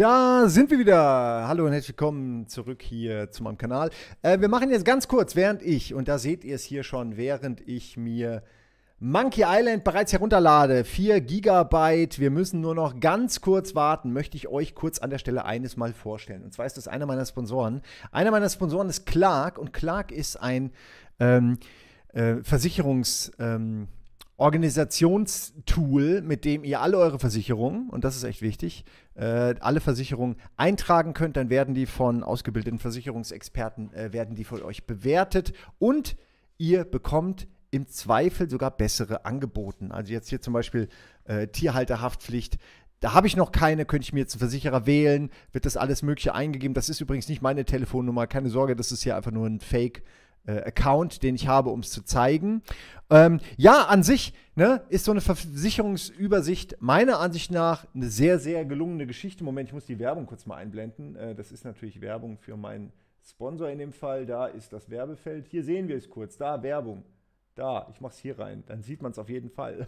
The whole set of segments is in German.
Da sind wir wieder. Hallo und herzlich willkommen zurück hier zu meinem Kanal. Wir machen jetzt ganz kurz, und da seht ihr es hier schon, während ich mir Monkey Island bereits herunterlade, 4 Gigabyte, wir müssen nur noch ganz kurz warten, möchte ich euch kurz an der Stelle eines mal vorstellen. Und zwar ist das einer meiner Sponsoren. Einer meiner Sponsoren ist Clark und Clark ist ein Organisationstool, mit dem ihr alle eure Versicherungen, und das ist echt wichtig, alle Versicherungen eintragen könnt, dann werden die von ausgebildeten Versicherungsexperten, werden die von euch bewertet und ihr bekommt im Zweifel sogar bessere angeboten. Also jetzt hier zum Beispiel Tierhalterhaftpflicht. Da habe ich noch keine, könnte ich mir jetzt einen Versicherer wählen, wird das alles Mögliche eingegeben. Das ist übrigens nicht meine Telefonnummer, keine Sorge, das ist hier einfach nur ein Fake-Account, den ich habe, um es zu zeigen. Ja, an sich ist so eine Versicherungsübersicht meiner Ansicht nach eine sehr, sehr gelungene Geschichte. Moment, ich muss die Werbung kurz mal einblenden. Das ist natürlich Werbung für meinen Sponsor in dem Fall. Da ist das Werbefeld. Hier sehen wir es kurz. Da, Werbung. Da, ich mache es hier rein. Dann sieht man es auf jeden Fall.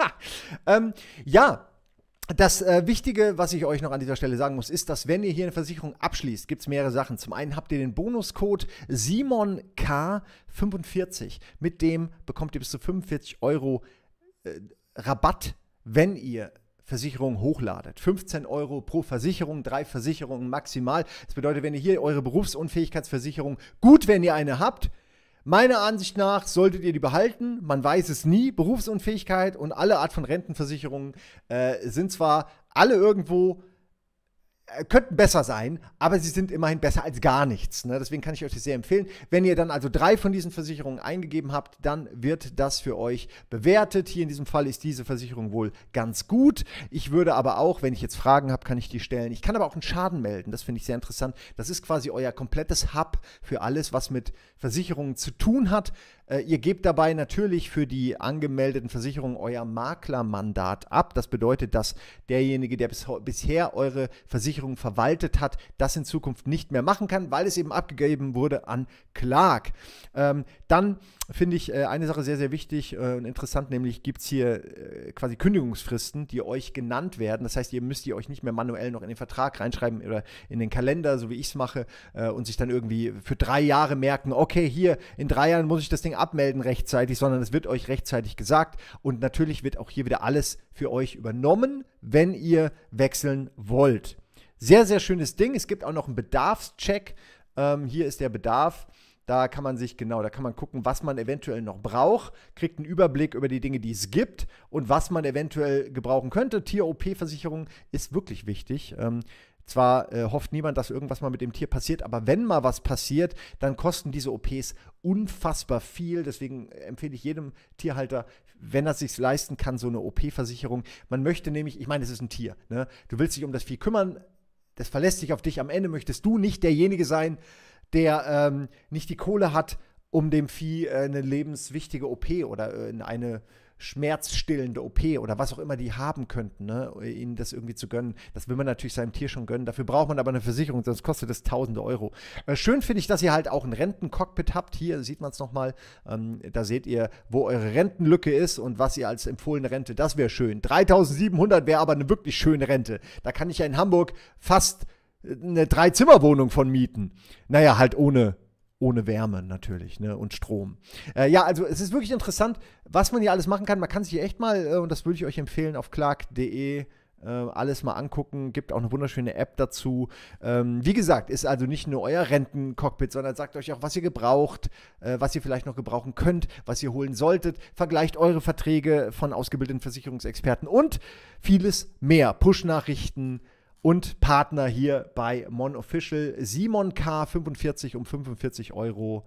Ja. Das Wichtige, was ich euch noch an dieser Stelle sagen muss, ist, dass wenn ihr hier eine Versicherung abschließt, gibt es mehrere Sachen. Zum einen habt ihr den Bonuscode SIMONK45. Mit dem bekommt ihr bis zu 45 € Rabatt, wenn ihr Versicherungen hochladet. 15 € pro Versicherung, 3 Versicherungen maximal. Das bedeutet, wenn ihr hier eure Berufsunfähigkeitsversicherung, gut, wenn ihr eine habt, meiner Ansicht nach solltet ihr die behalten, man weiß es nie. Berufsunfähigkeit und alle Art von Rentenversicherungen sind zwar alle irgendwo, könnten besser sein, aber sie sind immerhin besser als gar nichts. Ne? Deswegen kann ich euch das sehr empfehlen. Wenn ihr dann also 3 von diesen Versicherungen eingegeben habt, dann wird das für euch bewertet. Hier in diesem Fall ist diese Versicherung wohl ganz gut. Ich würde aber auch, wenn ich jetzt Fragen habe, kann ich die stellen. Ich kann aber auch einen Schaden melden. Das finde ich sehr interessant. Das ist quasi euer komplettes Hub für alles, was mit Versicherungen zu tun hat. Ihr gebt dabei natürlich für die angemeldeten Versicherungen euer Maklermandat ab. Das bedeutet, dass derjenige, der bisher eure Versicherung verwaltet hat, das in Zukunft nicht mehr machen kann, weil es eben abgegeben wurde an Clark. Dann finde ich eine Sache sehr, sehr wichtig und interessant, nämlich gibt es hier quasi Kündigungsfristen, die euch genannt werden. Das heißt, ihr müsst euch nicht mehr manuell noch in den Vertrag reinschreiben oder in den Kalender, so wie ich es mache, und sich dann irgendwie für 3 Jahre merken, okay, hier in 3 Jahren muss ich das Ding abmelden rechtzeitig, sondern es wird euch rechtzeitig gesagt und natürlich wird auch hier wieder alles für euch übernommen, wenn ihr wechseln wollt. Sehr, sehr schönes Ding. Es gibt auch noch einen Bedarfscheck. Hier ist der Bedarf. Da kann man gucken, was man eventuell noch braucht, kriegt einen Überblick über die Dinge, die es gibt und was man eventuell gebrauchen könnte. Tier-OP-Versicherung ist wirklich wichtig. Zwar hofft niemand, dass irgendwas mal mit dem Tier passiert, aber wenn mal was passiert, dann kosten diese OPs unfassbar viel. Deswegen empfehle ich jedem Tierhalter, wenn er es sich leisten kann, so eine OP-Versicherung. Man möchte nämlich, ich meine, es ist ein Tier, ne? Du willst dich um das Vieh kümmern, das verlässt sich auf dich. Am Ende möchtest du nicht derjenige sein, der nicht die Kohle hat, um dem Vieh eine lebenswichtige OP oder eine schmerzstillende OP oder was auch immer die haben könnten, ne, ihnen das irgendwie zu gönnen. Das will man natürlich seinem Tier schon gönnen. Dafür braucht man aber eine Versicherung, sonst kostet es tausende Euro. Schön finde ich, dass ihr halt auch ein Rentencockpit habt. Hier sieht man es nochmal. Da seht ihr, wo eure Rentenlücke ist und was ihr als empfohlene Rente, das wäre schön. 3.700 wäre aber eine wirklich schöne Rente. Da kann ich ja in Hamburg fast eine 3-Zimmer-Wohnung von mieten. Naja, halt ohne Wärme natürlich, ne, und Strom. Ja, also es ist wirklich interessant, was man hier alles machen kann. Man kann sich hier echt mal, und das würde ich euch empfehlen, auf clark.de alles mal angucken. Gibt auch eine wunderschöne App dazu. Wie gesagt, ist also nicht nur euer Rentencockpit, sondern sagt euch auch, was ihr gebraucht, was ihr vielleicht noch gebrauchen könnt, was ihr holen solltet. Vergleicht eure Verträge von ausgebildeten Versicherungsexperten und vieles mehr. Push-Nachrichten und Partner hier bei Mon Official, SimonK45 um 45 €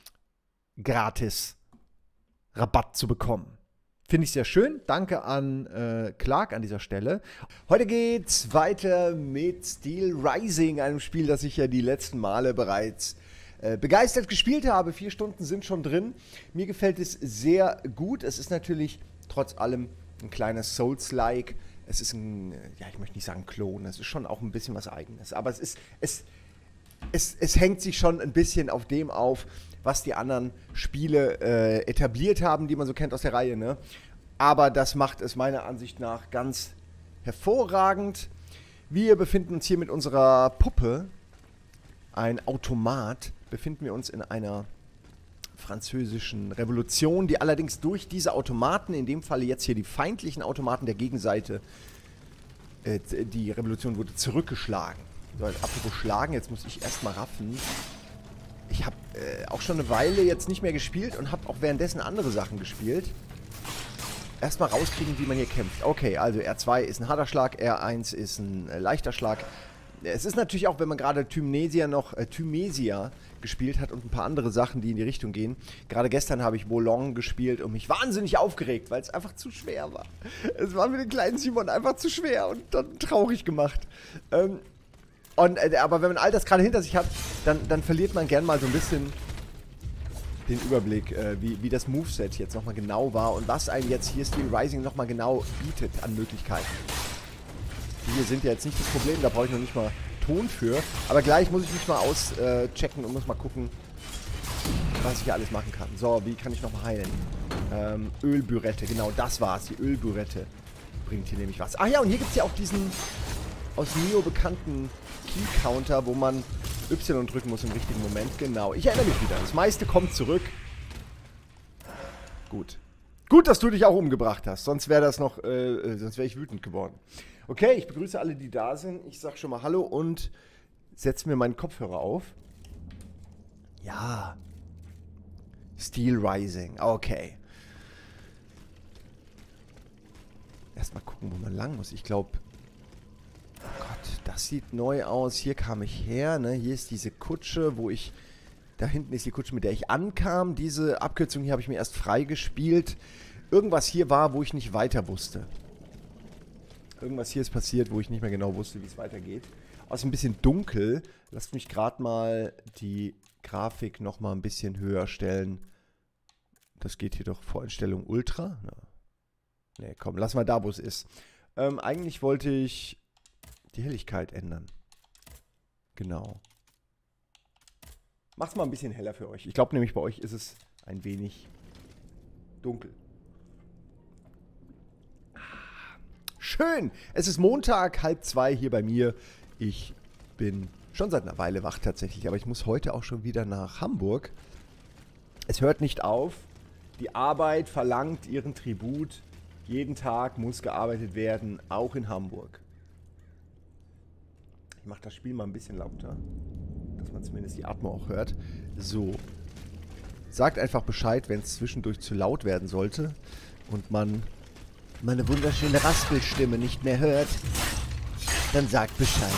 gratis Rabatt zu bekommen. Finde ich sehr schön. Danke an Clark an dieser Stelle. Heute geht's weiter mit Steel Rising, einem Spiel, das ich ja die letzten Male bereits begeistert gespielt habe. 4 Stunden sind schon drin. Mir gefällt es sehr gut. Es ist natürlich trotz allem ein kleines Souls-like. Es ist ein, ja, ich möchte nicht sagen Klon, es ist schon auch ein bisschen was Eigenes. Aber es hängt sich schon ein bisschen auf dem auf, was die anderen Spiele etabliert haben, die man so kennt aus der Reihe, ne? Aber das macht es meiner Ansicht nach ganz hervorragend. Wir befinden uns hier mit unserer Puppe, ein Automat, befinden wir uns in einer französischen Revolution, die allerdings durch diese Automaten, in dem Falle jetzt hier die feindlichen Automaten der Gegenseite, die Revolution wurde zurückgeschlagen. So, apropos schlagen, jetzt muss ich erstmal raffen. Ich habe auch schon eine Weile jetzt nicht mehr gespielt und habe auch währenddessen andere Sachen gespielt. Erstmal rauskriegen, wie man hier kämpft. Okay, also R2 ist ein harter Schlag, R1 ist ein leichter Schlag. Es ist natürlich auch, wenn man gerade Thymesia gespielt hat und ein paar andere Sachen, die in die Richtung gehen. Gerade gestern habe ich Bolong gespielt und mich wahnsinnig aufgeregt, weil es einfach zu schwer war. Es war mit dem kleinen Simon einfach zu schwer und dann traurig gemacht. Aber wenn man all das gerade hinter sich hat, dann verliert man gern mal so ein bisschen den Überblick, wie das Moveset jetzt nochmal genau war und was einem jetzt hier Steel Rising nochmal genau bietet an Möglichkeiten. Die hier sind ja jetzt nicht das Problem, da brauche ich noch nicht mal Ton für. Aber gleich muss ich mich mal auschecken und muss mal gucken, was ich hier alles machen kann. So, wie kann ich nochmal heilen? Ölbürette, genau das war's. Die Ölbürette bringt hier nämlich was. Ach ja, und hier gibt es ja auch diesen aus Neo bekannten Key-Counter, wo man Y drücken muss im richtigen Moment. Genau, ich erinnere mich wieder. Das meiste kommt zurück. Gut. Gut, dass du dich auch umgebracht hast. Sonst wäre das noch, sonst wäre ich wütend geworden. Okay, ich begrüße alle, die da sind. Ich sag schon mal Hallo und setze mir meinen Kopfhörer auf. Ja. Steel Rising. Okay. Erstmal gucken, wo man lang muss. Ich glaube... Oh Gott, das sieht neu aus. Hier kam ich her, ne? Hier ist diese Kutsche, wo ich... Da hinten ist die Kutsche, mit der ich ankam. Diese Abkürzung hier habe ich mir erst freigespielt. Irgendwas hier war, wo ich nicht weiter wusste. Irgendwas hier ist passiert, wo ich nicht mehr genau wusste, wie es weitergeht. Außerdem ein bisschen dunkel. Lasst mich gerade mal die Grafik nochmal ein bisschen höher stellen. Das geht hier doch Voreinstellung Ultra. Ja. Ne, komm, lass mal da, wo es ist. Eigentlich wollte ich die Helligkeit ändern. Genau. Mach's mal ein bisschen heller für euch. Ich glaube nämlich, bei euch ist es ein wenig dunkel. Schön! Es ist Montag, 1:30 hier bei mir. Ich bin schon seit einer Weile wach tatsächlich, aber ich muss heute auch schon wieder nach Hamburg. Es hört nicht auf. Die Arbeit verlangt ihren Tribut. Jeden Tag muss gearbeitet werden, auch in Hamburg. Ich mache das Spiel mal ein bisschen lauter, dass man zumindest die Atmo auch hört. So. Sagt einfach Bescheid, wenn es zwischendurch zu laut werden sollte und man meine wunderschöne Raspelstimme nicht mehr hört. Dann sagt Bescheid.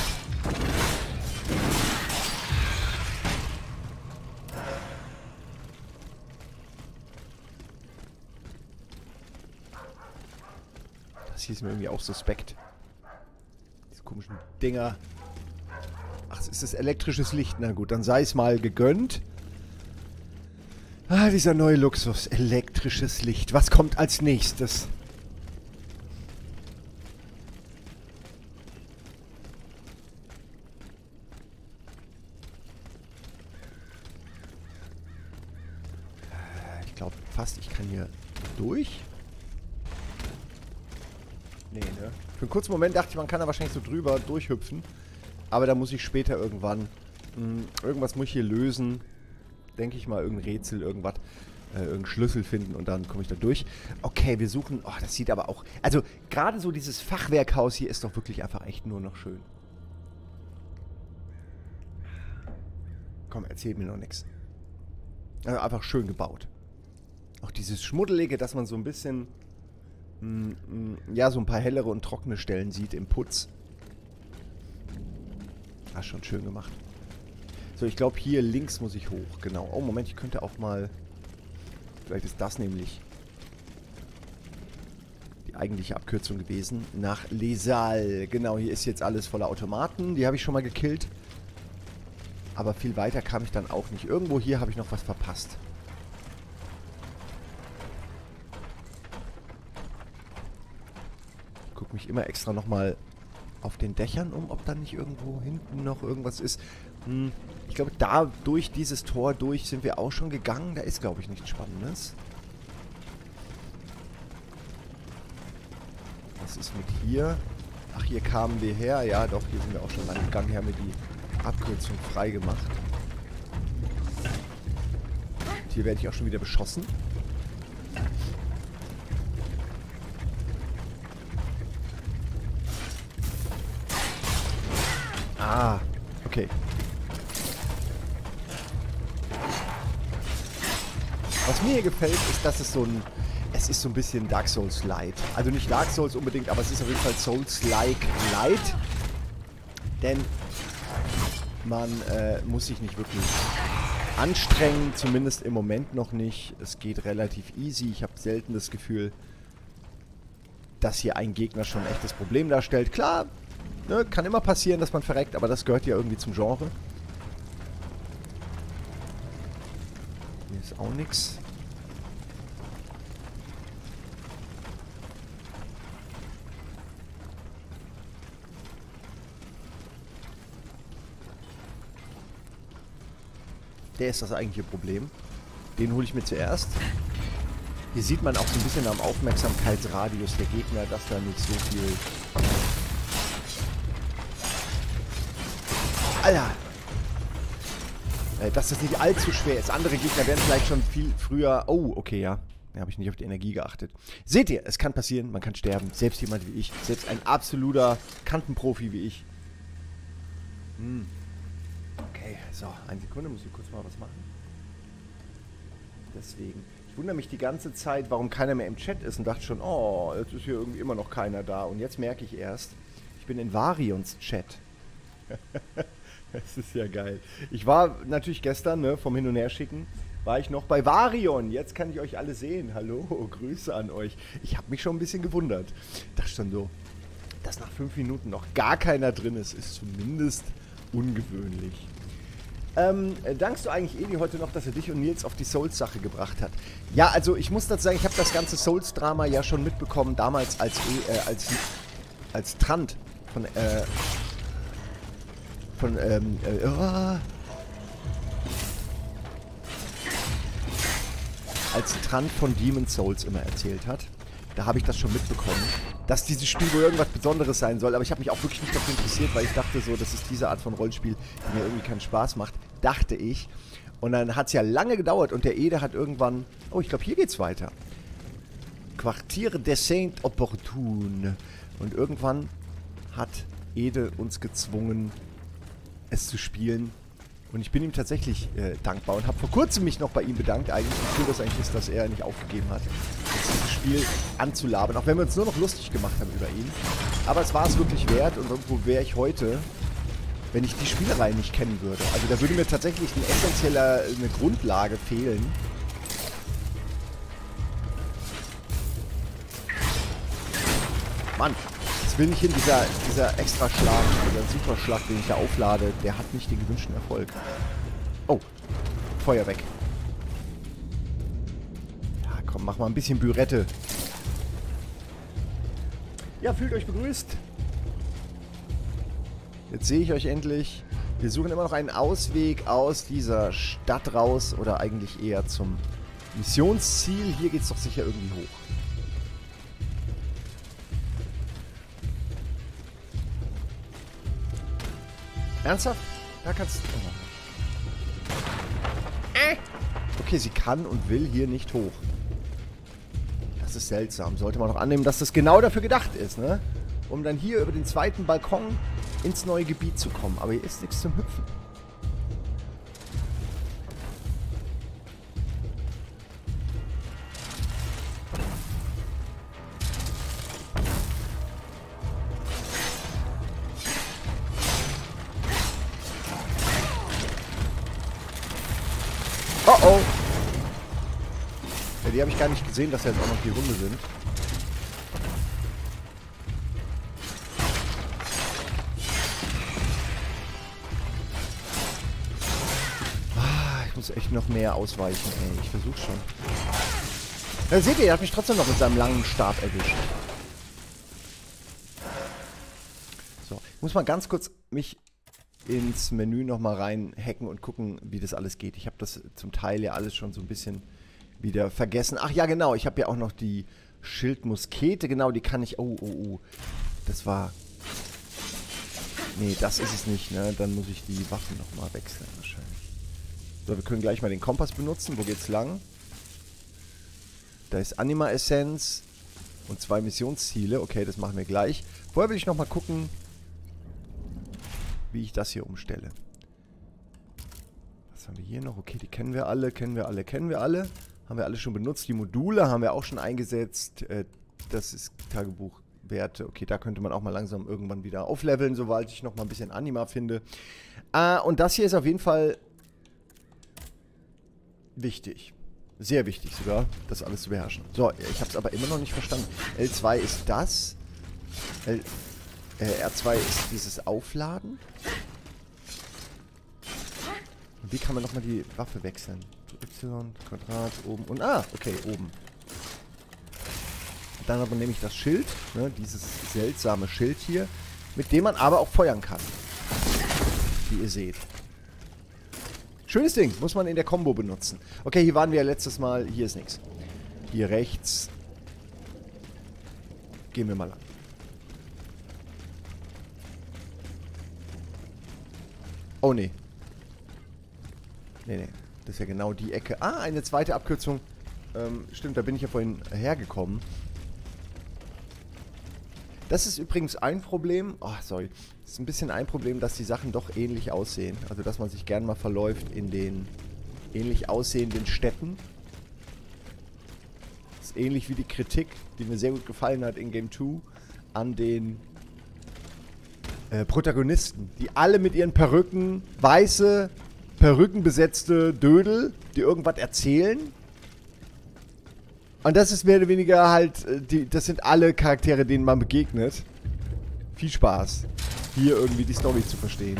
Das hier ist mir irgendwie auch suspekt. Diese komischen Dinger. Ach, es ist das elektrisches Licht. Na gut, dann sei es mal gegönnt. Ah, dieser neue Luxus. Elektrisches Licht. Was kommt als nächstes? Ich glaube fast, ich kann hier durch. Nee, ne? Für einen kurzen Moment dachte ich, man kann da wahrscheinlich so drüber durchhüpfen. Aber da muss ich später irgendwann... irgendwas muss ich hier lösen. Denke ich mal, irgendein Rätsel, irgendwas. Irgendeinen Schlüssel finden und dann komme ich da durch. Okay, wir suchen... Oh, das sieht aber auch... Also, gerade so dieses Fachwerkhaus hier ist doch wirklich einfach echt nur noch schön. Komm, erzähl mir noch nichts. Also einfach schön gebaut. Auch dieses Schmuddelige, dass man so ein bisschen... ja, so ein paar hellere und trockene Stellen sieht im Putz. Ah, schon schön gemacht. So, ich glaube, hier links muss ich hoch. Genau. Oh, Moment, ich könnte auch mal... Vielleicht ist das nämlich die eigentliche Abkürzung gewesen. Nach Les Halles. Genau, hier ist jetzt alles voller Automaten. Die habe ich schon mal gekillt. Aber viel weiter kam ich dann auch nicht. Irgendwo hier habe ich noch was verpasst. Ich gucke mich immer extra nochmal auf den Dächern um, ob da nicht irgendwo hinten noch irgendwas ist. Ich glaube, da durch dieses Tor durch sind wir auch schon gegangen. Da ist, glaube ich, nichts Spannendes. Was ist mit hier? Ach, hier kamen wir her. Ja, doch, hier sind wir auch schon lang gegangen. Hier haben wir die Abkürzung frei gemacht. Und hier werde ich auch schon wieder beschossen. Ah, okay. Was mir hier gefällt, ist, dass es so ein... Es ist so ein bisschen Dark Souls Light. Also nicht Dark Souls unbedingt, aber es ist auf jeden Fall Souls-like Light. Denn man muss sich nicht wirklich anstrengen, zumindest im Moment noch nicht. Es geht relativ easy. Ich habe selten das Gefühl, dass hier ein Gegner schon ein echtes Problem darstellt. Klar, ne, kann immer passieren, dass man verreckt, aber das gehört ja irgendwie zum Genre. Hier ist auch nichts. Der ist das eigentliche Problem. Den hole ich mir zuerst. Hier sieht man auch so ein bisschen am Aufmerksamkeitsradius der Gegner, dass da nicht so viel... Alter! Dass das nicht allzu schwer ist. Andere Gegner werden vielleicht schon viel früher... Oh, okay, ja. Da habe ich nicht auf die Energie geachtet. Seht ihr, es kann passieren, man kann sterben. Selbst jemand wie ich. Selbst ein absoluter Kantenprofi wie ich. Okay, so, eine Sekunde, muss ich kurz mal was machen. Deswegen. Ich wundere mich die ganze Zeit, warum keiner mehr im Chat ist und dachte schon, oh, jetzt ist hier irgendwie immer noch keiner da. Und jetzt merke ich erst, ich bin in Varions Chat. Das ist ja geil. Ich war natürlich gestern, ne, vom Hin- und Herschicken, war ich noch bei Varion. Jetzt kann ich euch alle sehen. Hallo, Grüße an euch. Ich habe mich schon ein bisschen gewundert. Das schon so, dass nach 5 Minuten noch gar keiner drin ist, ist zumindest ungewöhnlich. Dankst du eigentlich Edi heute noch, dass er dich und Nils auf die Souls-Sache gebracht hat? Ja, also ich muss dazu sagen, ich habe das ganze Souls-Drama ja schon mitbekommen, damals als Trant als Trant von Demon's Souls immer erzählt hat. Da habe ich das schon mitbekommen, dass dieses Spiel wohl irgendwas Besonderes sein soll. Aber ich habe mich auch wirklich nicht dafür interessiert, weil ich dachte so, das ist diese Art von Rollenspiel, die mir irgendwie keinen Spaß macht. Dachte ich. Und dann hat es ja lange gedauert und der Ede hat irgendwann... Oh, ich glaube, hier geht's weiter. Quartier des Saint-Opportun. Und irgendwann hat Ede uns gezwungen, es zu spielen. Und ich bin ihm tatsächlich dankbar und habe vor kurzem mich noch bei ihm bedankt, eigentlich, wie cool das eigentlich ist, dass er nicht aufgegeben hat, dieses Spiel anzulabern, auch wenn wir uns nur noch lustig gemacht haben über ihn. Aber es war es wirklich wert und irgendwo wäre ich heute, wenn ich die Spielerei nicht kennen würde. Also da würde mir tatsächlich eine Grundlage fehlen. Mann, das will nicht hin, dieser Extraschlag, dieser Superschlag, den ich da auflade, der hat nicht den gewünschten Erfolg. Oh, Feuer weg. Ja, komm, mach mal ein bisschen Bürette. Ja, fühlt euch begrüßt. Jetzt sehe ich euch endlich. Wir suchen immer noch einen Ausweg aus dieser Stadt raus oder eigentlich eher zum Missionsziel. Hier geht es doch sicher irgendwie hoch. Ernsthaft? Da kannst du... Okay, sie kann und will hier nicht hoch. Das ist seltsam. Sollte man noch annehmen, dass das genau dafür gedacht ist, ne? Um dann hier über den zweiten Balkon ins neue Gebiet zu kommen. Aber hier ist nichts zum Hüpfen. Oh oh! Ja, die habe ich gar nicht gesehen, dass jetzt auch noch die Hunde sind. Ich muss echt noch mehr ausweichen, ey. Ich versuch's schon. Ja, seht ihr, er hat mich trotzdem noch mit seinem langen Stab erwischt. So, ich muss mal ganz kurz mich ins Menü nochmal reinhacken und gucken, wie das alles geht. Ich habe das zum Teil ja alles schon so ein bisschen wieder vergessen. Ach ja, genau, ich habe ja auch noch die Schildmuskete, genau, die kann ich... Oh, oh, oh. Das war Nee, das ist es nicht, ne? Dann muss ich die Waffen nochmal wechseln wahrscheinlich. So, wir können gleich mal den Kompass benutzen. Wo geht's lang? Da ist Anima-Essenz und 2 Missionsziele. Okay, das machen wir gleich. Vorher will ich nochmal gucken, wie ich das hier umstelle. Was haben wir hier noch? Okay, die kennen wir alle, kennen wir alle, kennen wir alle. Haben wir alle schon benutzt. Die Module haben wir auch schon eingesetzt. Das ist Tagebuchwerte. Okay, da könnte man auch mal langsam irgendwann wieder aufleveln, sobald ich nochmal ein bisschen Anima finde. Und das hier ist auf jeden Fall wichtig. Sehr wichtig sogar, das alles zu beherrschen. So, ich habe es aber immer noch nicht verstanden. L2 ist das. R2 ist dieses Aufladen. Und wie kann man nochmal die Waffe wechseln? Y, Quadrat, oben und... Ah, okay, oben. Dann aber nehme ich das Schild, ne, dieses seltsame Schild hier, mit dem man aber auch feuern kann. Wie ihr seht. Schönes Ding, muss man in der Combo benutzen. Okay, hier waren wir ja letztes Mal, hier ist nichts. Hier rechts. Gehen wir mal lang. Oh, nee. Nee. Das ist ja genau die Ecke. Ah, eine zweite Abkürzung. Stimmt, da bin ich ja vorhin hergekommen. Das ist übrigens ein Problem. Oh, sorry. Das ist ein bisschen ein Problem, dass die Sachen doch ähnlich aussehen. Also, dass man sich gern mal verläuft in den ähnlich aussehenden Städten. Das ist ähnlich wie die Kritik, die mir sehr gut gefallen hat in Game 2 an den Protagonisten. Die alle mit ihren Perücken, weiße, perückenbesetzte Dödel, die irgendwas erzählen. Und das ist mehr oder weniger halt, das sind alle Charaktere, denen man begegnet. Viel Spaß, hier irgendwie die Story zu verstehen.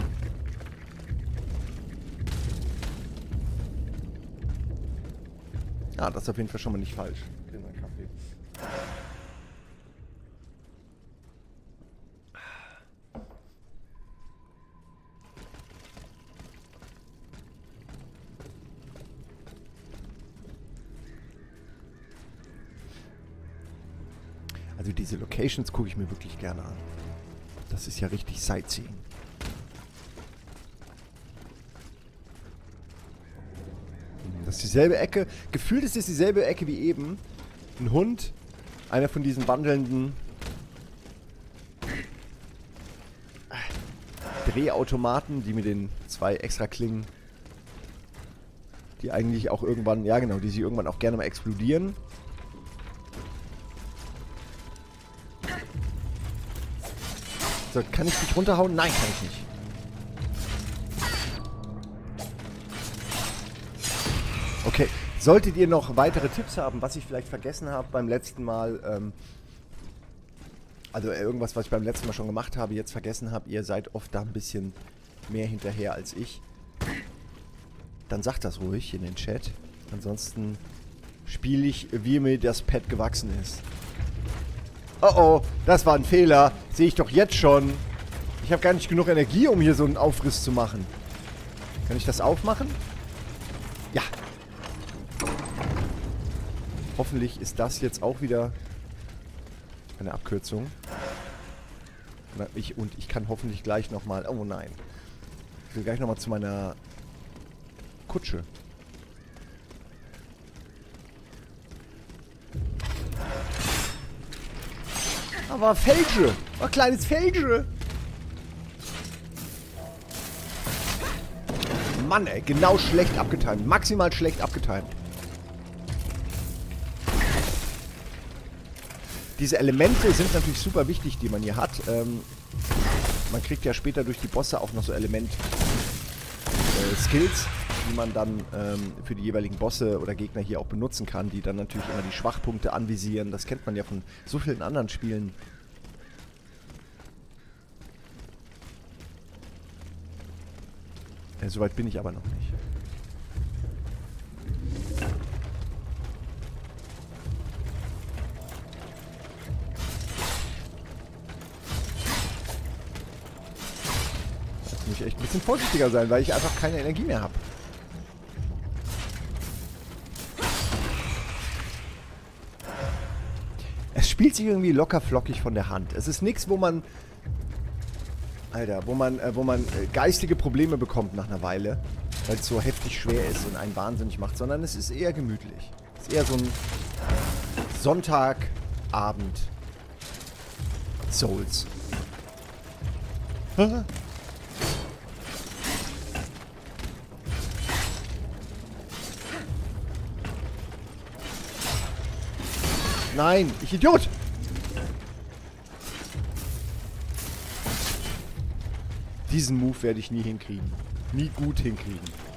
Ah, das ist auf jeden Fall schon mal nicht falsch. In meinen Kaffee. Also diese Locations gucke ich mir wirklich gerne an. Das ist ja richtig Sightseeing. Das ist dieselbe Ecke. Gefühlt ist es dieselbe Ecke wie eben. Ein Hund. Einer von diesen wandelnden Drehautomaten, die mit den 2 extra Klingen, die eigentlich auch irgendwann, ja genau, die sie irgendwann auch gerne mal explodieren. So, kann ich dich runterhauen? Nein, kann ich nicht. Okay, solltet ihr noch weitere Tipps haben, was ich vielleicht vergessen habe beim letzten Mal, also irgendwas, was ich beim letzten Mal schon gemacht habe, jetzt vergessen habe, ihr seid oft da ein bisschen mehr hinterher als ich, dann sagt das ruhig in den Chat. Ansonsten spiele ich, wie mir das Pad gewachsen ist. Oh oh, das war ein Fehler. Sehe ich doch jetzt schon. Ich habe gar nicht genug Energie, um hier so einen Aufriss zu machen. Kann ich das aufmachen? Ja. Hoffentlich ist das jetzt auch wieder eine Abkürzung. Und ich kann hoffentlich gleich nochmal... Oh nein. Ich will gleich nochmal zu meiner Kutsche. Aber Felge! Oh, kleines Felge! Mann, ey, genau schlecht abgetimt. Maximal schlecht abgetimt. Diese Elemente sind natürlich super wichtig, die man hier hat. Man kriegt ja später durch die Bosse auch noch so Element-Skills, die man dann für die jeweiligen Bosse oder Gegner hier auch benutzen kann, die dann natürlich immer die Schwachpunkte anvisieren. Das kennt man ja von so vielen anderen Spielen. Soweit bin ich aber noch nicht. Jetzt muss ich echt ein bisschen vorsichtiger sein, weil ich einfach keine Energie mehr habe. Es spielt sich irgendwie locker flockig von der Hand. Es ist nichts, wo man Alter, wo man geistige Probleme bekommt nach einer Weile, weil es so heftig schwer ist und einen wahnsinnig macht, sondern es ist eher gemütlich. Es ist eher so ein Sonntagabend Souls. Nein, ich Idiot! Diesen Move werde ich nie hinkriegen. Nie gut hinkriegen.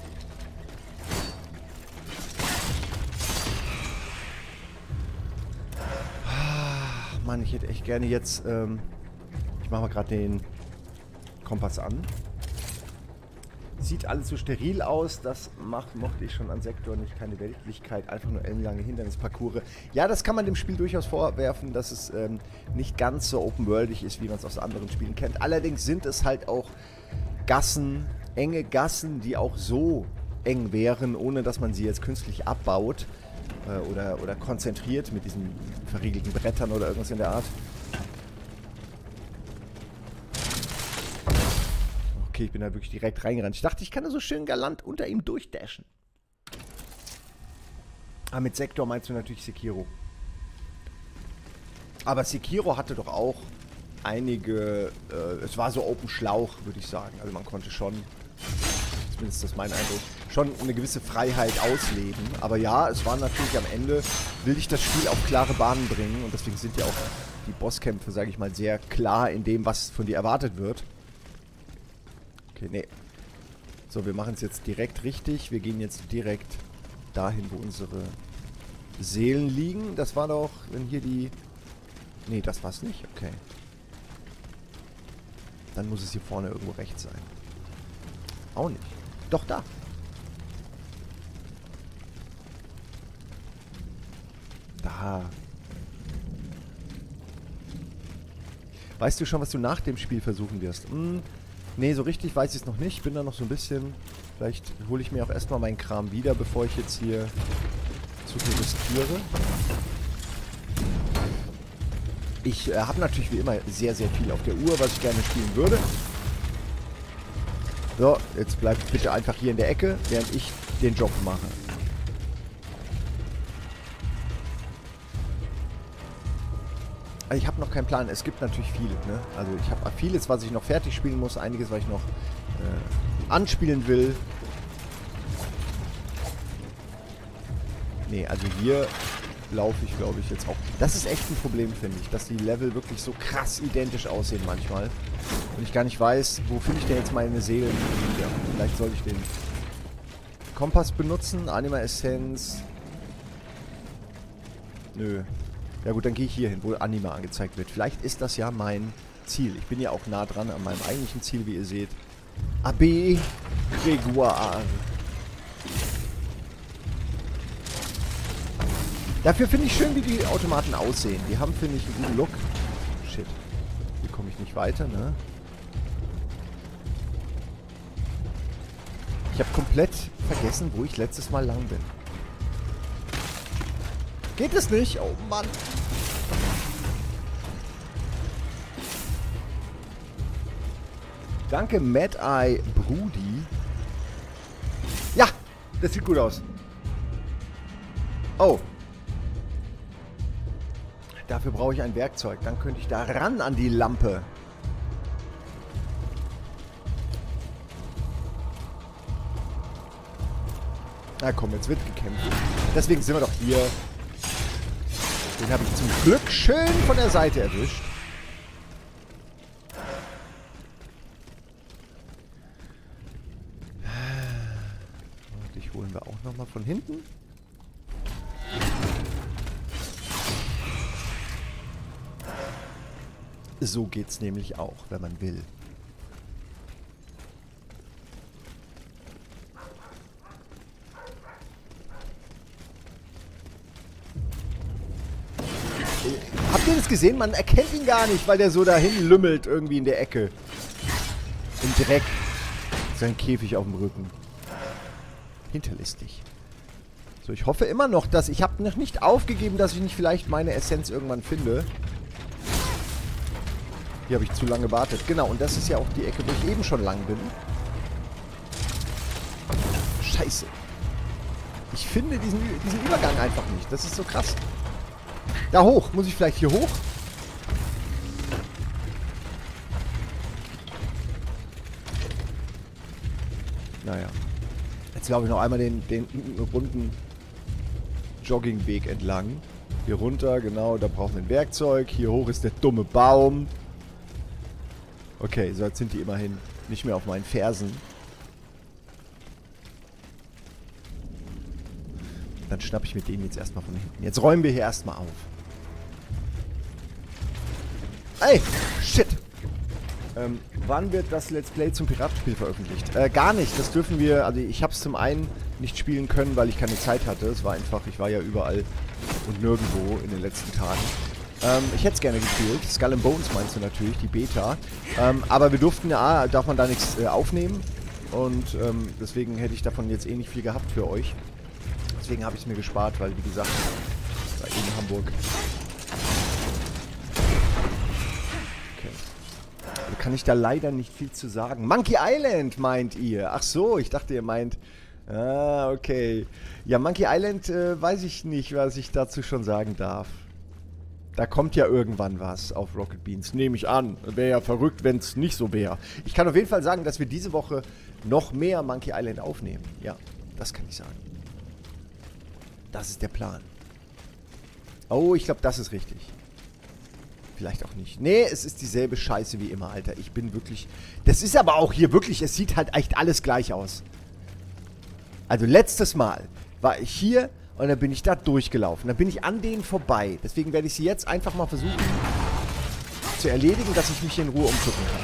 Mann, ich hätte echt gerne jetzt, ich mache mal gerade den Kompass an. Sieht alles so steril aus, das mochte ich schon an Sektor nicht. Keine Weltlichkeit, einfach nur ellenlange Hindernisparcours. Ja, das kann man dem Spiel durchaus vorwerfen, dass es nicht ganz so open-worldig ist, wie man es aus anderen Spielen kennt. Allerdings sind es halt auch Gassen, enge Gassen, die auch so eng wären, ohne dass man sie jetzt künstlich abbaut oder konzentriert mit diesen verriegelten Brettern oder irgendwas in der Art. Okay, ich bin da wirklich direkt reingerannt. Ich dachte, ich kann da so schön galant unter ihm durchdashen. Ah, mit Sektor meinst du natürlich Sekiro. Aber Sekiro hatte doch auch einige, es war so Open Schlauch, würde ich sagen. Also man konnte schon, zumindest ist das mein Eindruck, schon eine gewisse Freiheit ausleben. Aber ja, es war natürlich am Ende, will ich das Spiel auf klare Bahnen bringen. Und deswegen sind ja auch die Bosskämpfe, sage ich mal, sehr klar in dem, was von dir erwartet wird. Okay, nee. So, wir machen es jetzt direkt richtig. Wir gehen jetzt direkt dahin, wo unsere Seelen liegen. Das war doch, wenn hier die... Nee, das war's nicht. Okay. Dann muss es hier vorne irgendwo rechts sein. Auch nicht. Doch, da. Da. Weißt du schon, was du nach dem Spiel versuchen wirst? Nee, so richtig weiß ich es noch nicht. Ich bin da noch so ein bisschen... Vielleicht hole ich mir auch erstmal meinen Kram wieder, bevor ich jetzt hier zu viel riskiere. Ich habe natürlich wie immer sehr, sehr viel auf der Uhr, was ich gerne spielen würde. So, jetzt bleibt bitte einfach hier in der Ecke, während ich den Job mache. Also ich habe noch keinen Plan. Es gibt natürlich viele, ne? Also ich habe vieles, was ich noch fertig spielen muss. Einiges, was ich noch anspielen will. Nee, also hier laufe ich, glaube ich, jetzt auch. Das ist echt ein Problem, finde ich, dass die Level wirklich so krass identisch aussehen manchmal. Und ich gar nicht weiß, wo finde ich denn jetzt meine Seelen wieder. Vielleicht sollte ich den Kompass benutzen. Anima Essenz. Nö. Ja gut, dann gehe ich hier hin, wo Anima angezeigt wird. Vielleicht ist das ja mein Ziel. Ich bin ja auch nah dran an meinem eigentlichen Ziel, wie ihr seht. Abbé Grégoire. Dafür finde ich schön, wie die Automaten aussehen. Die haben, finde ich, einen guten Look. Shit. Hier komme ich nicht weiter, ne? Ich habe komplett vergessen, wo ich letztes Mal lang bin. Geht es nicht? Oh Mann. Danke, Mad Eye Brudi. Ja, das sieht gut aus. Oh. Dafür brauche ich ein Werkzeug. Dann könnte ich da ran an die Lampe. Na komm, jetzt wird gekämpft. Deswegen sind wir doch hier. Den habe ich zum Glück schön von der Seite erwischt. Und dich holen wir auch nochmal von hinten. So geht's nämlich auch, wenn man will. Habt ihr das gesehen? Man erkennt ihn gar nicht, weil der so dahin lümmelt irgendwie in der Ecke. Im Dreck. Sein Käfig auf dem Rücken. Hinterlistig. So, ich hoffe immer noch, dass... Ich habe noch nicht aufgegeben, dass ich nicht vielleicht meine Essenz irgendwann finde. Hier habe ich zu lange gewartet. Genau, und das ist ja auch die Ecke, wo ich eben schon lang bin. Scheiße. Ich finde diesen Übergang einfach nicht. Das ist so krass. Da hoch. Muss ich vielleicht hier hoch? Naja. Jetzt laufe ich noch einmal den runden Joggingweg entlang. Hier runter, genau, da brauchen wir ein Werkzeug. Hier hoch ist der dumme Baum. Okay, so jetzt sind die immerhin nicht mehr auf meinen Fersen. Dann schnappe ich mit denen jetzt erstmal von hinten. Jetzt räumen wir hier erstmal auf. Ey, shit. Wann wird das Let's Play zum Piratenspiel veröffentlicht? Gar nicht. Das dürfen wir, also ich habe es zum einen nicht spielen können, weil ich keine Zeit hatte. Es war einfach, ich war ja überall und nirgendwo in den letzten Tagen. Ich hätte es gerne gespielt. Skull and Bones meinst du natürlich, die Beta. Aber wir durften ja, darf man da nichts aufnehmen. Und deswegen hätte ich davon jetzt eh nicht viel gehabt für euch. Deswegen habe ich es mir gespart, weil wie gesagt, da in Hamburg. Kann ich da leider nicht viel zu sagen. Monkey Island meint ihr? Ach so, ich dachte ihr meint... Ah, okay. Ja, Monkey Island weiß ich nicht, was ich dazu schon sagen darf. Da kommt ja irgendwann was auf Rocket Beans. Nehme ich an. Wäre ja verrückt, wenn es nicht so wäre. Ich kann auf jeden Fall sagen, dass wir diese Woche noch mehr Monkey Island aufnehmen. Ja, das kann ich sagen. Das ist der Plan. Oh, ich glaube, das ist richtig. Vielleicht auch nicht. Nee, es ist dieselbe Scheiße wie immer, Alter. Ich bin wirklich... Das ist aber auch hier wirklich... Es sieht halt echt alles gleich aus. Also letztes Mal war ich hier und dann bin ich da durchgelaufen. Dann bin ich an denen vorbei. Deswegen werde ich sie jetzt einfach mal versuchen zu erledigen, dass ich mich hier in Ruhe umgucken kann.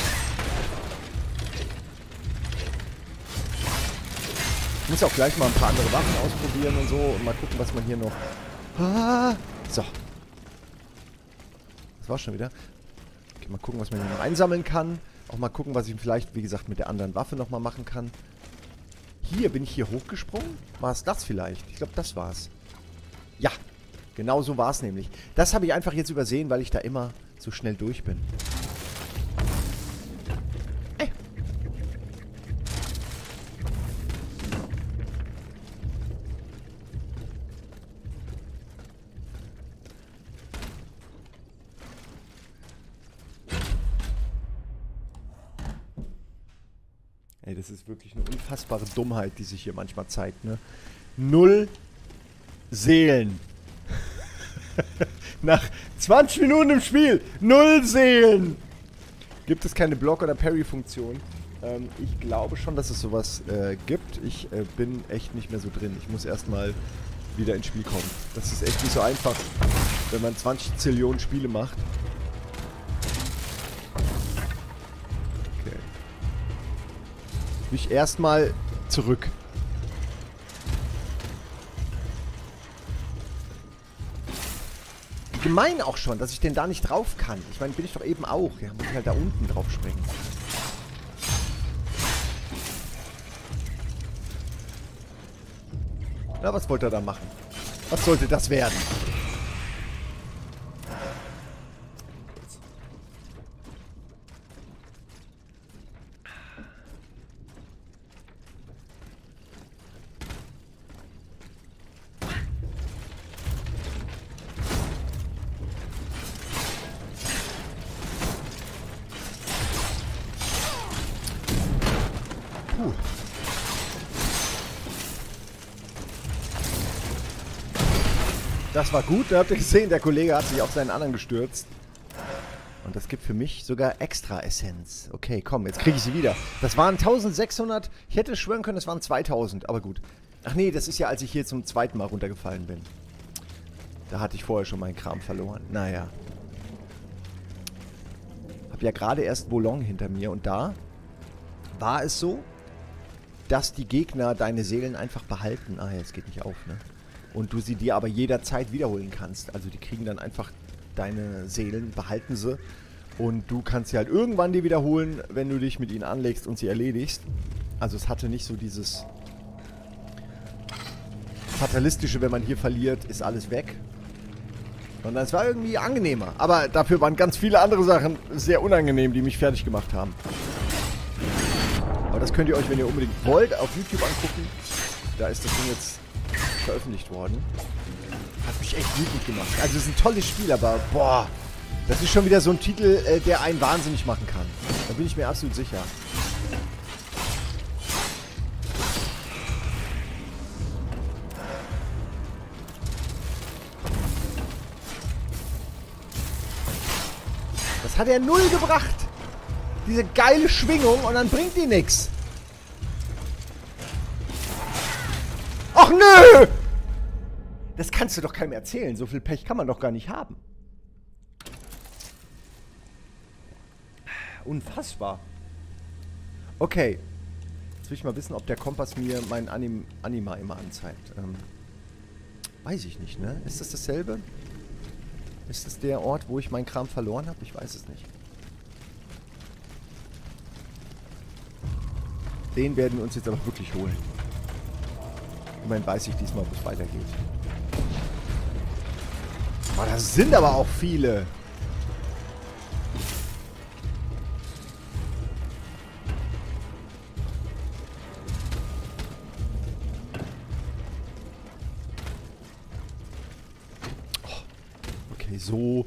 Ich muss auch gleich mal ein paar andere Waffen ausprobieren und so und mal gucken, was man hier noch... Ah, so. Das war's schon wieder. Okay, mal gucken, was man hier noch einsammeln kann. Auch mal gucken, was ich vielleicht, wie gesagt, mit der anderen Waffe nochmal machen kann. Hier, bin ich hier hochgesprungen? War es das vielleicht? Ich glaube, das war's. Ja, genau so war es nämlich. Das habe ich einfach jetzt übersehen, weil ich da immer so schnell durch bin. Ey. Ey, das ist wirklich eine unfassbare Dummheit, die sich hier manchmal zeigt, ne? 0 Seelen. Nach 20 Minuten im Spiel. 0 Seelen. Gibt es keine Block- oder Parry-Funktion? Ich glaube schon, dass es sowas gibt. Ich bin echt nicht mehr so drin. Ich muss erstmal wieder ins Spiel kommen. Das ist echt nicht so einfach, wenn man 20 Zillionen Spiele macht. Mich erstmal zurück. Gemein auch schon, dass ich den da nicht drauf kann. Ich meine, bin ich doch eben auch. Ja, muss ich halt da unten drauf springen. Na, was wollte er da machen? Was sollte das werden? Puh. Das war gut, da habt ihr gesehen, der Kollege hat sich auf seinen anderen gestürzt. Und das gibt für mich sogar extra Essenz. Okay, komm, jetzt kriege ich sie wieder. Das waren 1600, ich hätte schwören können, das waren 2000, aber gut. Ach nee, das ist ja, als ich hier zum zweiten Mal runtergefallen bin. Da hatte ich vorher schon meinen Kram verloren. Naja. Hab ja gerade erst Bolong hinter mir und da war es so, dass die Gegner deine Seelen einfach behalten. Ah, jetzt geht nicht auf, ne? Und du sie dir aber jederzeit wiederholen kannst. Also die kriegen dann einfach deine Seelen, behalten sie. Und du kannst sie halt irgendwann dir wiederholen, wenn du dich mit ihnen anlegst und sie erledigst. Also es hatte nicht so dieses fatalistische, wenn man hier verliert, ist alles weg. Und das war irgendwie angenehmer. Aber dafür waren ganz viele andere Sachen sehr unangenehm, die mich fertig gemacht haben. Aber das könnt ihr euch, wenn ihr unbedingt wollt, auf YouTube angucken. Da ist das Ding jetzt veröffentlicht worden. Hat mich echt wütend gemacht. Also es ist ein tolles Spiel, aber boah, das ist schon wieder so ein Titel, der einen wahnsinnig machen kann. Da bin ich mir absolut sicher. Das hat er null gebracht. Diese geile Schwingung und dann bringt die nix. Ach nö! Das kannst du doch keinem erzählen. So viel Pech kann man doch gar nicht haben. Unfassbar. Okay. Jetzt will ich mal wissen, ob der Kompass mir meinen Anima immer anzeigt. Weiß ich nicht, ne? Ist das dasselbe? Ist das der Ort, wo ich meinen Kram verloren habe? Ich weiß es nicht. Den werden wir uns jetzt aber wirklich holen. Immerhin weiß ich diesmal, wo es weitergeht. Oh, das sind aber auch viele. Oh, okay, so.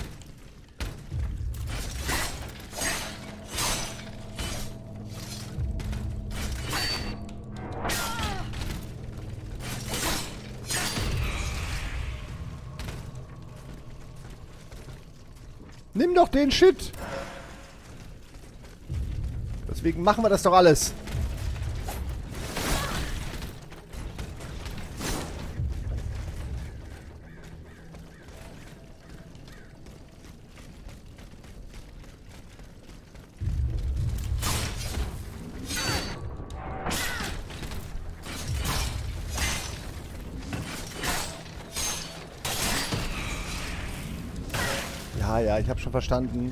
Nimm doch den Shit! Deswegen machen wir das doch alles. Ja, ich habe schon verstanden.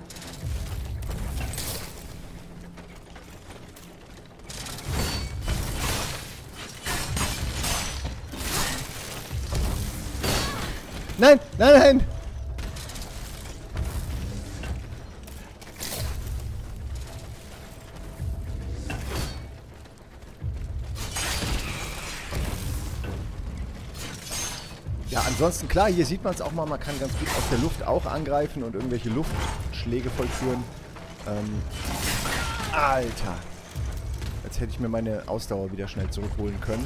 Nein, nein, nein! Ja, ansonsten klar, hier sieht man es auch mal, man kann ganz gut aus der Luft auch angreifen und irgendwelche Luftschläge vollführen. Alter. Jetzt hätte ich mir meine Ausdauer wieder schnell zurückholen können.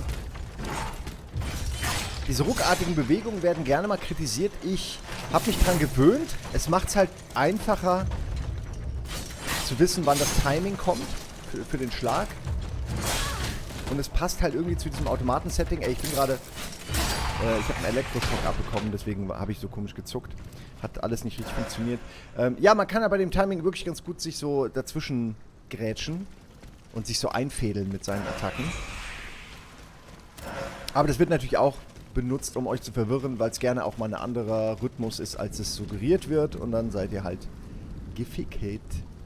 Diese ruckartigen Bewegungen werden gerne mal kritisiert. Ich habe mich dran gewöhnt. Es macht es halt einfacher zu wissen, wann das Timing kommt für den Schlag. Und es passt halt irgendwie zu diesem Automaten-Setting. Ey, ich bin gerade... ich habe einen Elektroschock abbekommen, deswegen habe ich so komisch gezuckt. Hat alles nicht richtig funktioniert. Ja, man kann ja bei dem Timing wirklich ganz gut sich so dazwischen grätschen und sich so einfädeln mit seinen Attacken. Aber das wird natürlich auch benutzt, um euch zu verwirren, weil es gerne auch mal ein anderer Rhythmus ist, als es suggeriert wird. Und dann seid ihr halt gefickt. Okay,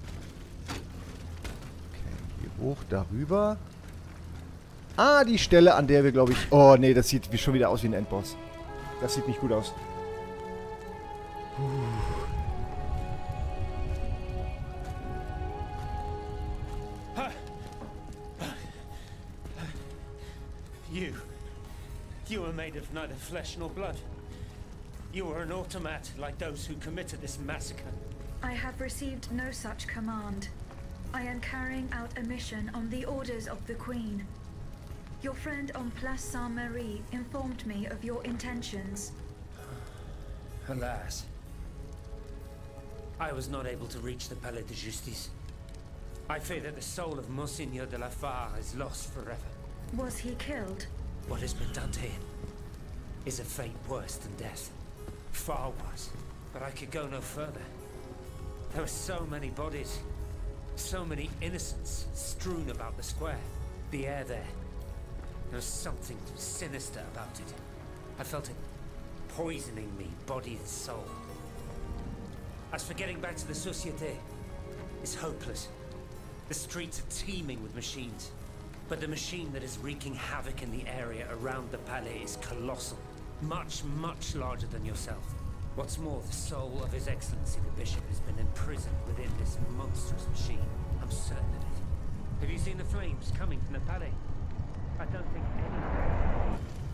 hier hoch, darüber. Ah, die Stelle, an der wir, glaube ich... Oh, nee, das sieht schon wieder aus wie ein Endboss. Das sieht nicht gut aus. You were made of neither flesh nor blood. You were an automat like those who committed this massacre. I have received no such command. I am carrying out a mission on the orders of the Queen. Your friend on Place Saint-Marie informed me of your intentions. Alas. I was not able to reach the Palais de Justice. I fear that the soul of Monseigneur de la Fare is lost forever. Was he killed? What has been done to him is a fate worse than death. Far worse. But I could go no further. There were so many bodies. So many innocents strewn about the square. The air there. There was something sinister about it. I felt it poisoning me, body and soul. As for getting back to the Société, it's hopeless. The streets are teeming with machines. But the machine that is wreaking havoc in the area around the Palais is colossal. Much, much larger than yourself. What's more, the soul of His Excellency the Bishop has been imprisoned within this monstrous machine. I'm certain of it. Have you seen the flames coming from the palais? I don't think any...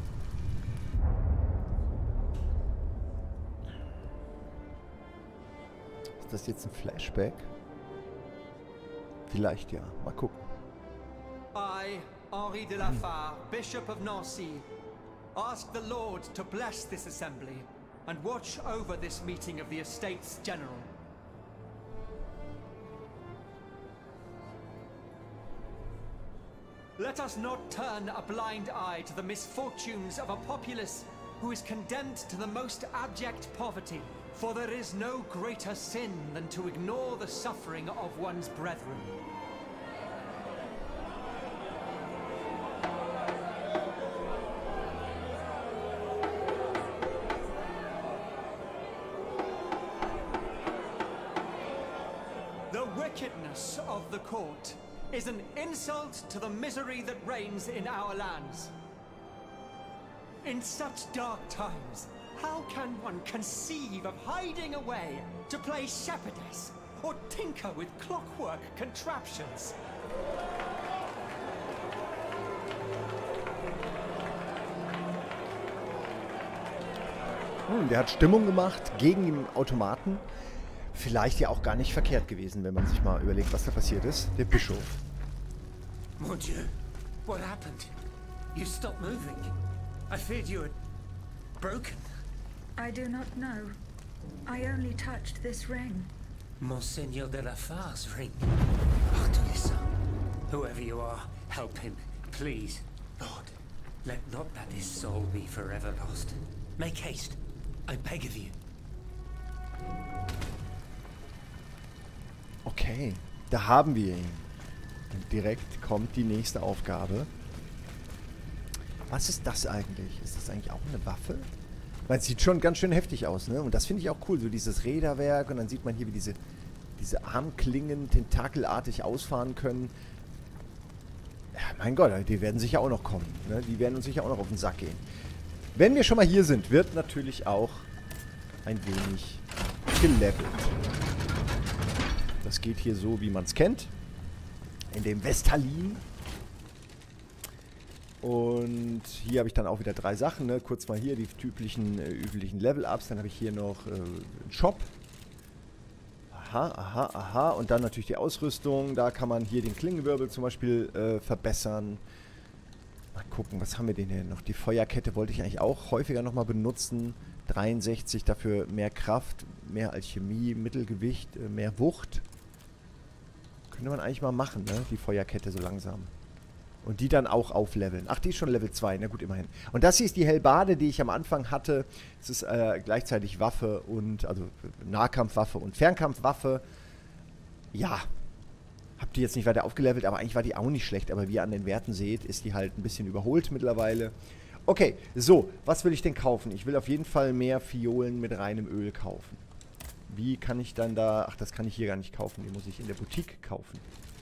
Ist das jetzt ein Flashback? Vielleicht ja. Mal gucken. I, Henri de la Fare, Bishop of Nancy, ask the Lord to bless this assembly and watch over this meeting of the Estates General. Let us not turn a blind eye to the misfortunes of a populace who is condemned to the most abject poverty, for there is no greater sin than to ignore the suffering of one's brethren. The wickedness of the court is an insult to the misery that reigns in our lands. In such dark times, how can one conceive of hiding away to play shepherdess or tinker with clockwork contraptions? Der hat Stimmung gemacht gegen den Automaten. Vielleicht ja auch gar nicht verkehrt gewesen, wenn man sich mal überlegt, was da passiert ist. Der Bischof. Mon Dieu, what happened? You stopped moving. I feared you had broken. I do not know. I only touched this ring. Monseigneur de la Fare's ring. Arthur, whoever you are, help him, please. Lord, let not that his soul be forever lost. Make haste, I beg of you. Okay, da haben wir ihn. Und direkt kommt die nächste Aufgabe. Was ist das eigentlich? Ist das eigentlich auch eine Waffe? Weil es sieht schon ganz schön heftig aus, ne? Und das finde ich auch cool, so dieses Räderwerk. Und dann sieht man hier, wie diese Armklingen tentakelartig ausfahren können. Ja, mein Gott, die werden sicher auch noch kommen, ne? Die werden uns sicher auch noch auf den Sack gehen. Wenn wir schon mal hier sind, wird natürlich auch ein wenig gelevelt. Das geht hier so, wie man es kennt. In dem Vestalin. Und hier habe ich dann auch wieder 3 Sachen. Ne? Kurz mal hier die üblichen Level-Ups. Dann habe ich hier noch einen Shop. Aha, aha, aha. Und dann natürlich die Ausrüstung. Da kann man hier den Klingenwirbel zum Beispiel verbessern. Mal gucken, was haben wir denn hier noch? Die Feuerkette wollte ich eigentlich auch häufiger nochmal benutzen. 63, dafür mehr Kraft, mehr Alchemie, Mittelgewicht, mehr Wucht. Könnte man eigentlich mal machen, ne? Die Feuerkette so langsam. Und die dann auch aufleveln. Ach, die ist schon Level 2, na gut, immerhin. Und das hier ist die Hellebarde, die ich am Anfang hatte. Es ist gleichzeitig Waffe und, also Nahkampfwaffe und Fernkampfwaffe. Ja, hab die jetzt nicht weiter aufgelevelt, aber eigentlich war die auch nicht schlecht. Aber wie ihr an den Werten seht, ist die halt ein bisschen überholt mittlerweile. Okay, so, was will ich denn kaufen? Ich will auf jeden Fall mehr Fiolen mit reinem Öl kaufen. Wie kann ich dann da... Ach, das kann ich hier gar nicht kaufen. Die muss ich in der Boutique kaufen.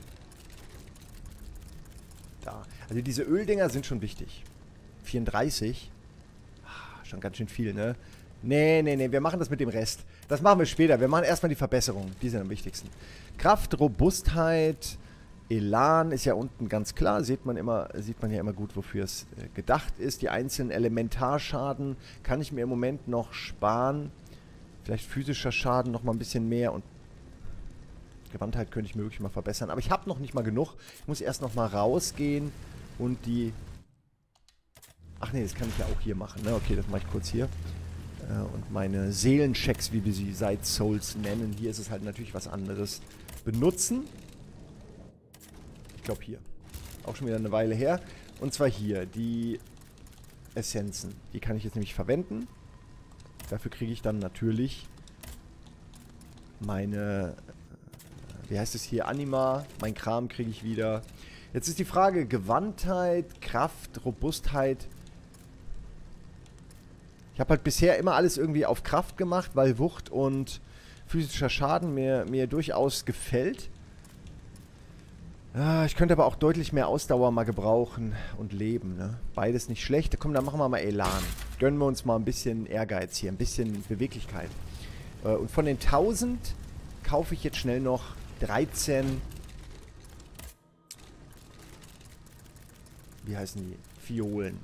Da. Also diese Öldinger sind schon wichtig. 34. Schon ganz schön viel, ne? Nee, nee, nee. Wir machen das mit dem Rest. Das machen wir später. Wir machen erstmal die Verbesserungen. Die sind am wichtigsten. Kraft, Robustheit, Elan ist ja unten ganz klar. Sieht man ja immer gut, wofür es gedacht ist. Die einzelnen Elementarschaden kann ich mir im Moment noch sparen. Vielleicht physischer Schaden noch mal ein bisschen mehr und Gewandtheit könnte ich mir wirklich mal verbessern. Aber ich habe noch nicht mal genug. Ich muss erst noch mal rausgehen und die... Ach nee, das kann ich ja auch hier machen. Ne? Okay, das mache ich kurz hier. Und meine Seelenchecks, wie wir sie seit Souls nennen, hier ist es halt natürlich was anderes, benutzen. Ich glaube hier. Auch schon wieder eine Weile her. Und zwar hier, die Essenzen. Die kann ich jetzt nämlich verwenden. Dafür kriege ich dann natürlich meine, wie heißt es hier, Anima, mein Kram kriege ich wieder. Jetzt ist die Frage, Gewandtheit, Kraft, Robustheit. Ich habe halt bisher immer alles irgendwie auf Kraft gemacht, weil Wucht und physischer Schaden mir durchaus gefällt. Ich könnte aber auch deutlich mehr Ausdauer mal gebrauchen und Leben, ne? Beides nicht schlecht. Komm, dann machen wir mal Elan. Gönnen wir uns mal ein bisschen Ehrgeiz hier, ein bisschen Beweglichkeit. Und von den 1000 kaufe ich jetzt schnell noch 13... Wie heißen die? Fiolen.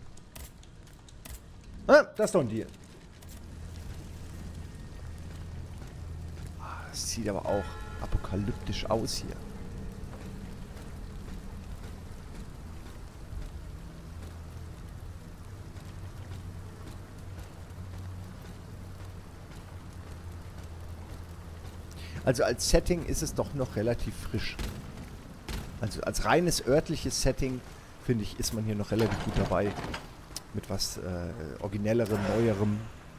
Ah, das ist doch ein Deal. Das sieht aber auch apokalyptisch aus hier. Also als Setting ist es doch noch relativ frisch. Also als reines örtliches Setting, finde ich, ist man hier noch relativ gut dabei. Mit was originellerem, neuerem.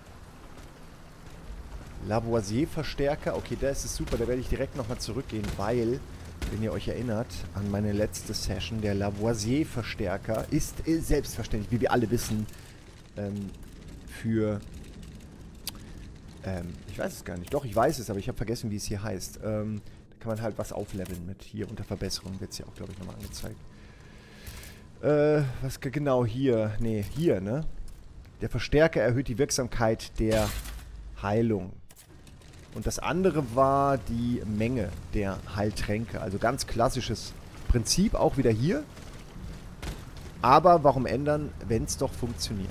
Lavoisier-Verstärker. Okay, der ist es super. Da werde ich direkt nochmal zurückgehen, weil, wenn ihr euch erinnert an meine letzte Session, der Lavoisier-Verstärker ist selbstverständlich, wie wir alle wissen, für... ich weiß es gar nicht. Doch, ich weiß es, aber ich habe vergessen, wie es hier heißt. Da kann man halt was aufleveln mit. Hier unter Verbesserung wird es ja auch, glaube ich, nochmal angezeigt. Was genau hier? Ne, hier, ne? Der Verstärker erhöht die Wirksamkeit der Heilung. Und das andere war die Menge der Heiltränke. Also ganz klassisches Prinzip, auch wieder hier. Aber warum ändern, wenn es doch funktioniert?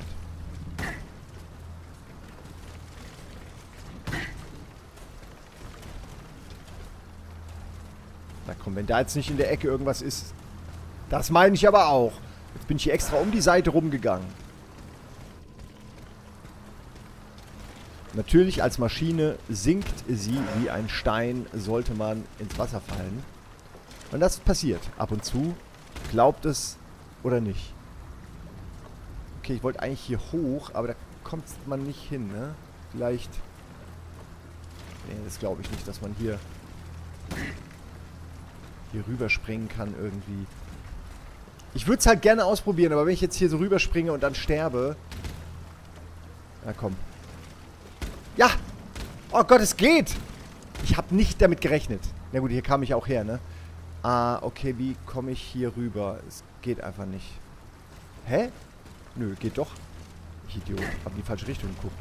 Na komm, wenn da jetzt nicht in der Ecke irgendwas ist. Das meine ich aber auch. Jetzt bin ich hier extra um die Seite rumgegangen. Natürlich als Maschine sinkt sie wie ein Stein, sollte man ins Wasser fallen. Und das passiert ab und zu. Glaubt es oder nicht. Okay, ich wollte eigentlich hier hoch, aber da kommt man nicht hin, ne? Vielleicht... Nee, das glaube ich nicht, dass man hier rüberspringen kann irgendwie. Ich würde es halt gerne ausprobieren, aber wenn ich jetzt hier so rüberspringe und dann sterbe... Na komm. Ja! Oh Gott, es geht! Ich habe nicht damit gerechnet. Na gut, hier kam ich auch her, ne? Ah, okay, wie komme ich hier rüber? Es geht einfach nicht. Hä? Nö, geht doch. Ich Idiot. Hab in die falsche Richtung geguckt.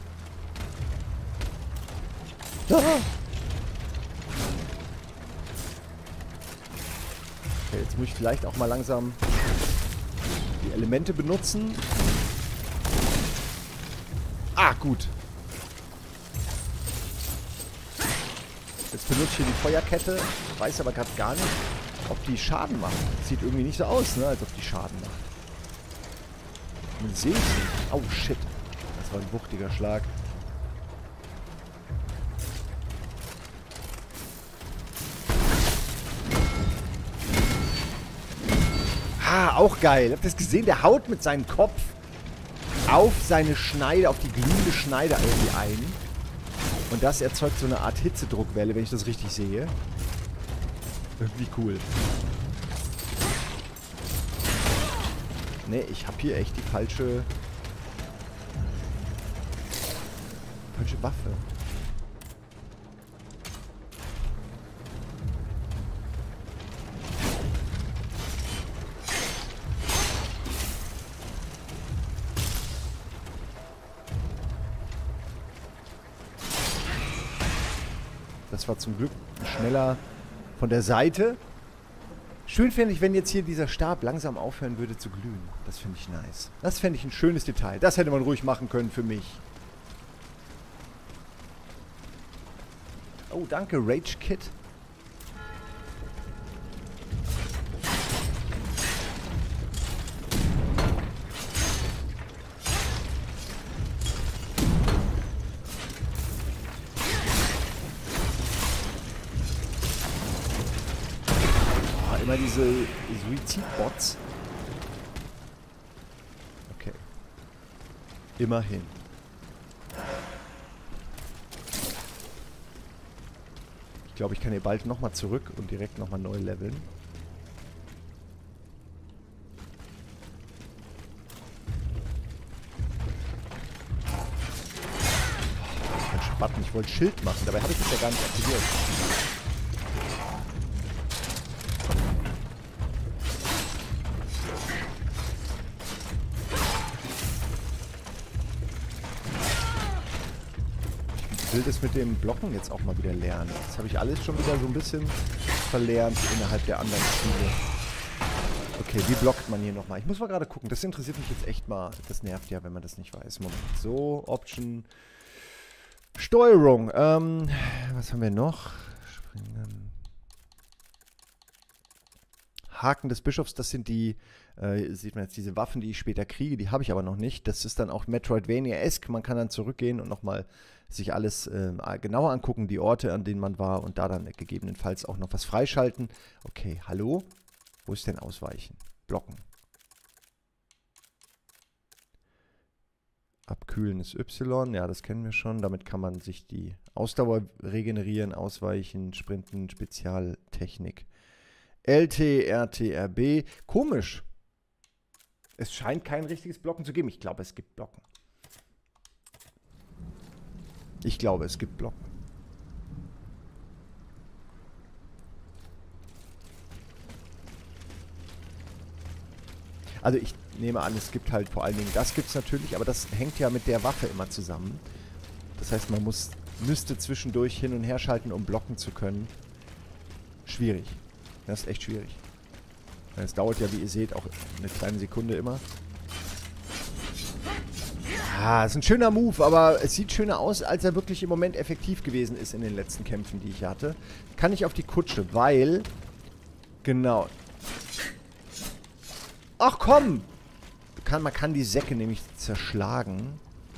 Ah! Okay, jetzt muss ich vielleicht auch mal langsam die Elemente benutzen. Ah, gut. Jetzt benutze ich hier die Feuerkette. Weiß aber gerade gar nicht, ob die Schaden macht. Sieht irgendwie nicht so aus, ne? Als ob die Schaden macht. Man sehe ich nicht. Oh, shit. Das war ein wuchtiger Schlag. Ah, auch geil. Habt ihr das gesehen? Der haut mit seinem Kopf auf seine Schneide, auf die glühende Schneide irgendwie ein. Und das erzeugt so eine Art Hitzedruckwelle, wenn ich das richtig sehe. Irgendwie cool. Ne, ich habe hier echt die falsche Waffe. Das war zum Glück schneller von der Seite. Schön fände ich, wenn jetzt hier dieser Stab langsam aufhören würde zu glühen. Das finde ich nice. Das fände ich ein schönes Detail. Das hätte man ruhig machen können für mich. Oh, danke, Rage Kit. Immer diese Suizidbots. Okay. Immerhin. Ich glaube, ich kann hier bald nochmal zurück und direkt nochmal neu leveln. Falscher Button. Ich wollte Schild machen, dabei habe ich das ja gar nicht aktiviert. will das mit dem Blocken jetzt auch mal wieder lernen. Das habe ich alles schon wieder so ein bisschen verlernt innerhalb der anderen Spiele. Okay, wie blockt man hier nochmal? Ich muss mal gerade gucken. Das interessiert mich jetzt echt mal. Das nervt ja, wenn man das nicht weiß. Moment. So, Option. Steuerung. Was haben wir noch? Springen. Haken des Bischofs. Das sind die, sieht man jetzt, diese Waffen, die ich später kriege. Die habe ich aber noch nicht. Das ist dann auch Metroidvania-esque. Man kann dann zurückgehen und nochmal sich alles genauer angucken. Die Orte, an denen man war. Und da dann gegebenenfalls auch noch was freischalten. Okay, hallo? Wo ist denn Ausweichen? Blocken. Abkühlen ist Y. Ja, das kennen wir schon. Damit kann man sich die Ausdauer regenerieren, ausweichen, sprinten, Spezialtechnik. LT, RT, RB. Komisch. Es scheint kein richtiges Blocken zu geben. Ich glaube, es gibt Blocken. Ich glaube, es gibt Blocken. Also ich nehme an, es gibt halt vor allen Dingen, das gibt es natürlich, aber das hängt ja mit der Waffe immer zusammen. Das heißt, man müsste zwischendurch hin und her schalten, um blocken zu können. Schwierig. Das ist echt schwierig. Es dauert ja, wie ihr seht, auch eine kleine Sekunde immer. Ah, ist ein schöner Move, aber es sieht schöner aus, als er wirklich im Moment effektiv gewesen ist in den letzten Kämpfen, die ich hatte. Kann ich auf die Kutsche, weil... Genau. Ach komm! Man kann die Säcke nämlich zerschlagen.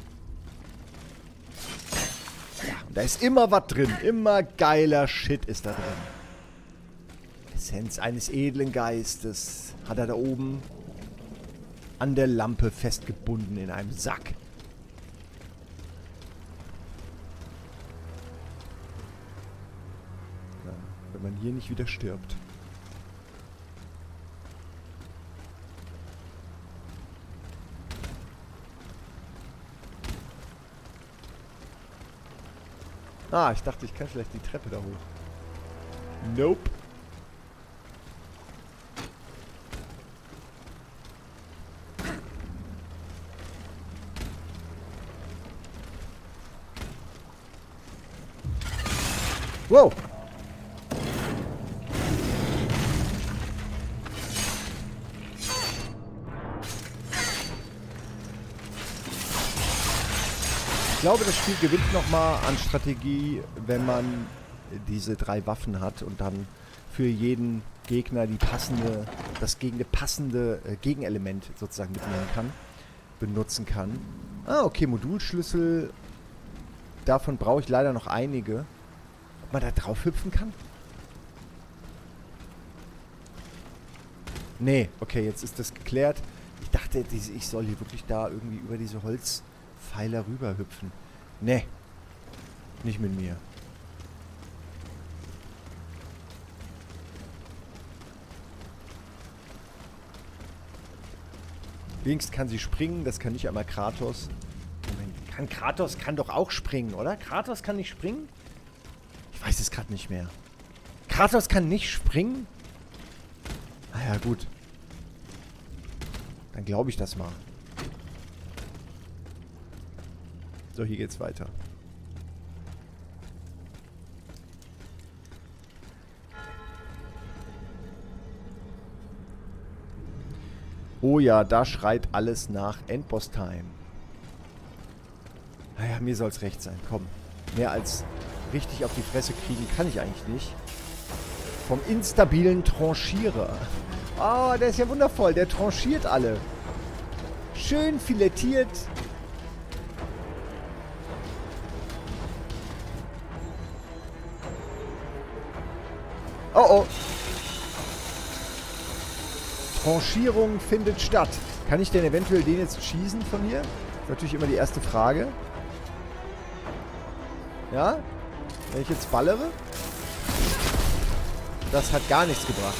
Ja, und da ist immer was drin. Immer geiler Shit ist da drin. Essenz eines edlen Geistes hat er da oben an der Lampe festgebunden in einem Sack. Ja, wenn man hier nicht wieder stirbt. Ah, ich dachte, ich kann vielleicht die Treppe da hoch. Nope. Wow. Ich glaube, das Spiel gewinnt nochmal an Strategie, wenn man diese 3 Waffen hat und dann für jeden Gegner das passende Gegenelement sozusagen mitnehmen kann, benutzen kann. Ah, okay, Modulschlüssel. Davon brauche ich leider noch einige. Ob man da drauf hüpfen kann? Nee, okay, jetzt ist das geklärt. Ich dachte, ich soll hier wirklich da irgendwie über diese Holzpfeiler rüber hüpfen. Nee, nicht mit mir. Links kann sie springen, das kann nicht einmal Kratos. Moment, Kratos kann doch auch springen, oder? Kratos kann nicht springen? Ich weiß es gerade nicht mehr. Kratos kann nicht springen? Ah ja, gut. Dann glaube ich das mal. So, hier geht's weiter. Oh ja, da schreit alles nach Endboss-Time. Naja, mir soll's recht sein. Komm. Mehr als richtig auf die Fresse kriegen kann ich eigentlich nicht. Vom instabilen Tranchierer. Oh, der ist ja wundervoll. Der tranchiert alle. Schön filettiert. Oh oh. Tranchierung findet statt. Kann ich denn eventuell den jetzt schießen von hier? Das ist natürlich immer die erste Frage. Ja? Wenn ich jetzt ballere? Das hat gar nichts gebracht.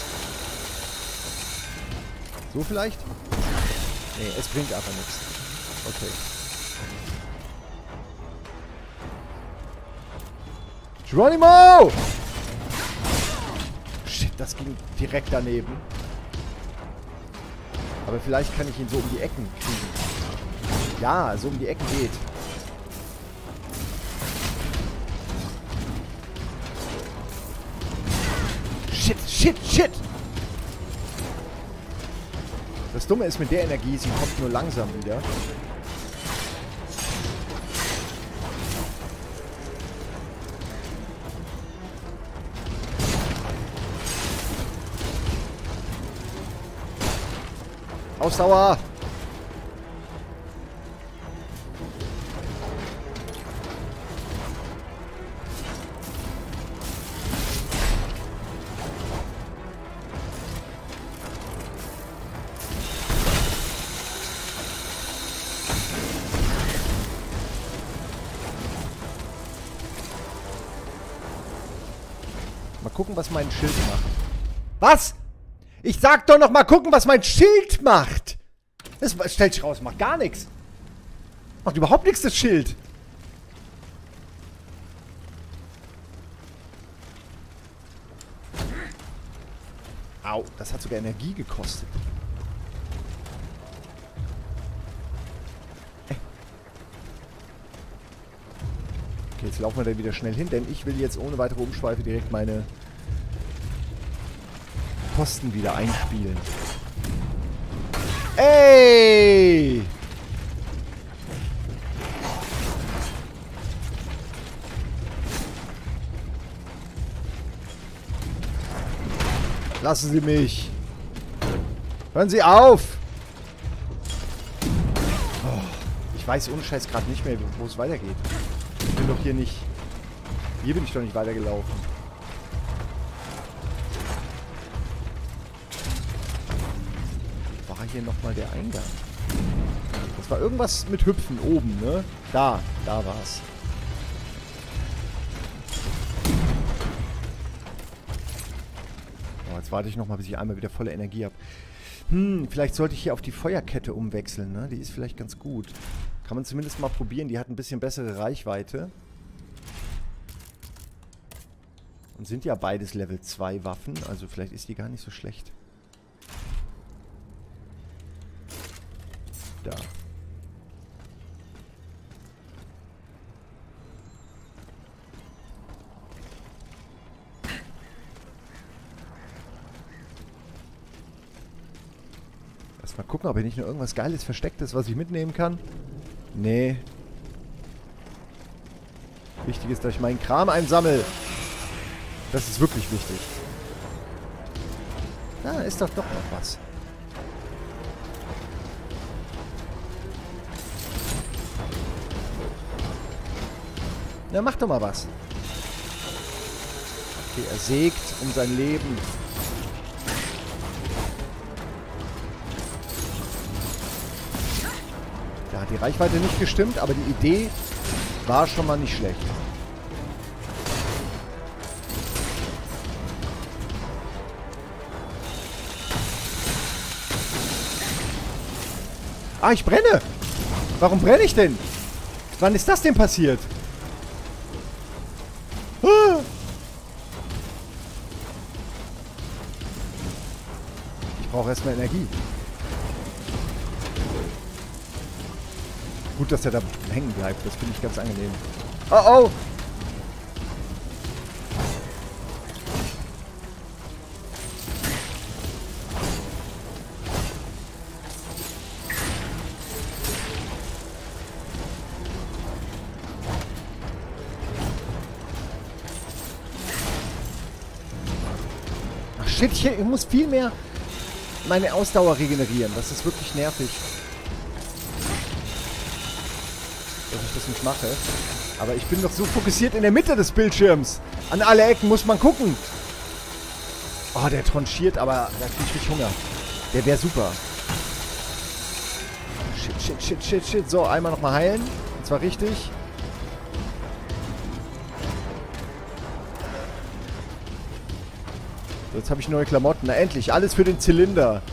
So vielleicht? Nee, es bringt einfach nichts. Okay. Geronimo! Shit, das ging direkt daneben. Aber vielleicht kann ich ihn so um die Ecken kriegen. Ja, so um die Ecken geht. shit, shit. Das Dumme ist mit der Energie, sie kommt nur langsam wieder. Ausdauer! Mal gucken, was mein Schild macht. Was? Ich sag doch noch mal gucken, was mein Schild macht. Das stellt sich raus, macht gar nichts. Macht überhaupt nichts, das Schild. Au, das hat sogar Energie gekostet. Okay, jetzt laufen wir da wieder schnell hin, denn ich will jetzt ohne weitere Umschweife direkt meine Posten wieder einspielen. Ey! Lassen Sie mich. Hören Sie auf! Oh, ich weiß ohne Scheiß gerade nicht mehr, wo es weitergeht. Ich bin doch hier nicht... Hier bin ich doch nicht weitergelaufen. Hier nochmal der Eingang. Das war irgendwas mit Hüpfen oben, ne? Da war's. Oh, jetzt warte ich nochmal, bis ich einmal wieder volle Energie habe. Vielleicht sollte ich hier auf die Feuerkette umwechseln, ne? Die ist vielleicht ganz gut. Kann man zumindest mal probieren. Die hat ein bisschen bessere Reichweite. Und sind ja beides Level 2 Waffen. Also vielleicht ist die gar nicht so schlecht. Da. Erstmal gucken, ob hier nicht noch irgendwas Geiles versteckt ist, was ich mitnehmen kann. Nee. Wichtig ist, dass ich meinen Kram einsammle. Das ist wirklich wichtig. Da ist doch noch was. Na, mach doch mal was. Okay, er sägt um sein Leben. Da hat die Reichweite nicht gestimmt, aber die Idee war schon mal nicht schlecht. Ah, ich brenne! Warum brenne ich denn? Wann ist das denn passiert? Ich brauche erstmal Energie. Gut, dass er da hängen bleibt. Das finde ich ganz angenehm. Oh, oh! Ach shit, ich muss viel mehr meine Ausdauer regenerieren. Das ist wirklich nervig. Dass ich das nicht mache. Aber ich bin doch so fokussiert in der Mitte des Bildschirms. An alle Ecken muss man gucken. Oh, der tranchiert, aber da krieg ich Hunger. Der wäre super. Shit, shit, shit, shit, shit. So, einmal nochmal heilen. Und zwar richtig. So, jetzt habe ich neue Klamotten. Na endlich, alles für den Zylinder.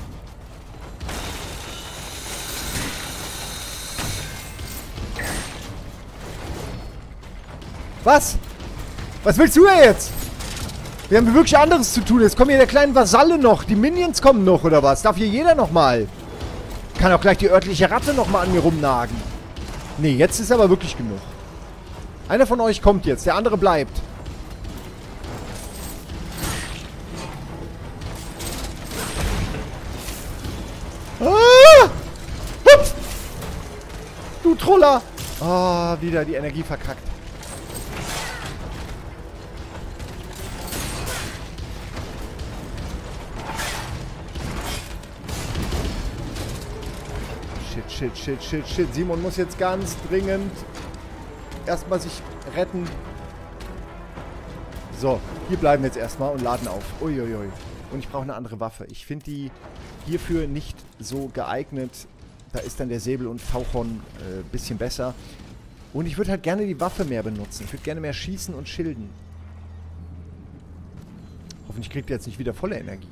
Was? Was willst du jetzt? Wir haben wirklich anderes zu tun. Jetzt kommen hier der kleinen Vasalle noch. Die Minions kommen noch, oder was? Darf hier jeder nochmal? Kann auch gleich die örtliche Ratte nochmal an mir rumnagen. Nee, jetzt ist aber wirklich genug. Einer von euch kommt jetzt, der andere bleibt. du Troller! Oh, wieder die Energie verkackt. Shit. Simon muss jetzt ganz dringend erstmal sich retten. So, hier bleiben wir jetzt erstmal und laden auf. Uiuiui. Und ich brauche eine andere Waffe. Ich finde die hierfür nicht so geeignet. Da ist dann der Säbel und Fauchhorn ein bisschen besser. Und ich würde halt gerne die Waffe mehr benutzen. Ich würde gerne mehr schießen und schilden. Hoffentlich kriegt ihr jetzt nicht wieder volle Energie.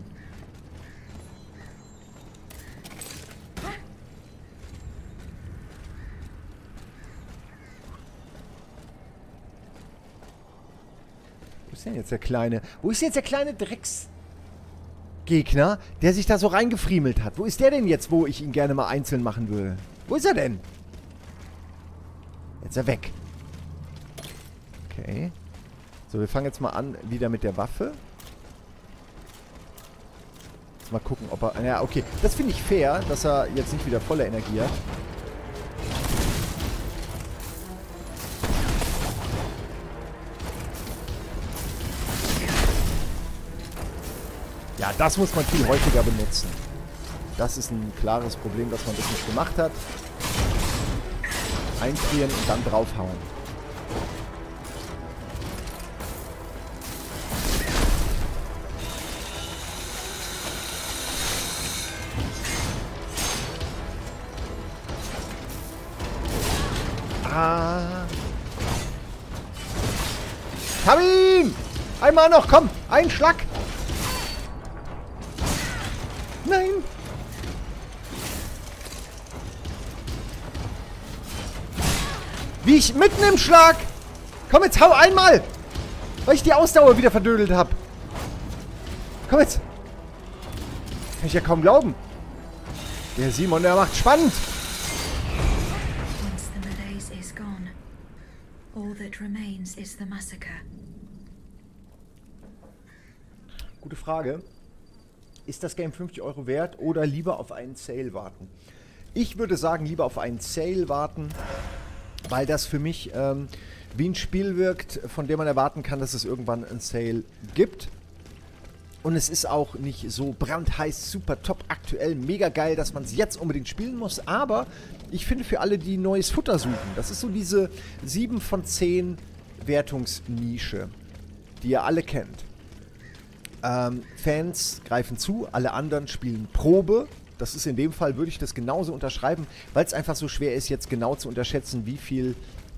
Wo ist denn jetzt der kleine? Wo ist jetzt der kleine Drecksgegner, der sich da so reingefriemelt hat? Wo ist der denn jetzt, wo ich ihn gerne mal einzeln machen würde? Wo ist er denn? Jetzt ist er weg. Okay. So, wir fangen jetzt mal an wieder mit der Waffe. Jetzt mal gucken, ob er... Ja, okay. Das finde ich fair, dass er jetzt nicht wieder volle Energie hat. Ja, das muss man viel häufiger benutzen. Das ist ein klares Problem, dass man das nicht gemacht hat. Einfrieren und dann draufhauen. Ah. Hab ihn! Einmal noch, komm! Ein Schlag! Nein! Wie ich mitten im Schlag! Komm jetzt, hau einmal! Weil ich die Ausdauer wieder verdödelt habe. Komm jetzt! Kann ich ja kaum glauben. Der Simon, der macht spannend! Once the malaise is gone, all that remains is the massacre. Gute Frage. Ist das Game 50 € wert oder lieber auf einen Sale warten? Ich würde sagen, lieber auf einen Sale warten, weil das für mich wie ein Spiel wirkt, von dem man erwarten kann, dass es irgendwann einen Sale gibt. Und es ist auch nicht so brandheiß, super top, aktuell, mega geil, dass man es jetzt unbedingt spielen muss. Aber ich finde für alle, die neues Futter suchen, das ist so diese 7 von 10 Wertungsnische, die ihr alle kennt. Fans greifen zu, alle anderen spielen Probe. Das ist in dem Fall, würde ich das genauso unterschreiben, weil es einfach so schwer ist, jetzt genau zu unterschätzen, wie viel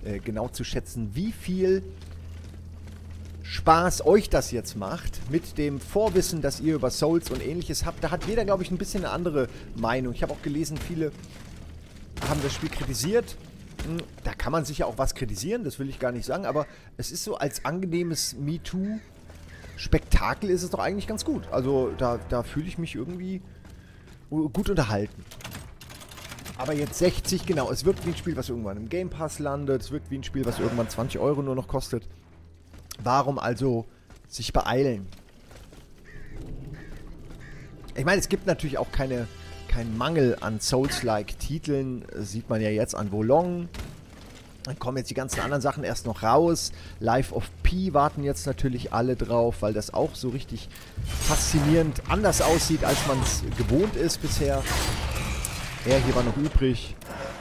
Spaß euch das jetzt macht, mit dem Vorwissen, das ihr über Souls und Ähnliches habt. Da hat jeder, glaube ich, ein bisschen eine andere Meinung. Ich habe auch gelesen, viele haben das Spiel kritisiert. Da kann man sicher auch was kritisieren, das will ich gar nicht sagen, aber es ist so als angenehmes MeToo-Spektakel ist es doch eigentlich ganz gut. Also da fühle ich mich irgendwie gut unterhalten. Aber jetzt 60, genau, es wirkt wie ein Spiel, was irgendwann im Game Pass landet, es wirkt wie ein Spiel, was irgendwann 20 € nur noch kostet. Warum also sich beeilen? Ich meine, es gibt natürlich auch keinen Mangel an Souls-like-Titeln, sieht man ja jetzt an Wolong. Dann kommen jetzt die ganzen anderen Sachen erst noch raus. Life of Pi warten jetzt natürlich alle drauf, weil das auch so richtig faszinierend anders aussieht, als man es gewohnt ist bisher. Ja, hier war noch übrig.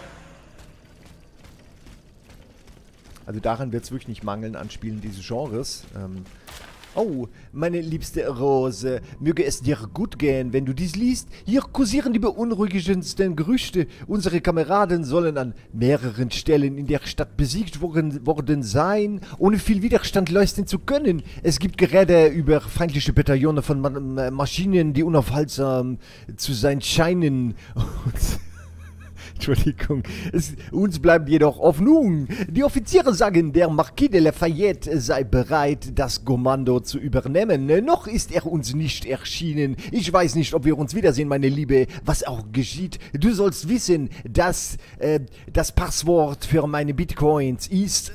Also daran wird es wirklich nicht mangeln an Spielen dieses Genres. Oh, meine liebste Rose, möge es dir gut gehen, wenn du dies liest. Hier kursieren die beunruhigendsten Gerüchte. Unsere Kameraden sollen an mehreren Stellen in der Stadt besiegt worden sein, ohne viel Widerstand leisten zu können. Es gibt Gerede über feindliche Bataillone von Maschinen, die unaufhaltsam zu sein scheinen. Entschuldigung. Uns bleibt jedoch Hoffnung. Die Offiziere sagen, der Marquis de Lafayette sei bereit, das Kommando zu übernehmen. Noch ist er uns nicht erschienen. Ich weiß nicht, ob wir uns wiedersehen, meine Liebe. Was auch geschieht. Du sollst wissen, dass das Passwort für meine Bitcoins ist...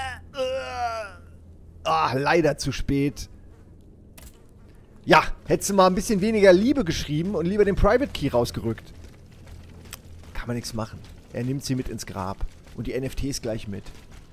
leider zu spät. Ja, hättest du mal ein bisschen weniger Liebe geschrieben und lieber den Private Key rausgerückt. Kann man nichts machen. Er nimmt sie mit ins Grab. Und die NFTs gleich mit.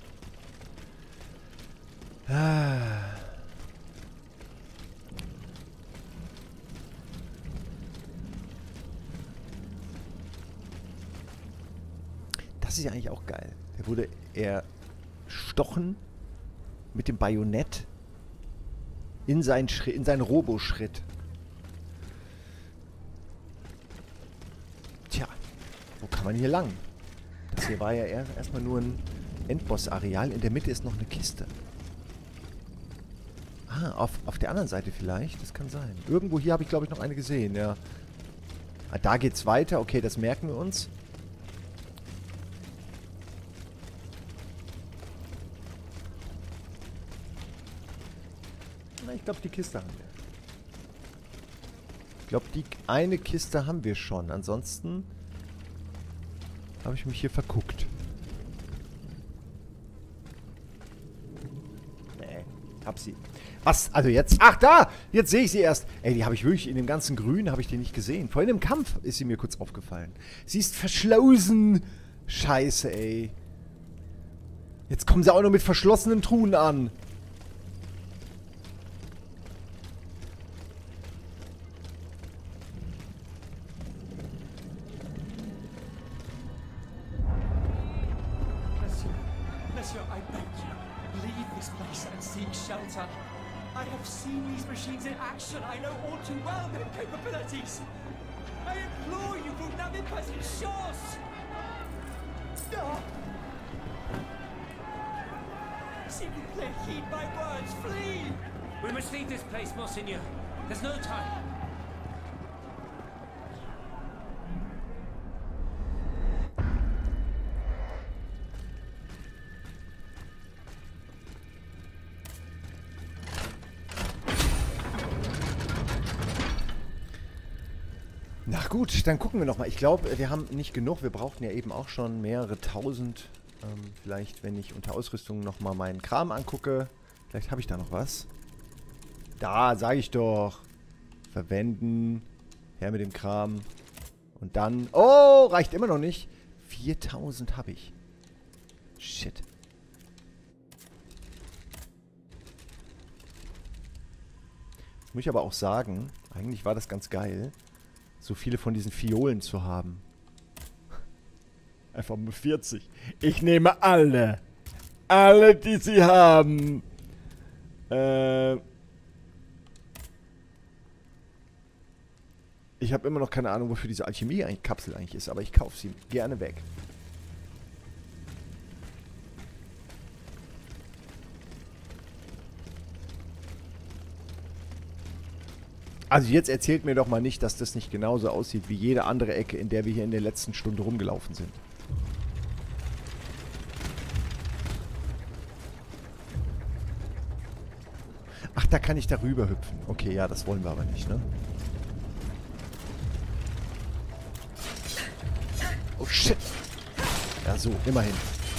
Das ist ja eigentlich auch geil. Da wurde erstochen mit dem Bajonett in seinen Roboschritt. Tja, wo kann man hier lang? Das hier war ja erstmal nur ein Endboss-Areal. In der Mitte ist noch eine Kiste. Ah, auf der anderen Seite vielleicht. Das kann sein. Irgendwo hier habe ich, glaube ich, noch eine gesehen, ja. Ah, da geht's weiter. Okay, das merken wir uns. Na, ich glaube, die Kiste haben wir. Ich glaube, die eine Kiste haben wir schon. Ansonsten habe ich mich hier verguckt. Nee, hab sie. Was? Also jetzt? Ach, da! Jetzt sehe ich sie erst. Ey, die habe ich wirklich in dem ganzen Grün, habe ich die nicht gesehen. Vorhin im Kampf ist sie mir kurz aufgefallen. Sie ist verschlossen. Scheiße, ey. Jetzt kommen sie auch noch mit verschlossenen Truhen an. Monsieur, I beg you, leave this place and seek shelter. I have seen these machines in action. I know all too well their capabilities. I implore you, vous n'avez pas une chance. S'il vous plaît, heed my words, flee! We must leave this place, Monseigneur. There's no time. Na gut, dann gucken wir nochmal. Ich glaube, wir haben nicht genug. Wir brauchten ja eben auch schon mehrere tausend. Vielleicht, wenn ich unter Ausrüstung nochmal meinen Kram angucke. Vielleicht habe ich da noch was. Da, sage ich doch. Verwenden. Her mit dem Kram. Und dann... Oh, reicht immer noch nicht. 4000 habe ich. Shit. Jetzt muss ich aber auch sagen, eigentlich war das ganz geil, so viele von diesen Fiolen zu haben. Einfach nur 40. Ich nehme alle. Alle, die sie haben. Ich habe immer noch keine Ahnung, wofür diese Alchemie-Kapsel eigentlich ist, aber ich kaufe sie gerne weg. Also jetzt erzählt mir doch mal nicht, dass das nicht genauso aussieht wie jede andere Ecke, in der wir hier in der letzten Stunde rumgelaufen sind. Ach, da kann ich darüber hüpfen. Okay, ja, das wollen wir aber nicht, ne? Oh, shit. Ja, so, immerhin.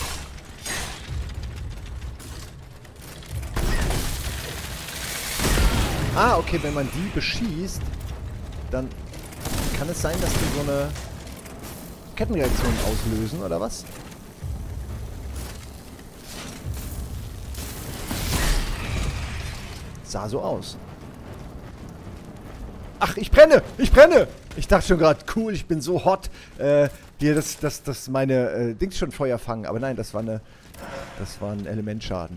Ah, okay, wenn man die beschießt, dann kann es sein, dass die so eine Kettenreaktion auslösen, oder was? Sah so aus. Ach, ich brenne! Ich brenne! Ich dachte schon gerade, cool, ich bin so hot. Dass meine Dings schon Feuer fangen. Aber nein, das war ein Elementschaden.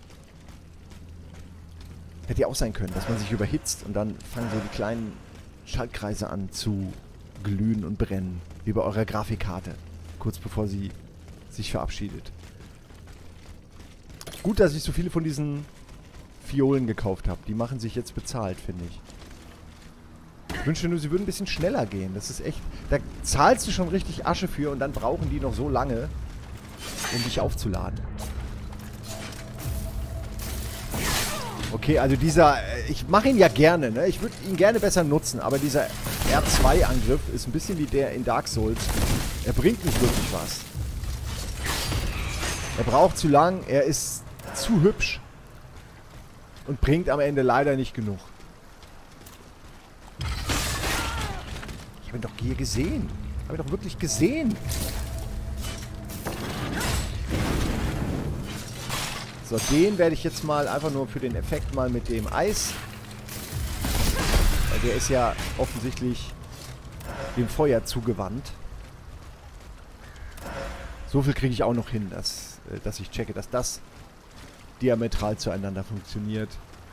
Hätte ja auch sein können, dass man sich überhitzt und dann fangen so die kleinen Schaltkreise an zu glühen und brennen. Wie bei eurer Grafikkarte. Kurz bevor sie sich verabschiedet. Gut, dass ich so viele von diesen Fiolen gekauft habe. Die machen sich jetzt bezahlt, finde ich. Ich wünschte nur, sie würden ein bisschen schneller gehen. Das ist echt... Da zahlst du schon richtig Asche für und dann brauchen die noch so lange, um dich aufzuladen. Okay, also dieser... Ich mache ihn ja gerne, ne? Ich würde ihn gerne besser nutzen, aber dieser R2-Angriff ist ein bisschen wie der in Dark Souls. Er bringt nicht wirklich was. Er braucht zu lang, er ist zu hübsch und bringt am Ende leider nicht genug. Ich habe ihn doch hier gesehen. Habe ihn doch wirklich gesehen. So, den werde ich jetzt mal einfach nur für den Effekt mal mit dem Eis. Weil der ist ja offensichtlich dem Feuer zugewandt. So viel kriege ich auch noch hin, dass ich checke, dass das diametral zueinander funktioniert.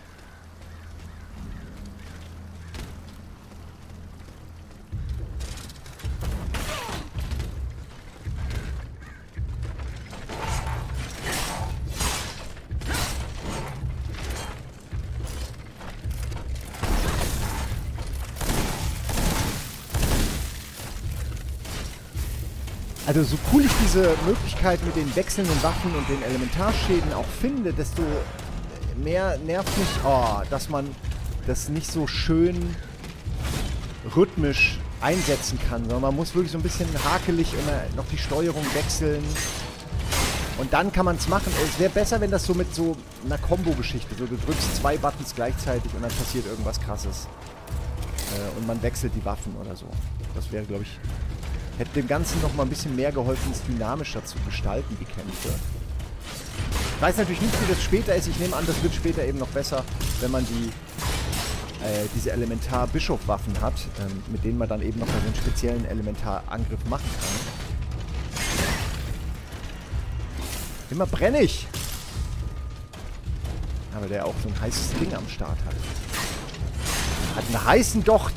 Also so cool ich diese Möglichkeit mit den wechselnden Waffen und den Elementarschäden auch finde, desto mehr nervt mich, dass man das nicht so schön rhythmisch einsetzen kann, sondern man muss wirklich so ein bisschen hakelig immer noch die Steuerung wechseln und dann kann man es machen. Es wäre besser, wenn das so mit so einer Combo-Geschichte, so du drückst 2 Buttons gleichzeitig und dann passiert irgendwas Krasses und man wechselt die Waffen oder so. Das wäre, glaube ich, hätte dem Ganzen noch mal ein bisschen mehr geholfen, es dynamischer zu gestalten, die Kämpfe. Ich weiß natürlich nicht, wie das später ist. Ich nehme an, das wird später eben noch besser, wenn man diese Elementar-Bischof-Waffen hat, mit denen man dann eben noch mal einen speziellen Elementarangriff machen kann. Immer brennig! Aber der auch so ein heißes Ding am Start hat. Hat einen heißen Docht!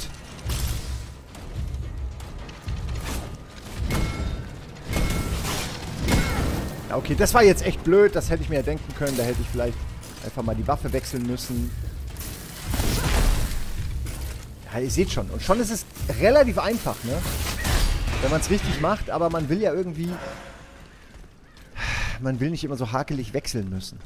Okay, das war jetzt echt blöd. Das hätte ich mir ja denken können. Da hätte ich vielleicht einfach mal die Waffe wechseln müssen. Ja, ihr seht schon. Und schon ist es relativ einfach, ne? Wenn man es richtig macht. Aber man will ja irgendwie... Man will nicht immer so hakelig wechseln müssen.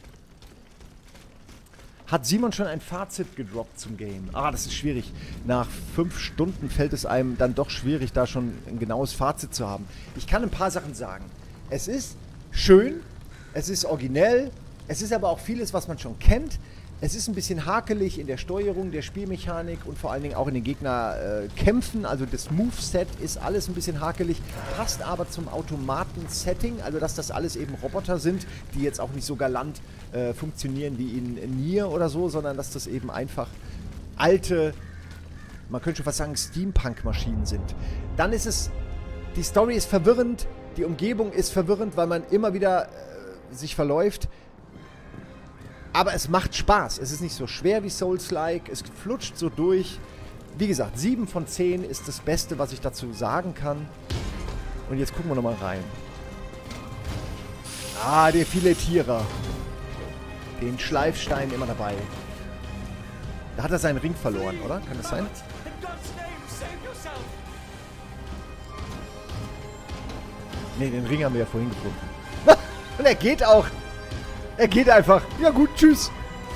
Hat Simon schon ein Fazit gedroppt zum Game? Das ist schwierig. Nach 5 Stunden fällt es einem dann doch schwierig, da schon ein genaues Fazit zu haben. Ich kann ein paar Sachen sagen. Es ist schön, es ist originell, es ist aber auch vieles, was man schon kennt. Es ist ein bisschen hakelig in der Steuerung, der Spielmechanik und vor allen Dingen auch in den Gegnerkämpfen. Also das Moveset ist alles ein bisschen hakelig, passt aber zum Automaten-Setting, also dass das alles eben Roboter sind, die jetzt auch nicht so galant funktionieren wie in Nier oder so, sondern dass das eben einfach alte, man könnte schon fast sagen, Steampunk-Maschinen sind. Dann ist es, die Story ist verwirrend, die Umgebung ist verwirrend, weil man immer wieder sich verläuft. Aber es macht Spaß. Es ist nicht so schwer wie Souls-like. Es flutscht so durch. Wie gesagt, 7 von 10 ist das Beste, was ich dazu sagen kann. Und jetzt gucken wir nochmal rein. Der Filetierer. Den Schleifstein immer dabei. Da hat er seinen Ring verloren, oder? Kann das sein? Ne, den Ring haben wir ja vorhin gefunden. Und er geht auch. Er geht einfach. Ja gut, tschüss.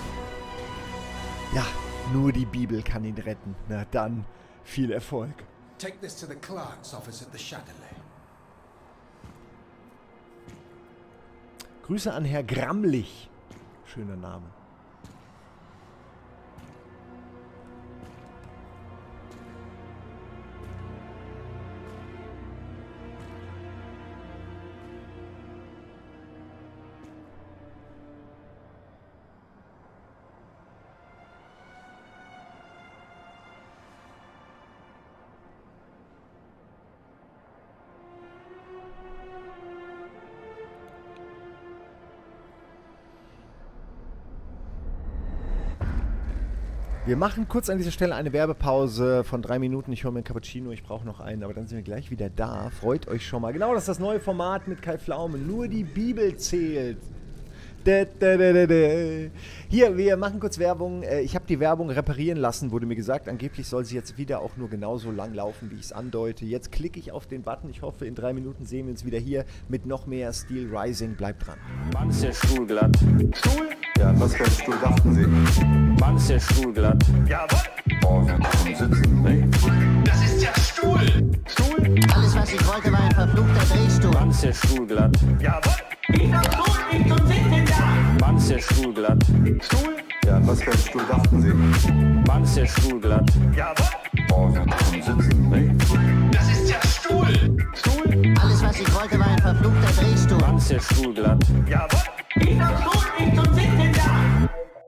Ja, nur die Bibel kann ihn retten. Na dann, viel Erfolg. Take this to the clerk's office at the Châtelet. Grüße an Herr Grammlich. Schöner Name. Wir machen kurz an dieser Stelle eine Werbepause von 3 Minuten. Ich hole mir einen Cappuccino, ich brauche noch einen, aber dann sind wir gleich wieder da. Freut euch schon mal. Genau, das ist das neue Format mit Kai Pflaume. Nur die Bibel zählt. Hier, wir machen kurz Werbung. Ich habe die Werbung reparieren lassen, wurde mir gesagt. Angeblich soll sie jetzt wieder auch nur genauso lang laufen, wie ich es andeute. Jetzt klicke ich auf den Button. Ich hoffe, in 3 Minuten sehen wir uns wieder hier mit noch mehr Steel Rising. Bleibt dran. Mann, ist der Stuhl glatt. Stuhl? Ja, was für ein Stuhl dachten Sie? Mann, ist der Stuhl glatt. Jawohl. Oh, wir müssen sitzen. Nee. Das ist der Stuhl! Stuhl? Alles, was ich wollte, war ein verfluchter Drehstuhl. Mann, ist der Stuhl glatt. Jawohl. Dieser Stuhl ist zum Sitzen da! Mann, ist der Stuhl glatt. Stuhl? Ja, was für ein Stuhl dachten Sie? Mann, ist der Stuhl glatt. Jawohl. Oh, wir müssen sitzen. Nee. Das ist der Stuhl! Stuhl? Alles, was ich wollte, war ein verfluchter Drehstuhl. Mann, ist der Stuhl glatt. Jawohl. Dieser Stuhl mich zum Sitzen da!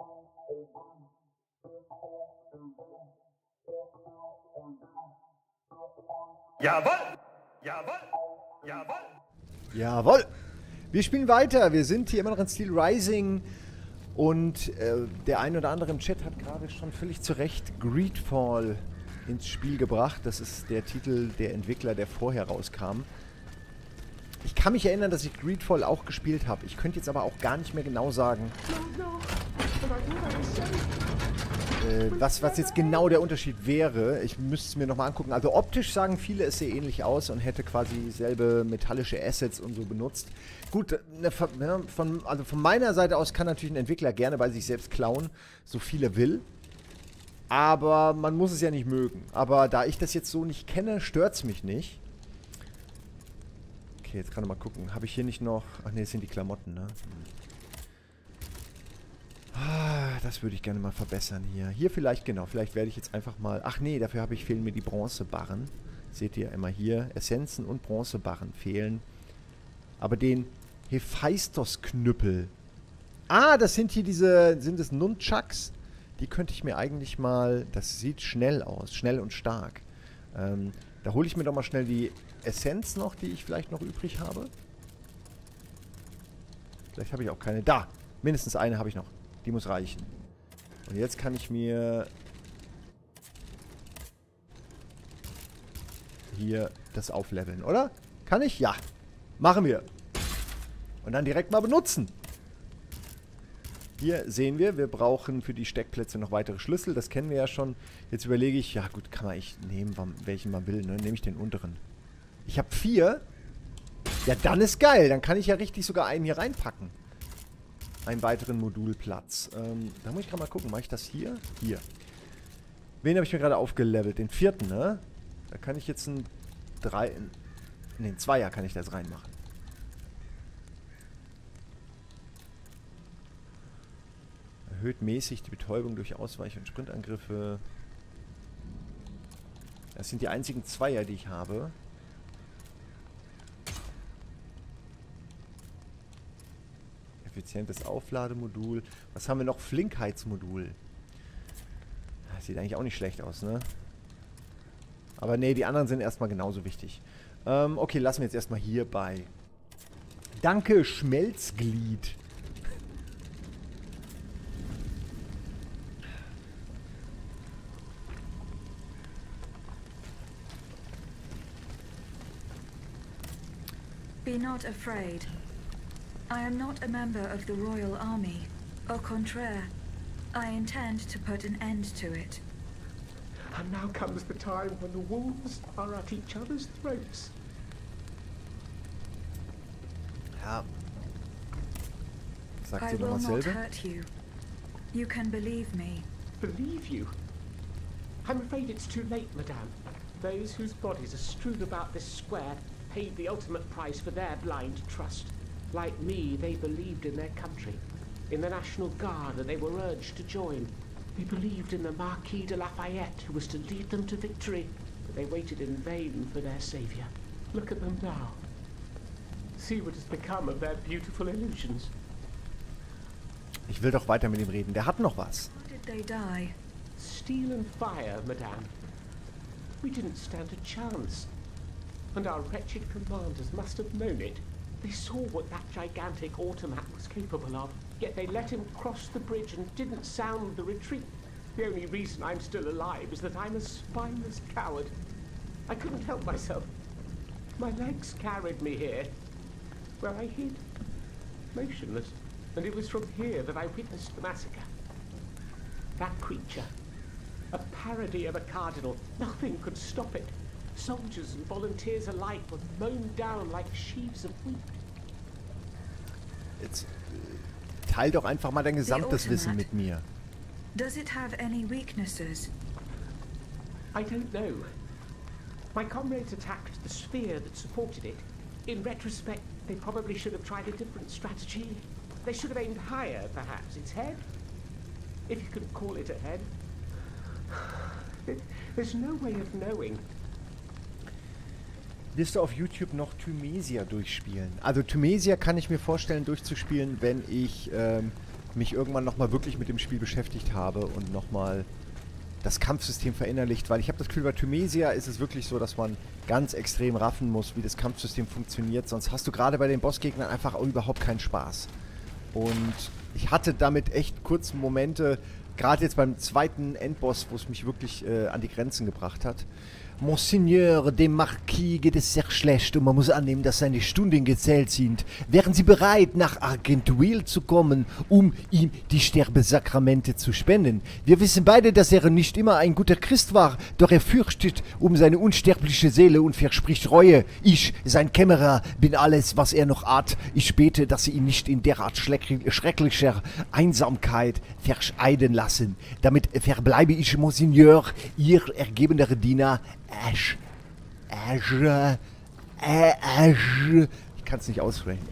Jawohl! Jawohl! Jawohl! Jawohl! Wir spielen weiter. Wir sind hier immer noch in Steel Rising. Und der ein oder andere im Chat hat gerade schon völlig zu Recht Greedfall ins Spiel gebracht. Das ist der Titel der Entwickler, der vorher rauskam. Ich kann mich erinnern, dass ich Greedfall auch gespielt habe. Ich könnte jetzt aber auch gar nicht mehr genau sagen, was jetzt genau der Unterschied wäre. Ich müsste es mir nochmal angucken. Also optisch sagen viele, es sehe ähnlich aus und hätte quasi dieselbe metallische Assets und so benutzt. Gut, von meiner Seite aus kann natürlich ein Entwickler gerne bei sich selbst klauen, so viel er will. Aber man muss es ja nicht mögen. Aber da ich das jetzt so nicht kenne, stört es mich nicht. Okay, jetzt kann ich mal gucken. Habe ich hier nicht noch... Ach ne, das sind die Klamotten, ne? Das würde ich gerne mal verbessern hier. Hier vielleicht, genau. Vielleicht werde ich jetzt einfach mal... Ach nee, dafür fehlen mir die Bronzebarren. Seht ihr immer hier. Essenzen und Bronzebarren fehlen. Aber den Hephaistos-Knüppel. Ah, das sind hier diese... Sind das Nunchucks? Die könnte ich mir eigentlich mal... Das sieht schnell aus. Schnell und stark. Da hole ich mir doch mal schnell die Essenz noch, die ich vielleicht noch übrig habe. Vielleicht habe ich auch keine. Da! Mindestens eine habe ich noch. Die muss reichen. Und jetzt kann ich mir hier das aufleveln, oder? Kann ich? Ja. Machen wir. Und dann direkt mal benutzen. Hier sehen wir, wir brauchen für die Steckplätze noch weitere Schlüssel. Das kennen wir ja schon. Jetzt überlege ich, ja gut, kann man echt nehmen, welchen man will. Ne? Nehme ich den unteren. Ich habe 4. Ja, dann ist geil. Dann kann ich ja richtig sogar einen hier reinpacken. Einen weiteren Modulplatz. Da muss ich gerade mal gucken. Mache ich das hier? Hier. Wen habe ich mir gerade aufgelevelt? Den 4., ne? Da kann ich jetzt einen 2er kann ich das reinmachen. Erhöht mäßig die Betäubung durch Ausweich- und Sprintangriffe. Das sind die einzigen 2er, die ich habe. Effizientes Auflademodul. Was haben wir noch? Flinkheitsmodul. Das sieht eigentlich auch nicht schlecht aus, ne? Aber ne, die anderen sind erstmal genauso wichtig. Okay, lassen wir jetzt erstmal hier bei. Danke, Schmelzglied. Be not afraid. I am not a member of the Royal Army. Au contraire, I intend to put an end to it. And now comes the time when the wolves are at each other's throats. Ja. Sagt I sie will noch not dasselbe? hurt you. You can believe me. Believe you? I'm afraid it's too late, madame. Those whose bodies are strewn about this square paid the ultimate price for their blind trust. Like me, they believed in their country, in the National Guard that they were urged to join. They believed in the Marquis de Lafayette, who was to lead them to victory, but they waited in vain for their savior. Look at them now. See what has become of their beautiful illusions. Ich will doch weiter mit ihm reden. Der hat noch was. How did they die? Steel and fire, madame. We didn't stand a chance. And our wretched commanders must have known it. They saw what that gigantic automat was capable of, yet they let him cross the bridge and didn't sound the retreat. The only reason I'm still alive is that I'm a spineless coward. I couldn't help myself. My legs carried me here, where I hid, motionless. And it was from here that I witnessed the massacre. That creature, a parody of a cardinal, nothing could stop it. Soldiers and volunteers alike were mown down like sheaves of wheat. Jetzt teil doch einfach mal dein gesamtes Wissen mit mir. Does it have any weaknesses? I don't know. My comrades attacked the sphere that supported it. In retrospect, they probably should have tried a different strategy. They should have aimed higher, perhaps. Its head? If you could call it a head. There's no way of knowing. Wirst du auf YouTube noch Thymesia durchspielen? Also Thymesia kann ich mir vorstellen durchzuspielen, wenn ich mich irgendwann nochmal wirklich mit dem Spiel beschäftigt habe und nochmal das Kampfsystem verinnerlicht, weil ich habe das Gefühl, bei Thymesia ist es wirklich so, dass man ganz extrem raffen muss, wie das Kampfsystem funktioniert, sonst hast du gerade bei den Bossgegnern einfach auch überhaupt keinen Spaß. Und ich hatte damit echt kurze Momente, gerade jetzt beim zweiten Endboss, wo es mich wirklich an die Grenzen gebracht hat. Monseigneur, dem Marquis geht es sehr schlecht und man muss annehmen, dass seine Stunden gezählt sind. Wären Sie bereit, nach Argenteuil zu kommen, um ihm die Sterbesakramente zu spenden? Wir wissen beide, dass er nicht immer ein guter Christ war, doch er fürchtet um seine unsterbliche Seele und verspricht Reue. Ich, sein Kämmerer, bin alles, was er noch hat. Ich bete, dass Sie ihn nicht in derart schrecklicher Einsamkeit verscheiden lassen. Damit verbleibe ich, Monseigneur, Ihr ergebener Diener, ich kann es nicht aussprechen.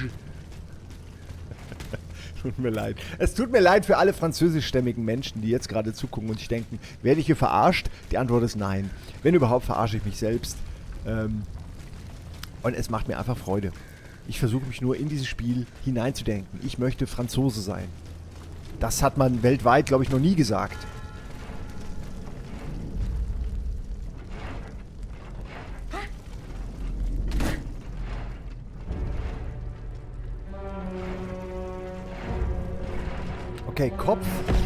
Tut mir leid. Es tut mir leid für alle französischstämmigen Menschen, die jetzt gerade zugucken und sich denken, werde ich hier verarscht? Die Antwort ist nein. Wenn überhaupt, verarsche ich mich selbst. Und es macht mir einfach Freude. Ich versuche mich nur in dieses Spiel hineinzudenken. Ich möchte Franzose sein. Das hat man weltweit, glaube ich, noch nie gesagt. Okay, Kopf.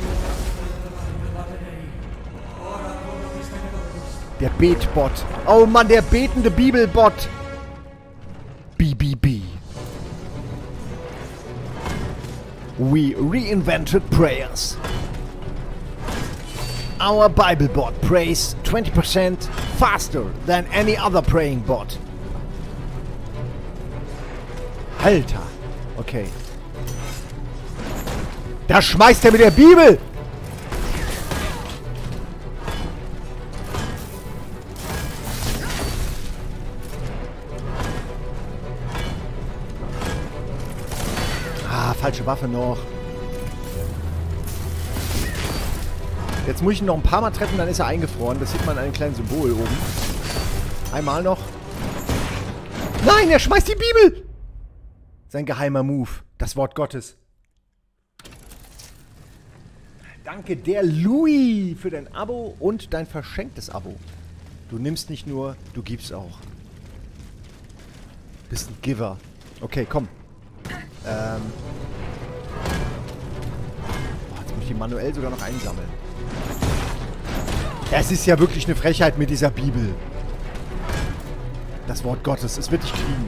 Der Betbot. Oh Mann, der betende Bibelbot. BBB. We reinvented prayers. Our Bible bot prays 20% faster than any other praying bot. Alter. Okay. Da schmeißt er mit der Bibel! Ah, falsche Waffe noch. Jetzt muss ich ihn noch ein paar Mal treffen, dann ist er eingefroren. Das sieht man an einem kleinen Symbol oben. Einmal noch. Nein, er schmeißt die Bibel! Sein geheimer Move. Das Wort Gottes. Danke der Louis für dein Abo und dein verschenktes Abo. Du nimmst nicht nur, du gibst auch. Bist ein Giver. Okay, komm. Boah, jetzt muss ich die manuell sogar noch einsammeln. Es ist ja wirklich eine Frechheit mit dieser Bibel. Das Wort Gottes, es wird dich kriegen.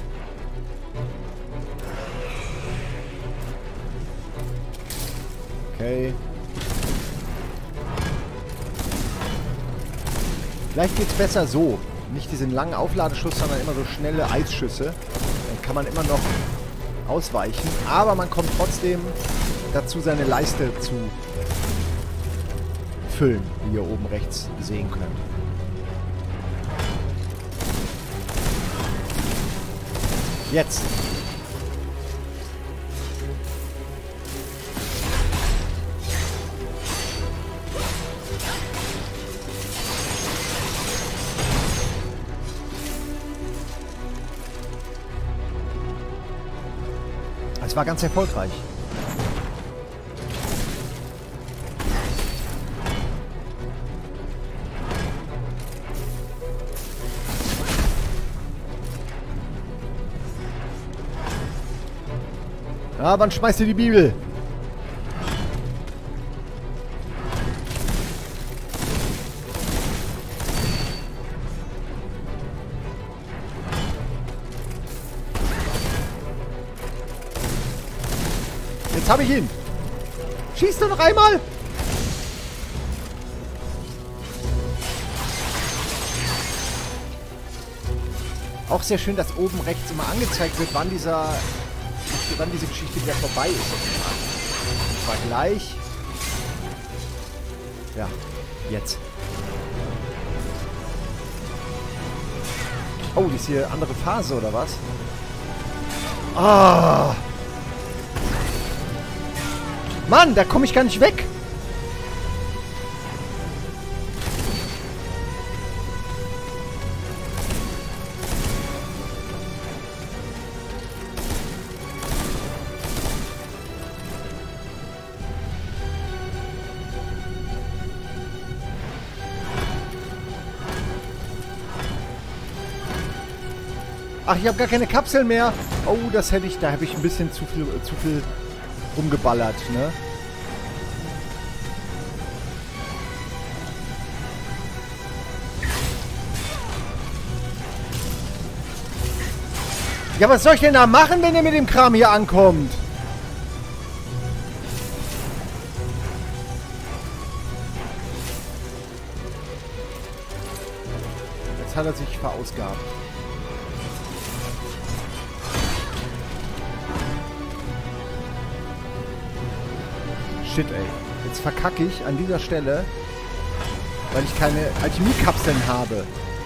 Okay. Vielleicht geht's besser so. Nicht diesen langen Aufladeschuss, sondern immer so schnelle Eisschüsse. Dann kann man immer noch ausweichen. Aber man kommt trotzdem dazu, seine Leiste zu füllen, wie ihr oben rechts sehen könnt. Jetzt. Es war ganz erfolgreich. Ah, wann schmeißt ihr die Bibel? Jetzt habe ich ihn. Schieß doch noch einmal. Auch sehr schön, dass oben rechts immer angezeigt wird, wann diese Geschichte wieder vorbei ist. Und zwar gleich. Ja, jetzt. Oh, die ist hier andere Phase, oder was? Ah! Mann, da komme ich gar nicht weg. Ach, ich habe gar keine Kapseln mehr. Oh, das hätte ich... Da habe ich ein bisschen zu viel rumgeballert, ne? Ja, was soll ich denn da machen, wenn ihr mit dem Kram hier ankommt? Jetzt hat er sich verausgabt. Shit, ey. Jetzt verkacke ich an dieser Stelle, weil ich keine Alchemiekapseln habe.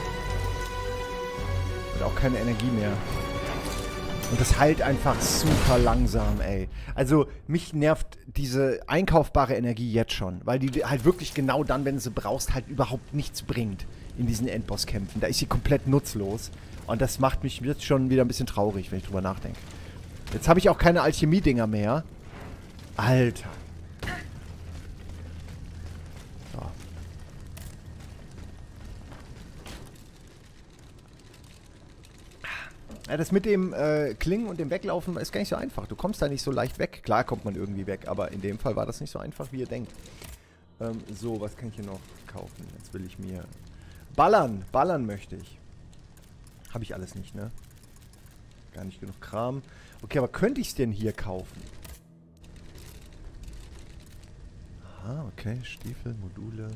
Und auch keine Energie mehr. Und das heilt einfach super langsam, ey. Also, mich nervt diese einkaufbare Energie jetzt schon. Weil die halt wirklich genau dann, wenn du sie brauchst, halt überhaupt nichts bringt in diesen Endbosskämpfen. Da ist sie komplett nutzlos. Und das macht mich jetzt schon wieder ein bisschen traurig, wenn ich drüber nachdenke. Jetzt habe ich auch keine Alchemie-Dinger mehr. Alter. So. Ja, das mit dem Klingen und dem Weglaufen ist gar nicht so einfach. Du kommst da nicht so leicht weg. Klar kommt man irgendwie weg, aber in dem Fall war das nicht so einfach, wie ihr denkt. So, was kann ich hier noch kaufen? Jetzt will ich mir... Ballern! Ballern möchte ich. Habe ich alles nicht, ne? Gar nicht genug Kram. Okay, aber könnte ich es denn hier kaufen? Aha, okay. Stiefel, Module...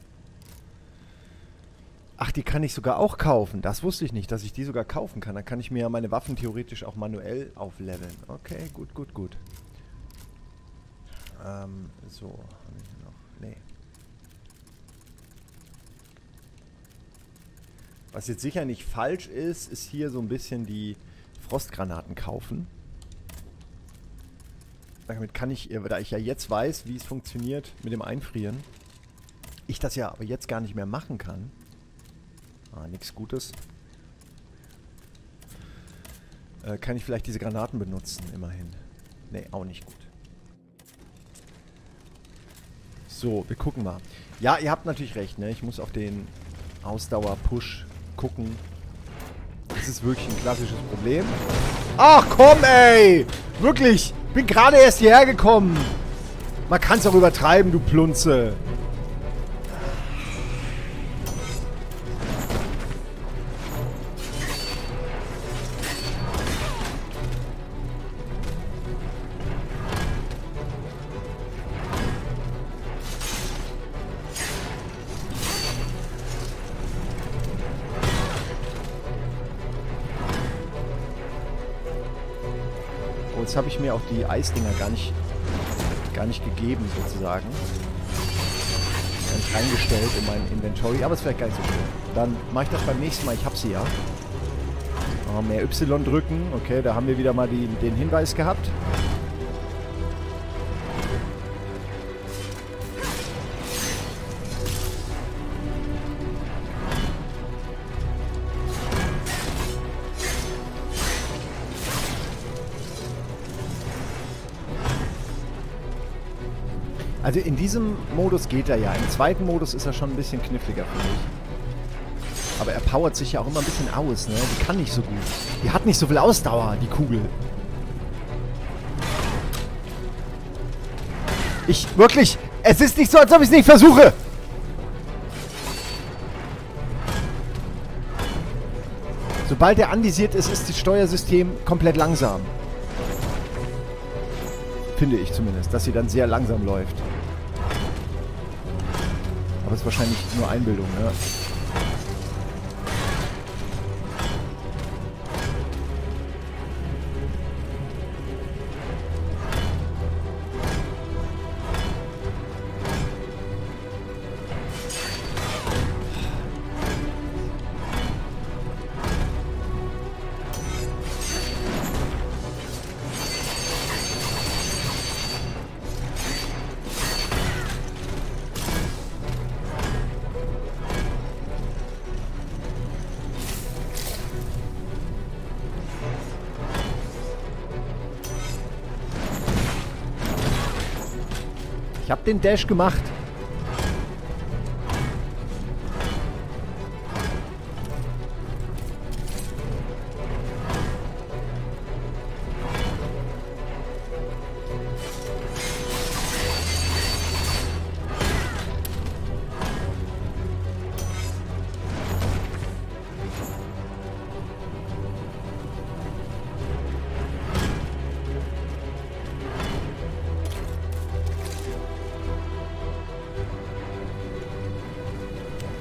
Ach, die kann ich sogar auch kaufen. Das wusste ich nicht, dass ich die sogar kaufen kann. Dann kann ich mir ja meine Waffen theoretisch auch manuell aufleveln. Okay, gut, gut, gut. So, habe ich noch... Nee. Was jetzt sicher nicht falsch ist, ist hier so ein bisschen die Frostgranaten kaufen. Damit kann ich, da ich ja jetzt weiß, wie es funktioniert mit dem Einfrieren, ich das ja aber jetzt gar nicht mehr machen kann. Ah, nichts Gutes. Kann ich vielleicht diese Granaten benutzen, immerhin. Nee, auch nicht gut. So, wir gucken mal. Ja, ihr habt natürlich recht, ne? Ich muss auf den Ausdauer-Push gucken. Das ist wirklich ein klassisches Problem. Ach komm, ey! Wirklich! Bin gerade erst hierher gekommen. Man kann es auch übertreiben, du Plunze. Jetzt habe ich mir auch die Eisdinger gar nicht gegeben, sozusagen. Gar nicht reingestellt in mein Inventory, aber es wäre gar nicht so schön. Dann mache ich das beim nächsten Mal, ich habe sie ja. Oh, mehr Y drücken, okay, da haben wir wieder mal den Hinweis gehabt. Also in diesem Modus geht er ja. Im zweiten Modus ist er schon ein bisschen kniffliger, finde ich. Aber er powert sich ja auch immer ein bisschen aus, ne? Die kann nicht so gut. Die hat nicht so viel Ausdauer, die Kugel. Wirklich, es ist nicht so, als ob ich es nicht versuche. Sobald er anvisiert ist, ist das Steuersystem komplett langsam. Finde ich zumindest, dass sie dann sehr langsam läuft. Aber es ist wahrscheinlich nur Einbildung, ne? Ich habe den Dash gemacht.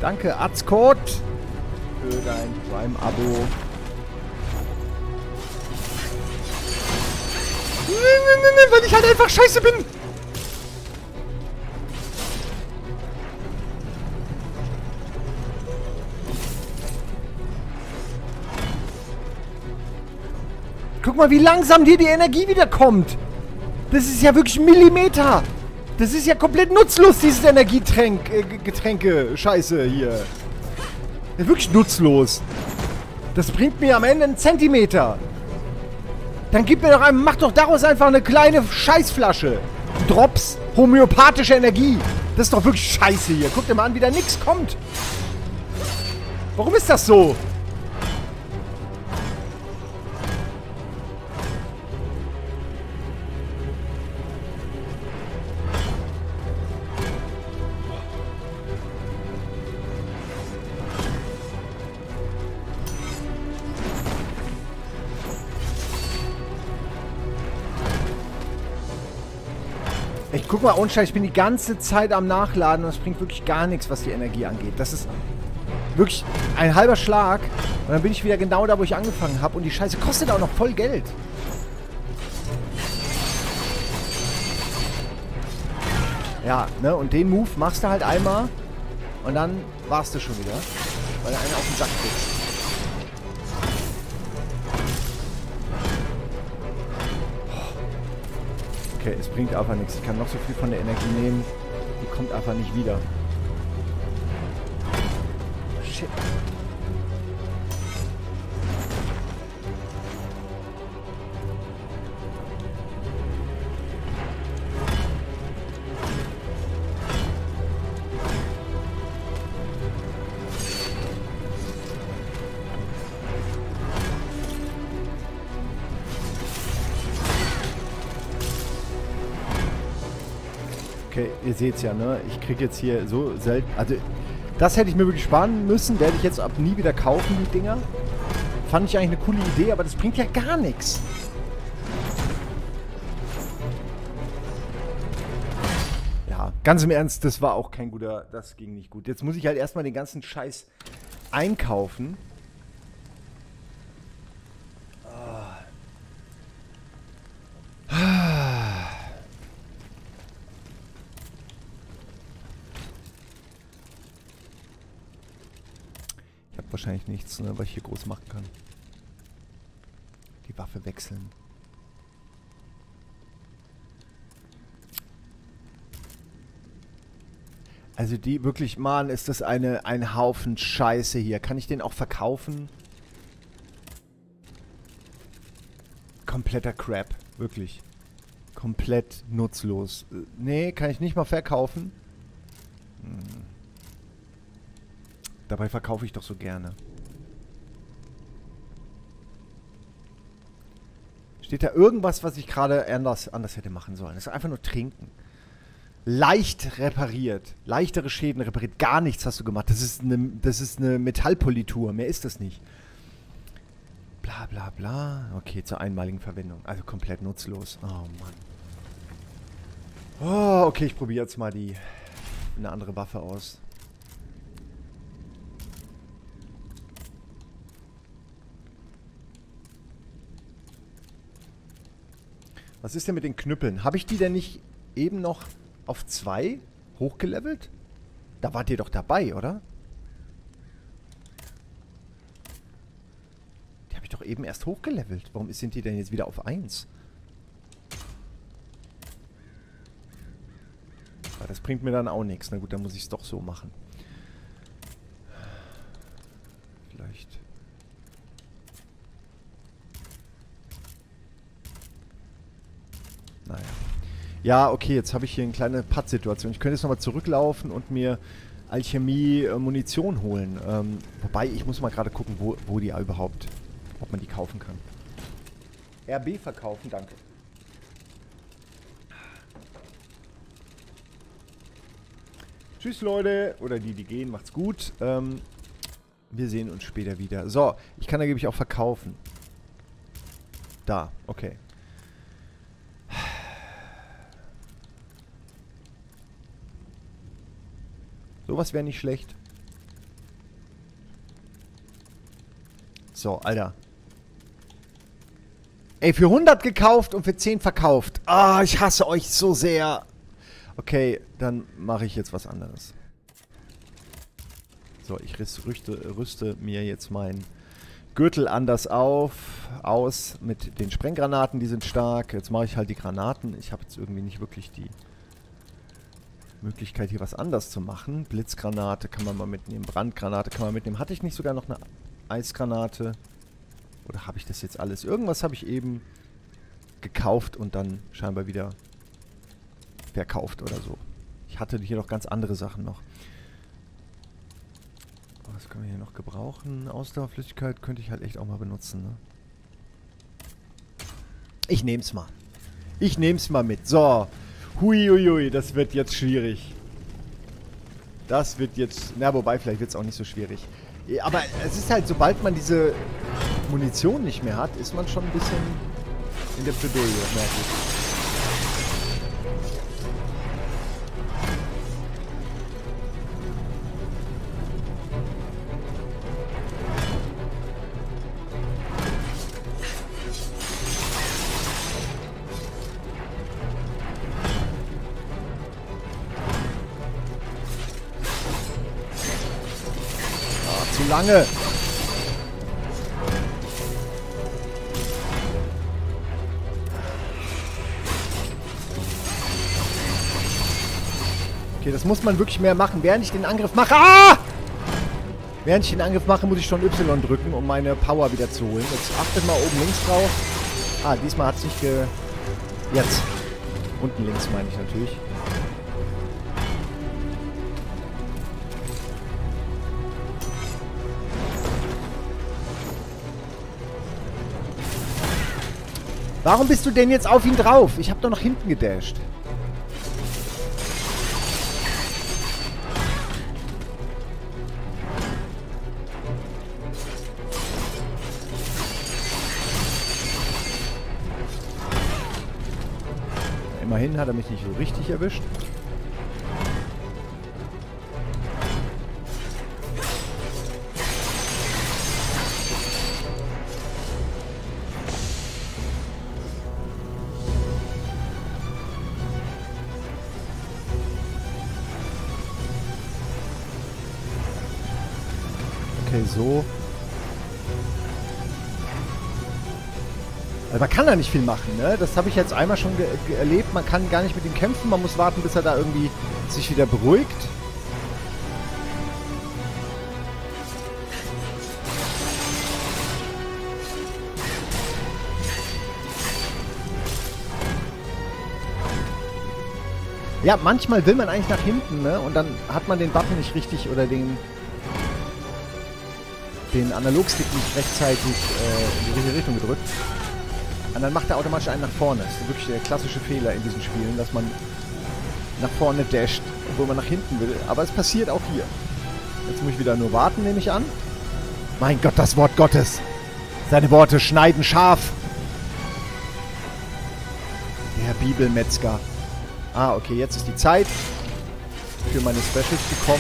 Danke, Azcode, für dein Prime-Abo. Weil ich halt einfach scheiße bin. Guck mal, wie langsam dir die Energie wiederkommt. Das ist ja wirklich Millimeter. Das ist ja komplett nutzlos, dieses Energiegetränke-Scheiße hier. Ja, wirklich nutzlos. Das bringt mir am Ende einen Zentimeter. Dann gib mir doch einen, mach doch daraus einfach eine kleine Scheißflasche. Drops homöopathische Energie. Das ist doch wirklich scheiße hier. Guck dir mal an, wie da nichts kommt. Warum ist das so? Ich guck mal, ohne Scheiß, ich bin die ganze Zeit am Nachladen und es bringt wirklich gar nichts, was die Energie angeht. Das ist wirklich ein halber Schlag und dann bin ich wieder genau da, wo ich angefangen habe und die Scheiße kostet auch noch voll Geld. Ja, ne, und den Move machst du halt einmal und dann warst du schon wieder, weil du einen auf den Sack kriegst. Okay, es bringt einfach nichts. Ich kann noch so viel von der Energie nehmen. Die kommt einfach nicht wieder. Shit. Okay, ihr seht's ja, ne? Ich kriege jetzt hier so selten... Also, das hätte ich mir wirklich sparen müssen. Werde ich jetzt ab nie wieder kaufen, die Dinger. Fand ich eigentlich eine coole Idee, aber das bringt ja gar nichts. Ja, ganz im Ernst, das war auch kein guter... Das ging nicht gut. Jetzt muss ich halt erstmal den ganzen Scheiß einkaufen. Wahrscheinlich nichts, ne, was ich hier groß machen kann. Die Waffe wechseln. Also die wirklich, Mann, ist das ein Haufen Scheiße hier. Kann ich den auch verkaufen? Kompletter Crap, wirklich. Komplett nutzlos. Nee, kann ich nicht mal verkaufen. Dabei verkaufe ich doch so gerne. Steht da irgendwas, was ich gerade anders hätte machen sollen? Das ist einfach nur trinken. Leicht repariert. Leichtere Schäden repariert. Gar nichts hast du gemacht. Das ist eine Metallpolitur. Mehr ist das nicht. Bla bla bla. Okay, zur einmaligen Verwendung. Also komplett nutzlos. Oh Mann. Oh, okay, ich probiere jetzt mal eine andere Waffe aus. Was ist denn mit den Knüppeln? Habe ich die denn nicht eben noch auf 2 hochgelevelt? Da wart ihr doch dabei, oder? Die habe ich doch eben erst hochgelevelt. Warum sind die denn jetzt wieder auf 1? Aber das bringt mir dann auch nichts. Na gut, dann muss ich es doch so machen. Vielleicht... Naja. Ja, okay, jetzt habe ich hier eine kleine Pattsituation. Ich könnte jetzt nochmal zurücklaufen und mir Alchemie-Munition holen. Wobei, ich muss mal gerade gucken, wo die überhaupt, ob man die kaufen kann. RB verkaufen, danke. Tschüss, Leute. Oder die gehen, macht's gut. Wir sehen uns später wieder. So, ich kann angeblich auch verkaufen. Da, okay. Sowas wäre nicht schlecht. So, Alter. Ey, für 100 gekauft und für 10 verkauft. Ah, ich hasse euch so sehr. Okay, dann mache ich jetzt was anderes. So, ich rüste mir jetzt meinen Gürtel anders aus mit den Sprenggranaten, die sind stark. Jetzt mache ich halt die Granaten. Ich habe jetzt irgendwie nicht wirklich die Möglichkeit, hier was anders zu machen. Blitzgranate kann man mal mitnehmen, Brandgranate kann man mitnehmen. Hatte ich nicht sogar noch eine Eisgranate? Oder habe ich das jetzt alles? Irgendwas habe ich eben gekauft und dann scheinbar wieder verkauft oder so. Ich hatte hier noch ganz andere Sachen noch. Was können wir hier noch gebrauchen? Ausdauerflüssigkeit könnte ich halt echt auch mal benutzen, ne? Ich nehm's mal. Ich nehm's mal mit. So. Huiuiui, das wird jetzt schwierig. Das wird jetzt... Na, wobei, vielleicht wird's auch nicht so schwierig. Aber es ist halt, sobald man diese Munition nicht mehr hat, ist man schon ein bisschen in der Bredouille, merke ich. Zu lange. Okay, das muss man wirklich mehr machen. Während ich den Angriff mache... Ah! Während ich den Angriff mache, muss ich schon Y drücken, um meine Power wieder zu holen. Jetzt achtet mal oben links drauf. Ah, diesmal hat es nicht ge... Jetzt. Unten links meine ich natürlich. Warum bist du denn jetzt auf ihn drauf? Ich habe doch nach hinten gedasht. Immerhin hat er mich nicht so richtig erwischt. So. Also man kann da nicht viel machen, ne? Das habe ich jetzt einmal schon erlebt. Man kann gar nicht mit ihm kämpfen. Man muss warten, bis er da irgendwie sich wieder beruhigt. Ja, manchmal will man eigentlich nach hinten, ne? Und dann hat man den Button nicht richtig oder den Analogstick nicht rechtzeitig in die richtige Richtung gedrückt. Und dann macht er automatisch einen nach vorne. Das ist wirklich der klassische Fehler in diesen Spielen, dass man nach vorne dasht, obwohl man nach hinten will. Aber es passiert auch hier. Jetzt muss ich wieder nur warten, nehme ich an. Mein Gott, das Wort Gottes. Seine Worte schneiden scharf. Der Bibelmetzger. Ah, okay, jetzt ist die Zeit für meine Specials gekommen.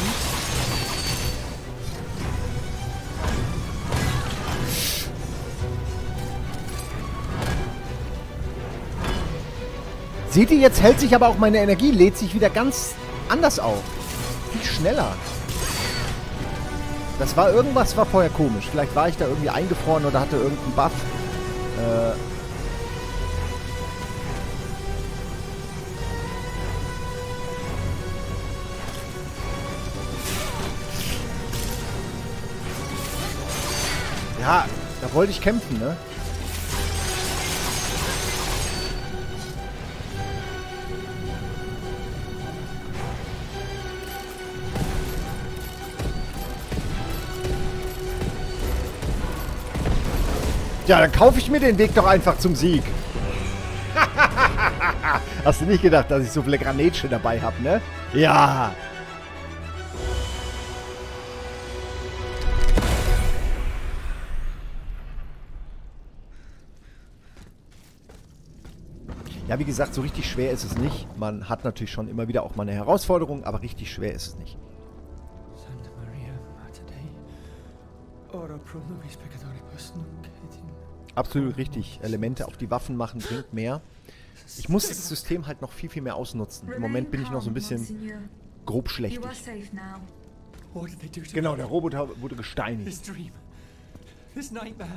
Seht ihr, jetzt hält sich aber auch meine Energie, lädt sich wieder ganz anders auf. Viel schneller. Das war irgendwas, war vorher komisch. Vielleicht war ich da irgendwie eingefroren oder hatte irgendeinen Buff. Ja, da wollte ich kämpfen, ne? Ja, dann kaufe ich mir den Weg doch einfach zum Sieg. Hast du nicht gedacht, dass ich so viele Granätchen dabei habe, ne? Ja. Ja, wie gesagt, so richtig schwer ist es nicht. Man hat natürlich schon immer wieder auch mal eine Herausforderung, aber richtig schwer ist es nicht. Santa Maria Mater Dei, Absolut richtig. Elemente auf die Waffen machen bringt mehr. Ich muss das System halt noch viel, viel mehr ausnutzen. Im Moment bin ich noch so ein bisschen grobschlächtig. Genau, der Roboter wurde gesteinigt. This dream. This nightmare.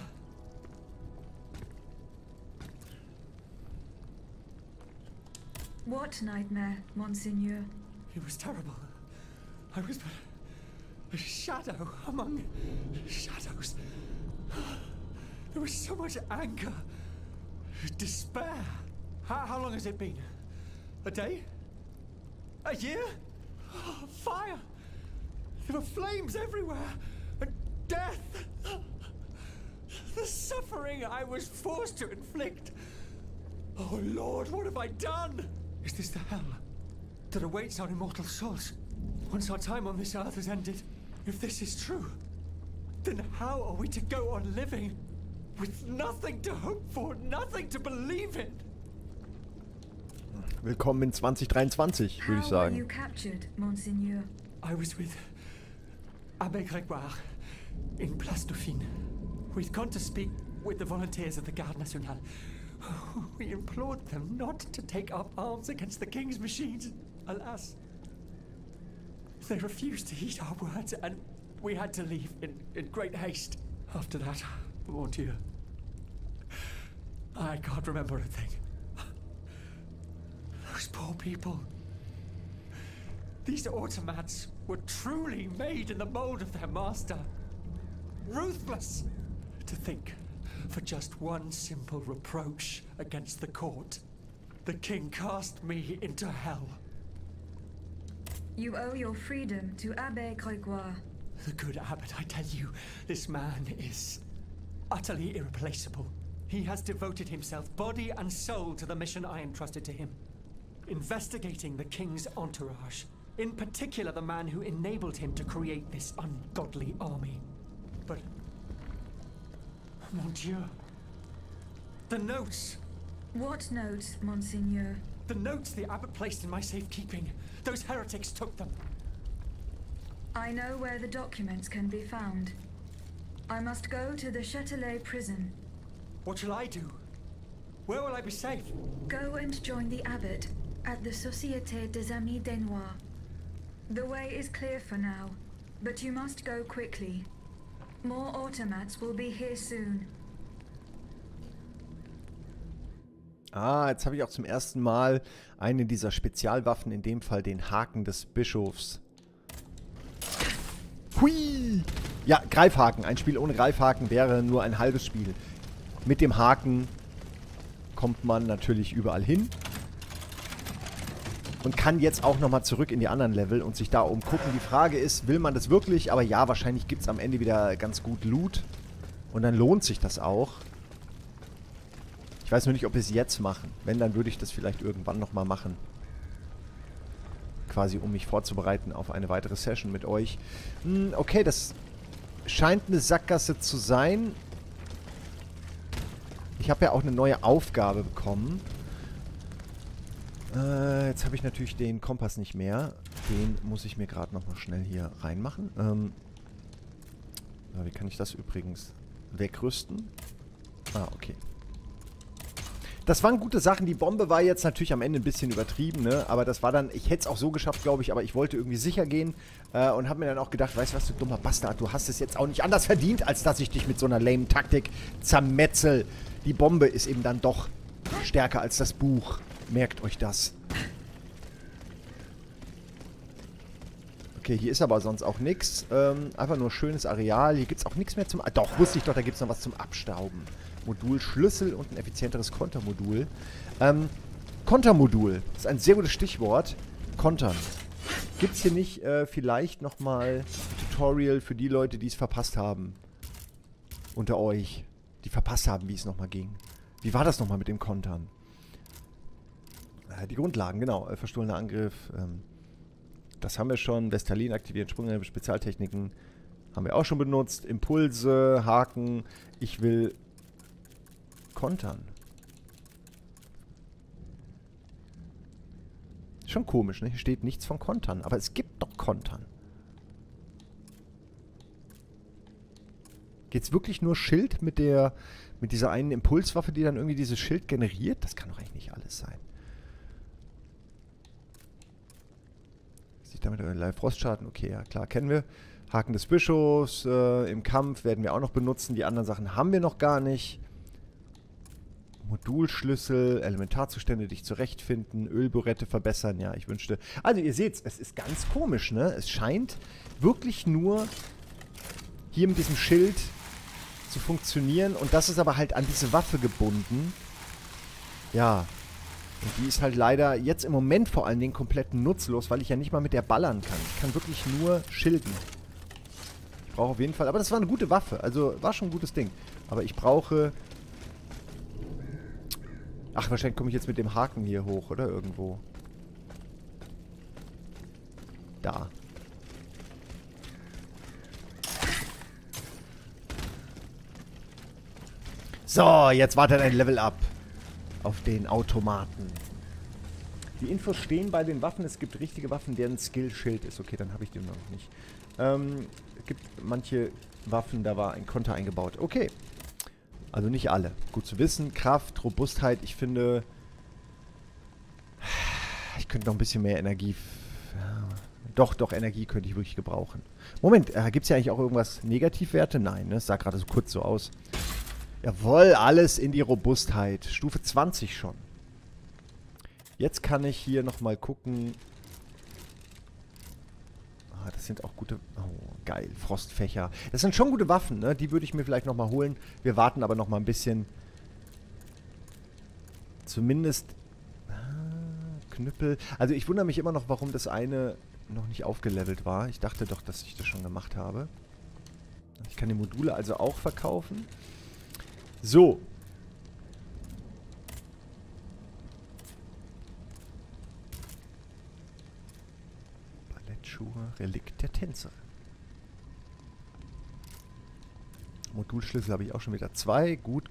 What nightmare, Monseigneur? It was terrible. I was but a shadow among shadows. There was so much anger, despair. How long has it been? A day? A year? Fire! There were flames everywhere, and death. The suffering I was forced to inflict. Oh Lord, what have I done? Is this the hell that awaits our immortal souls once our time on this earth has ended? If this is true, then how are we to go on living with nothing to hope for, nothing to believe in? Willkommen in 2023, würde ich How were you sagen. captured, Monseigneur? I was with Abbé Grégoire in Place Dauphine. We'd gone to speak with the volunteers of the Garde Nationale. We implored them not to take up arms against the king's machines. Alas, they refused to heed our words, and we had to leave in great haste. After that, mon Dieu, I can't remember a thing. Those poor people. These automats were truly made in the mold of their master. Ruthless. To think, for just one simple reproach against the court, the king cast me into hell. You owe your freedom to Abbé Grégoire. The good abbot, I tell you, this man is utterly irreplaceable. He has devoted himself body and soul to the mission I entrusted to him. Investigating the king's entourage. In particular, the man who enabled him to create this ungodly army. But, mon Dieu, the notes. What notes, Monseigneur? The notes the abbot placed in my safekeeping. Those heretics took them. I know where the documents can be found. I must go to the Châtelet prison. What shall I do? Where will I be safe? Go and join the abbot at the Société des Amis des Noirs. The way is clear for now, but you must go quickly. More automats will be here soon. Ah, jetzt habe ich auch zum ersten Mal eine dieser Spezialwaffen, in dem Fall den Haken des Bischofs. Hui! Ja, Greifhaken. Ein Spiel ohne Greifhaken wäre nur ein halbes Spiel. Mit dem Haken kommt man natürlich überall hin. Und kann jetzt auch nochmal zurück in die anderen Level und sich da umgucken. Die Frage ist, will man das wirklich? Aber ja, wahrscheinlich gibt es am Ende wieder ganz gut Loot. Und dann lohnt sich das auch. Ich weiß nur nicht, ob wir es jetzt machen. Wenn, dann würde ich das vielleicht irgendwann nochmal machen. Quasi, um mich vorzubereiten auf eine weitere Session mit euch. Okay, das scheint eine Sackgasse zu sein. Ich habe ja auch eine neue Aufgabe bekommen. Jetzt habe ich natürlich den Kompass nicht mehr. Den muss ich mir gerade nochmal schnell hier reinmachen. Wie kann ich das übrigens wegrüsten? Ah, okay. Das waren gute Sachen. Die Bombe war jetzt natürlich am Ende ein bisschen übertrieben, ne? Aber das war dann, ich hätte es auch so geschafft, glaube ich, aber ich wollte irgendwie sicher gehen und habe mir dann auch gedacht, weißt du was, du dummer Bastard, du hast es jetzt auch nicht anders verdient, als dass ich dich mit so einer lame Taktik zermetzel. Die Bombe ist eben dann doch stärker als das Buch. Merkt euch das. Okay, hier ist aber sonst auch nichts. Einfach nur schönes Areal. Hier gibt es auch nichts mehr zum... Doch, wusste ich doch, da gibt es noch was zum Abstauben. Modul, Schlüssel und ein effizienteres Kontermodul. Kontermodul. Das ist ein sehr gutes Stichwort. Kontern. Gibt es hier nicht vielleicht nochmal ein Tutorial für die Leute, die es verpasst haben? Unter euch. Die verpasst haben, wie es nochmal ging. Wie war das nochmal mit dem Kontern? Die Grundlagen, genau. Verstohlener Angriff. Das haben wir schon. Vestalin aktivieren, Sprünge, Spezialtechniken. Haben wir auch schon benutzt. Impulse, Haken. Ich will kontern. Schon komisch, ne? Hier steht nichts von Kontern. Aber es gibt doch Kontern. Geht's wirklich nur Schild mit dieser einen Impulswaffe, die dann irgendwie dieses Schild generiert? Das kann doch eigentlich nicht alles sein. Sich damit Frostschaden, okay, ja klar, kennen wir. Haken des Bischofs, im Kampf werden wir auch noch benutzen. Die anderen Sachen haben wir noch gar nicht. Modulschlüssel, Elementarzustände dich zurechtfinden, Ölburette verbessern, ja, ich wünschte. Also ihr seht, es ist ganz komisch, ne? Es scheint wirklich nur hier mit diesem Schild zu funktionieren und das ist aber halt an diese Waffe gebunden. Ja. Und die ist halt leider jetzt im Moment vor allen Dingen komplett nutzlos, weil ich ja nicht mal mit der ballern kann. Ich kann wirklich nur schilden. Ich brauche auf jeden Fall, aber das war eine gute Waffe, also war schon ein gutes Ding. Aber ich brauche... Ach, wahrscheinlich komme ich jetzt mit dem Haken hier hoch, oder? Irgendwo. Da. So, jetzt wartet ein Level Up auf den Automaten. Die Infos stehen bei den Waffen. Es gibt richtige Waffen, deren Skill-Schild ist. Okay, dann habe ich den noch nicht. Es gibt manche Waffen, da war ein Konter eingebaut. Okay. Also nicht alle. Gut zu wissen. Kraft, Robustheit. Ich finde, ich könnte noch ein bisschen mehr Energie... Doch, Energie könnte ich wirklich gebrauchen. Moment, gibt es ja eigentlich auch irgendwas Negativwerte? Nein, ne? Das sah gerade so kurz so aus. Jawohl, alles in die Robustheit. Stufe 20 schon. Jetzt kann ich hier nochmal gucken. Ah, das sind auch gute... Oh, geil. Frostfächer. Das sind schon gute Waffen, ne? Die würde ich mir vielleicht nochmal holen. Wir warten aber nochmal ein bisschen. Zumindest... Knüppel. Also ich wundere mich immer noch, warum das eine noch nicht aufgelevelt war. Ich dachte doch, dass ich das schon gemacht habe. Ich kann die Module also auch verkaufen. So. Ballettschuhe, Relikt der Tänzer. Modulschlüssel habe ich auch schon wieder 2. Gut.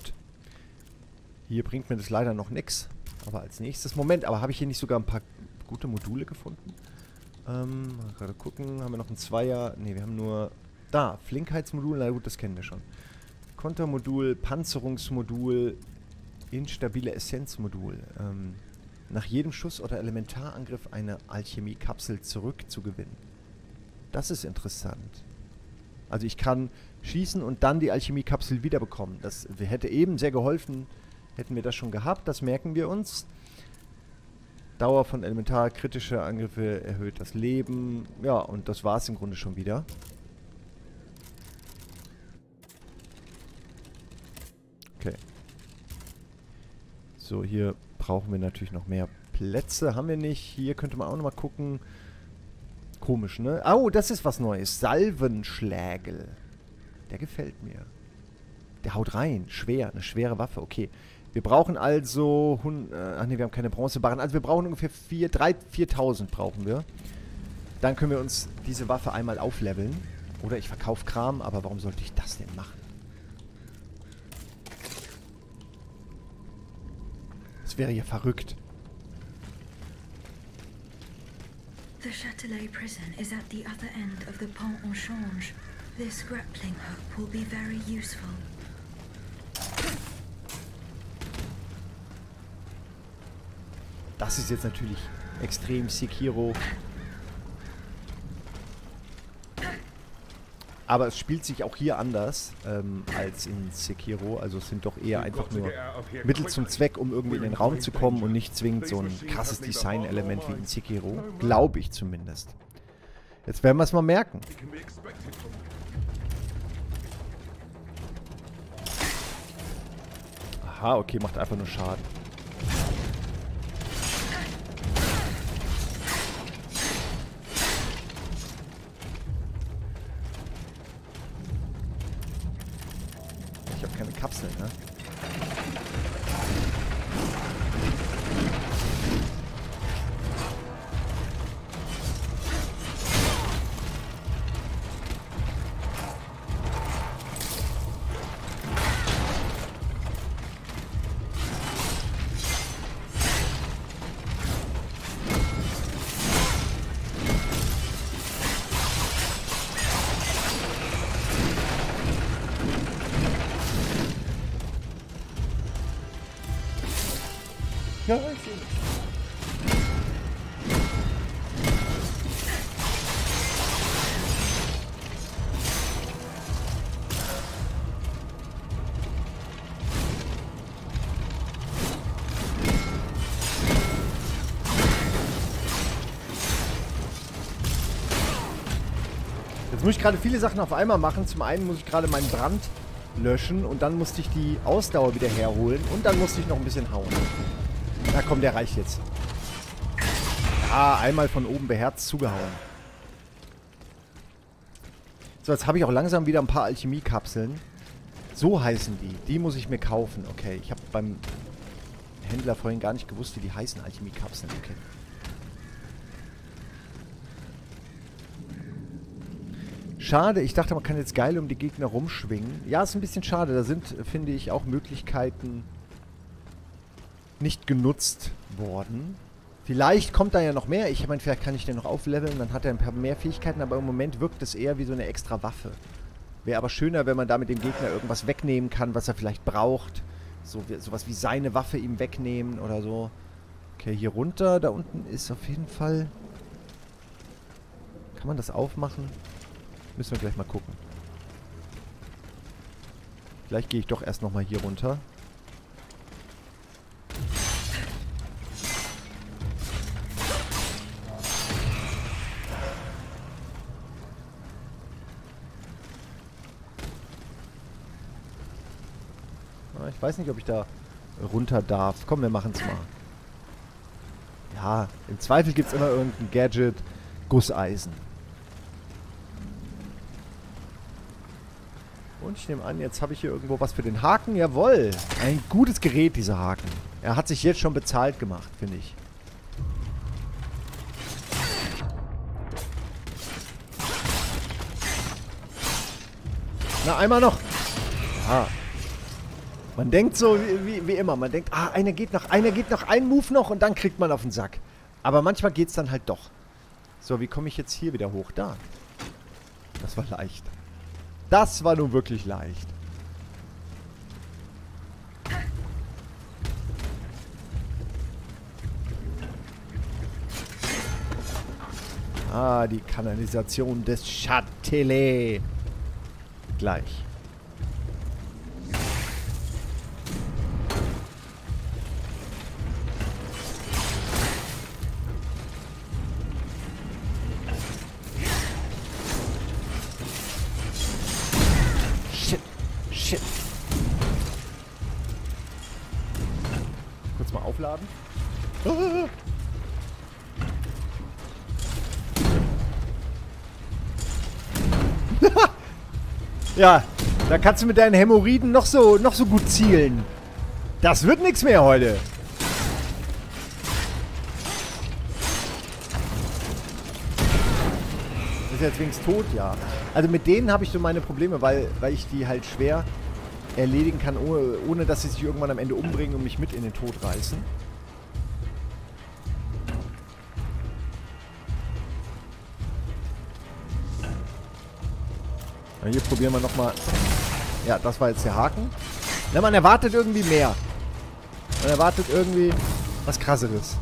Hier bringt mir das leider noch nichts. Aber als nächstes... Moment, aber habe ich hier nicht sogar ein paar gute Module gefunden? Mal gerade gucken. Haben wir noch ein Zweier? Ne, wir haben nur... Da, Flinkheitsmodul. Na gut, das kennen wir schon. Kontermodul, Panzerungsmodul, instabile Essenzmodul. Nach jedem Schuss oder Elementarangriff eine Alchemiekapsel zurückzugewinnen. Das ist interessant. Also ich kann schießen und dann die Alchemiekapsel wiederbekommen. Das hätte eben sehr geholfen, hätten wir das schon gehabt. Das merken wir uns. Dauer von elementar kritische Angriffe erhöht das Leben. Ja, und das war es im Grunde schon wieder. Okay. So, hier brauchen wir natürlich noch mehr Plätze. Haben wir nicht. Hier könnte man auch noch mal gucken. Komisch, ne? Oh, das ist was Neues. Salvenschlägel. Der gefällt mir. Der haut rein. Schwer. Eine schwere Waffe. Okay. Wir brauchen also... ach ne, wir haben keine Bronzebarren. Also wir brauchen ungefähr 4.000 brauchen wir. Dann können wir uns diese Waffe einmal aufleveln. Oder ich verkaufe Kram. Aber warum sollte ich das denn machen? Das wäre ja verrückt. The Châtelet prison is at the other end of the Pont au Change. This grappling hook will be very useful. Das ist jetzt natürlich extrem Sekiro. Aber es spielt sich auch hier anders als in Sekiro. Also es sind doch eher einfach nur Mittel zum Zweck, um irgendwie in den Raum zu kommen und nicht zwingend so ein krasses Design-Element wie in Sekiro. Glaube ich zumindest. Jetzt werden wir es mal merken. Aha, okay, macht einfach nur Schaden. Ich habe keine Kapseln, ne? Ja, ich sehe das. Jetzt muss ich gerade viele Sachen auf einmal machen. Zum einen muss ich gerade meinen Brand löschen und dann musste ich die Ausdauer wieder herholen und dann musste ich noch ein bisschen hauen. Na komm, der reicht jetzt. Ja, einmal von oben beherzt zugehauen. So, jetzt habe ich auch langsam wieder ein paar Alchemiekapseln. So heißen die. Die muss ich mir kaufen. Okay, ich habe beim Händler vorhin gar nicht gewusst, wie die heißen, Alchemiekapseln. Okay. Schade, ich dachte, man kann jetzt geil um die Gegner rumschwingen. Ja, ist ein bisschen schade. Da sind, finde ich, auch Möglichkeiten nicht genutzt worden. Vielleicht kommt da ja noch mehr. Ich meine, vielleicht kann ich den noch aufleveln, dann hat er ein paar mehr Fähigkeiten, aber im Moment wirkt es eher wie so eine extra Waffe. Wäre aber schöner, wenn man da mit dem Gegner irgendwas wegnehmen kann, was er vielleicht braucht. Sowas wie seine Waffe ihm wegnehmen oder so. Okay, hier runter. Da unten ist auf jeden Fall... Kann man das aufmachen? Müssen wir gleich mal gucken. Vielleicht gehe ich doch erst nochmal hier runter. Ich weiß nicht, ob ich da runter darf. Komm, wir machen es mal. Ja, im Zweifel gibt es immer irgendein Gadget. Gusseisen. Und ich nehme an, jetzt habe ich hier irgendwo was für den Haken. Jawohl. Ein gutes Gerät, dieser Haken. Er hat sich jetzt schon bezahlt gemacht, finde ich. Na, einmal noch. Ja. Man denkt so wie immer. Man denkt, einer geht noch, ein Move noch und dann kriegt man auf den Sack. Aber manchmal geht es dann halt doch. So, wie komme ich jetzt hier wieder hoch? Da. Das war leicht. Das war nun wirklich leicht. Ah, die Kanalisation des Châtelet. Gleich. Shit. Kurz mal aufladen. Ah. Ja, da kannst du mit deinen Hämorrhoiden noch so gut zielen. Das wird nichts mehr heute. Ist jetzt wenigstens tot, ja. Also mit denen habe ich so meine Probleme, weil ich die halt schwer erledigen kann, ohne dass sie sich irgendwann am Ende umbringen und mich mit in den Tod reißen. Na, hier probieren wir nochmal. Ja, das war jetzt der Haken. Na, man erwartet irgendwie mehr. Man erwartet irgendwie was Krasseres.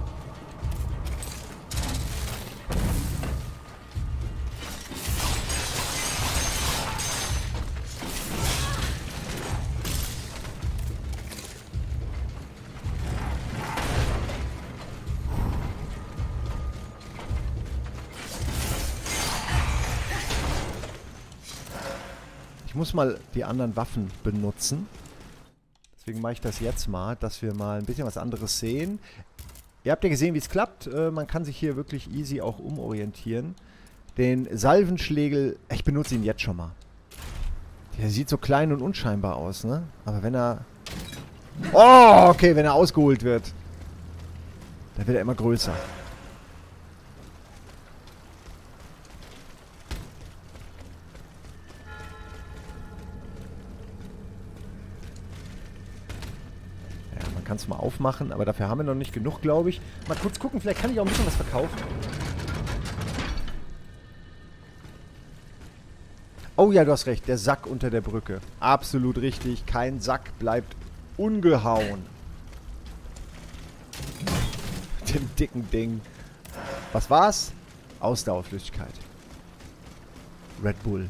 Ich muss mal die anderen Waffen benutzen. Deswegen mache ich das jetzt mal, dass wir mal ein bisschen was anderes sehen. Ihr habt ja gesehen, wie es klappt. Man kann sich hier wirklich easy auch umorientieren. Den Salvenschlägel, ich benutze ihn jetzt schon mal. Der sieht so klein und unscheinbar aus, ne? Aber wenn er... Oh, okay, wenn er ausgeholt wird, dann wird er immer größer. Kannst du mal aufmachen, aber dafür haben wir noch nicht genug, glaube ich. Mal kurz gucken, vielleicht kann ich auch ein bisschen was verkaufen. Oh ja, du hast recht, der Sack unter der Brücke. Absolut richtig, kein Sack bleibt ungehauen. dicken Ding. Was war's? Ausdauerflüssigkeit. Red Bull.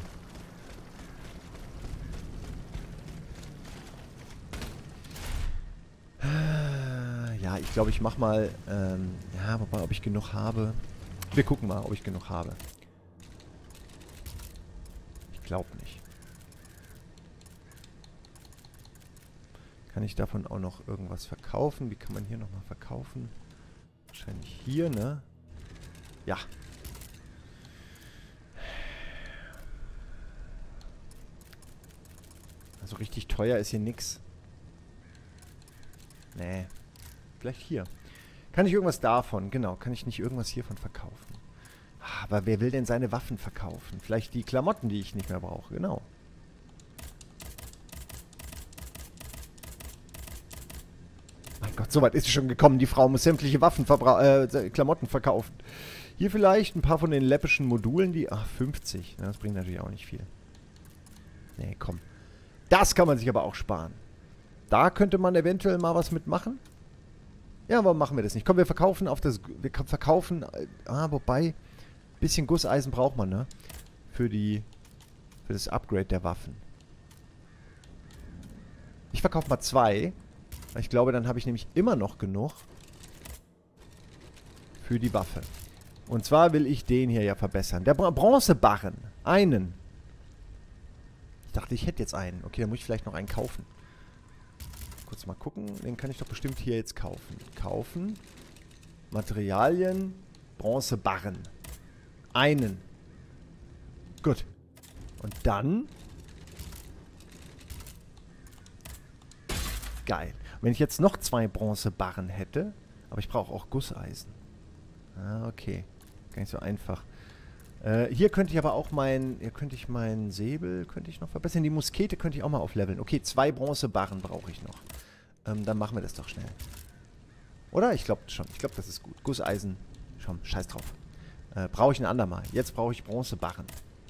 Ja, ich glaube, ich mach mal, ja, wobei, ob ich genug habe. Wir gucken mal, ob ich genug habe. Ich glaube nicht. Kann ich davon auch noch irgendwas verkaufen? Wie kann man hier nochmal verkaufen? Wahrscheinlich hier, ne? Ja. Also richtig teuer ist hier nix. Nee. Vielleicht hier. Kann ich irgendwas davon? Genau. Kann ich nicht irgendwas hiervon verkaufen? Aber wer will denn seine Waffen verkaufen? Vielleicht die Klamotten, die ich nicht mehr brauche. Genau. Mein Gott, so weit ist sie schon gekommen. Die Frau muss sämtliche Klamotten verkaufen. Hier vielleicht ein paar von den läppischen Modulen, die... Ach, 50. Das bringt natürlich auch nicht viel. Nee, komm. Das kann man sich aber auch sparen. Da könnte man eventuell mal was mitmachen. Ja, warum machen wir das nicht? Komm, wir verkaufen auf das... Wir verkaufen... wobei... Bisschen Gusseisen braucht man, ne? Für das Upgrade der Waffen. Ich verkaufe mal 2. Ich glaube, dann habe ich nämlich immer noch genug für die Waffe. Und zwar will ich den hier ja verbessern. Der Bronzebarren. Einen. Ich dachte, ich hätte jetzt einen. Okay, dann muss ich vielleicht noch einen kaufen. Kurz mal gucken. Den kann ich doch bestimmt hier jetzt kaufen. Kaufen. Materialien. Bronzebarren. Einen. Gut. Und dann... Geil. Und wenn ich jetzt noch 2 Bronzebarren hätte... Aber ich brauche auch Gusseisen. Ah, okay. Gar nicht so einfach. Hier könnte ich aber auch hier könnte ich meinen Säbel noch verbessern. Die Muskete könnte ich auch mal aufleveln. Okay, 2 Bronzebarren brauche ich noch. Dann machen wir das doch schnell. Oder? Ich glaube schon. Ich glaube, das ist gut. Gusseisen. Schon. Scheiß drauf. Brauche ich ein andermal. Jetzt brauche ich Bronzebarren.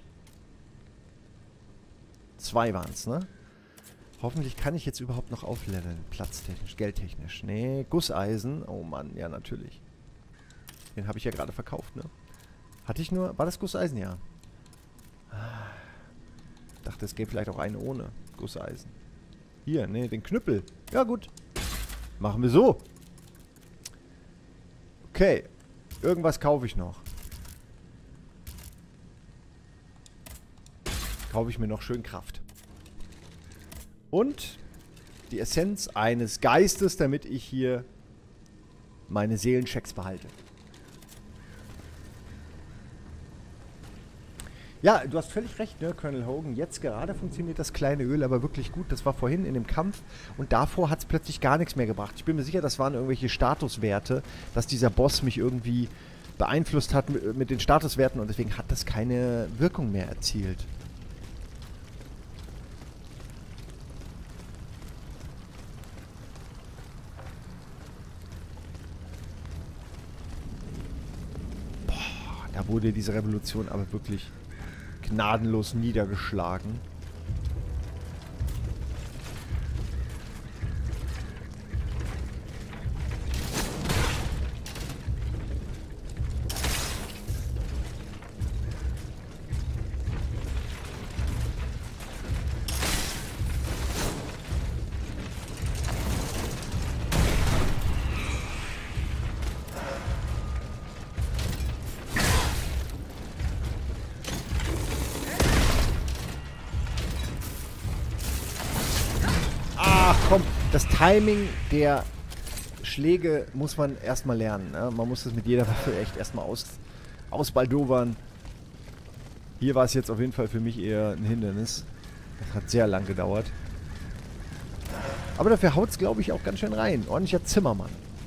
2 waren es, ne? Hoffentlich kann ich jetzt überhaupt noch aufleveln. Platztechnisch, geldtechnisch. Nee, Gusseisen. Oh Mann, ja natürlich. Den habe ich ja gerade verkauft, ne? Hatte ich nur... War das Gusseisen? Ja. Dachte, es gäbe vielleicht auch einen ohne Gusseisen. Hier, ne, den Knüppel. Ja, gut. Machen wir so. Okay. Irgendwas kaufe ich noch. Kaufe ich mir noch schön Kraft. Und die Essenz eines Geistes, damit ich hier meine Seelenchecks behalte. Ja, du hast völlig recht, ne, Colonel Hogan. Jetzt gerade funktioniert das kleine Öl aber wirklich gut. Das war vorhin in dem Kampf und davor hat es plötzlich gar nichts mehr gebracht. Ich bin mir sicher, das waren irgendwelche Statuswerte, dass dieser Boss mich irgendwie beeinflusst hat mit den Statuswerten und deswegen hat das keine Wirkung mehr erzielt. Da wurde diese Revolution aber wirklich gnadenlos niedergeschlagen. Komm, das Timing der Schläge muss man erstmal lernen. Ne? Man muss das mit jeder Waffe echt erstmal ausbaldowern. Hier war es jetzt auf jeden Fall für mich eher ein Hindernis. Das hat sehr lang gedauert. Aber dafür haut es, glaube ich, auch ganz schön rein. Ordentlicher Zimmermann.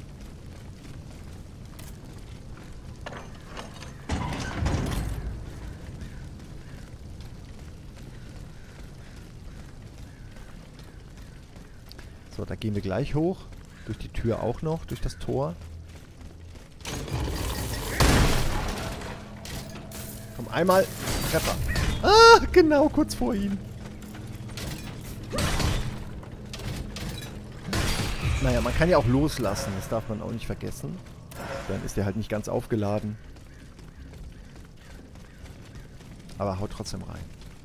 So, da gehen wir gleich hoch. Durch die Tür auch noch, durch das Tor. Komm, einmal Treffer. Ah, genau, kurz vor ihm. Naja, man kann ja auch loslassen, das darf man auch nicht vergessen. Dann ist der halt nicht ganz aufgeladen. Aber haut trotzdem rein.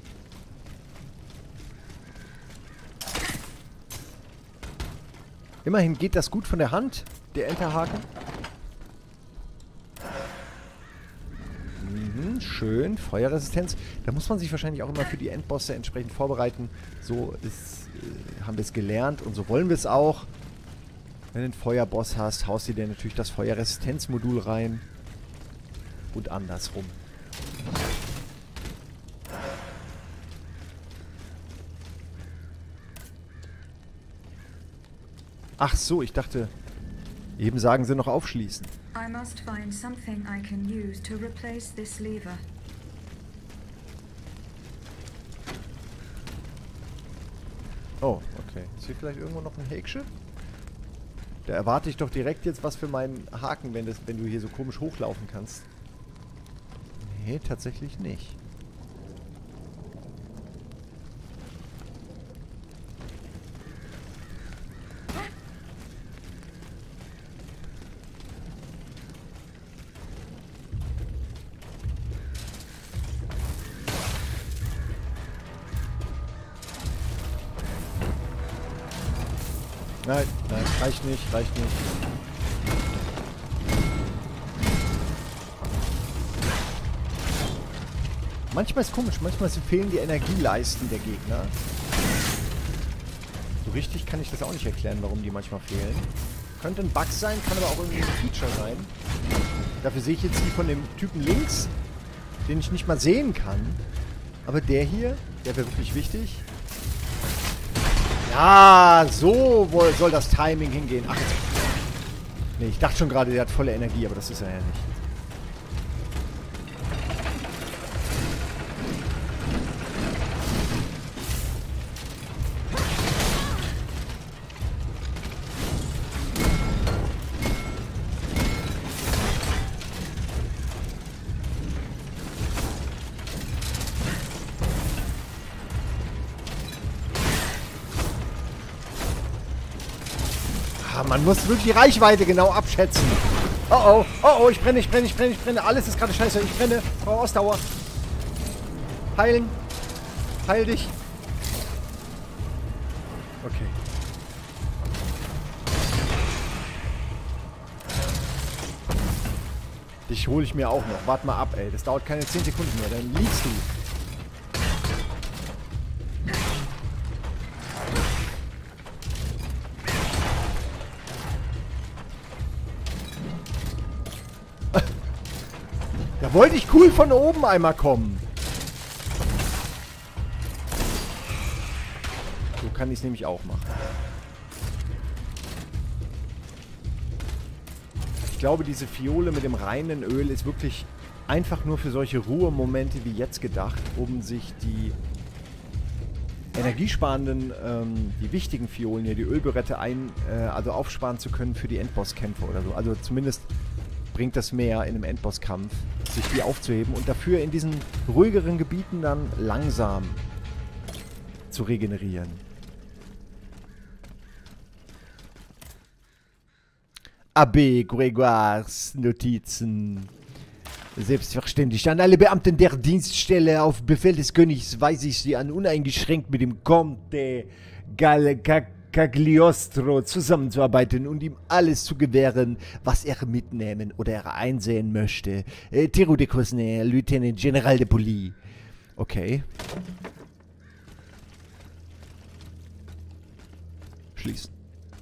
Immerhin geht das gut von der Hand, der Enterhaken. Schön, Feuerresistenz. Da muss man sich wahrscheinlich auch immer für die Endbosse entsprechend vorbereiten. So haben wir es gelernt und so wollen wir es auch. Wenn du einen Feuerboss hast, haust du dir natürlich das Feuerresistenzmodul rein. Und andersrum. Ach so, ich dachte, eben sagen sie noch aufschließen. I must find something I can use to replace this lever. Oh, okay. Ist hier vielleicht irgendwo noch ein Häkchen? Da erwarte ich doch direkt jetzt was für meinen Haken, wenn du hier so komisch hochlaufen kannst. Nee, tatsächlich nicht. Nein, nein, reicht nicht, reicht nicht. Manchmal ist komisch, manchmal fehlen die Energieleisten der Gegner. So richtig kann ich das auch nicht erklären, warum die manchmal fehlen. Könnte ein Bug sein, kann aber auch irgendwie ein Feature sein. Dafür sehe ich jetzt die von dem Typen links, den ich nicht mal sehen kann. Aber der hier, der wäre wirklich wichtig. Ja, so soll das Timing hingehen. Ach, jetzt. Nee, ich dachte schon gerade, der hat volle Energie, aber das ist er ja nicht. Man muss wirklich die Reichweite genau abschätzen. Oh oh, oh oh, ich brenne, ich brenne, ich brenne, ich brenne. Alles ist gerade scheiße, ich brenne. Brauche Ausdauer. Heilen. Heil dich. Okay. Dich hole ich mir auch noch. Warte mal ab, ey. Das dauert keine 10 Sekunden mehr. Dann liegst du. Da wollte ich cool von oben einmal kommen. So kann ich es nämlich auch machen. Ich glaube, diese Fiole mit dem reinen Öl ist wirklich einfach nur für solche Ruhemomente wie jetzt gedacht, um sich die energiesparenden, die wichtigen Fiolen hier, die Ölberette also aufsparen zu können für die Endbosskämpfe oder so. Also zumindest bringt das mehr in einem Endbosskampf, sich die aufzuheben und dafür in diesen ruhigeren Gebieten dann langsam zu regenerieren. Abbé Gregoires Notizen. Selbstverständlich. An alle Beamten der Dienststelle auf Befehl des Königs weise ich sie an, uneingeschränkt mit dem Comte Cagliostro zusammenzuarbeiten und ihm alles zu gewähren, was er mitnehmen oder er einsehen möchte. Theroux de Cosnay, Lieutenant General de Police. Okay. Schließen.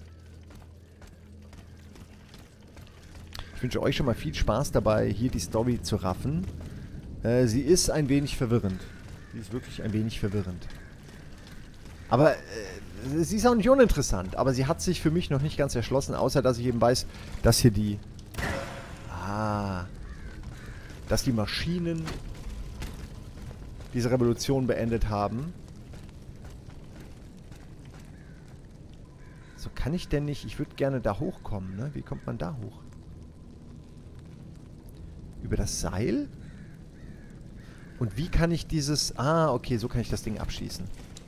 Ich wünsche euch schon mal viel Spaß dabei, hier die Story zu raffen. Sie ist ein wenig verwirrend. Sie ist wirklich ein wenig verwirrend. Aber sie ist auch nicht uninteressant. Aber sie hat sich für mich noch nicht ganz erschlossen, außer dass ich eben weiß, dass hier die... dass die Maschinen diese Revolution beendet haben. So, kann ich denn nicht... Ich würde gerne da hochkommen, ne? Wie kommt man da hoch? Über das Seil? Und wie kann ich dieses... okay, so kann ich das Ding abschießen.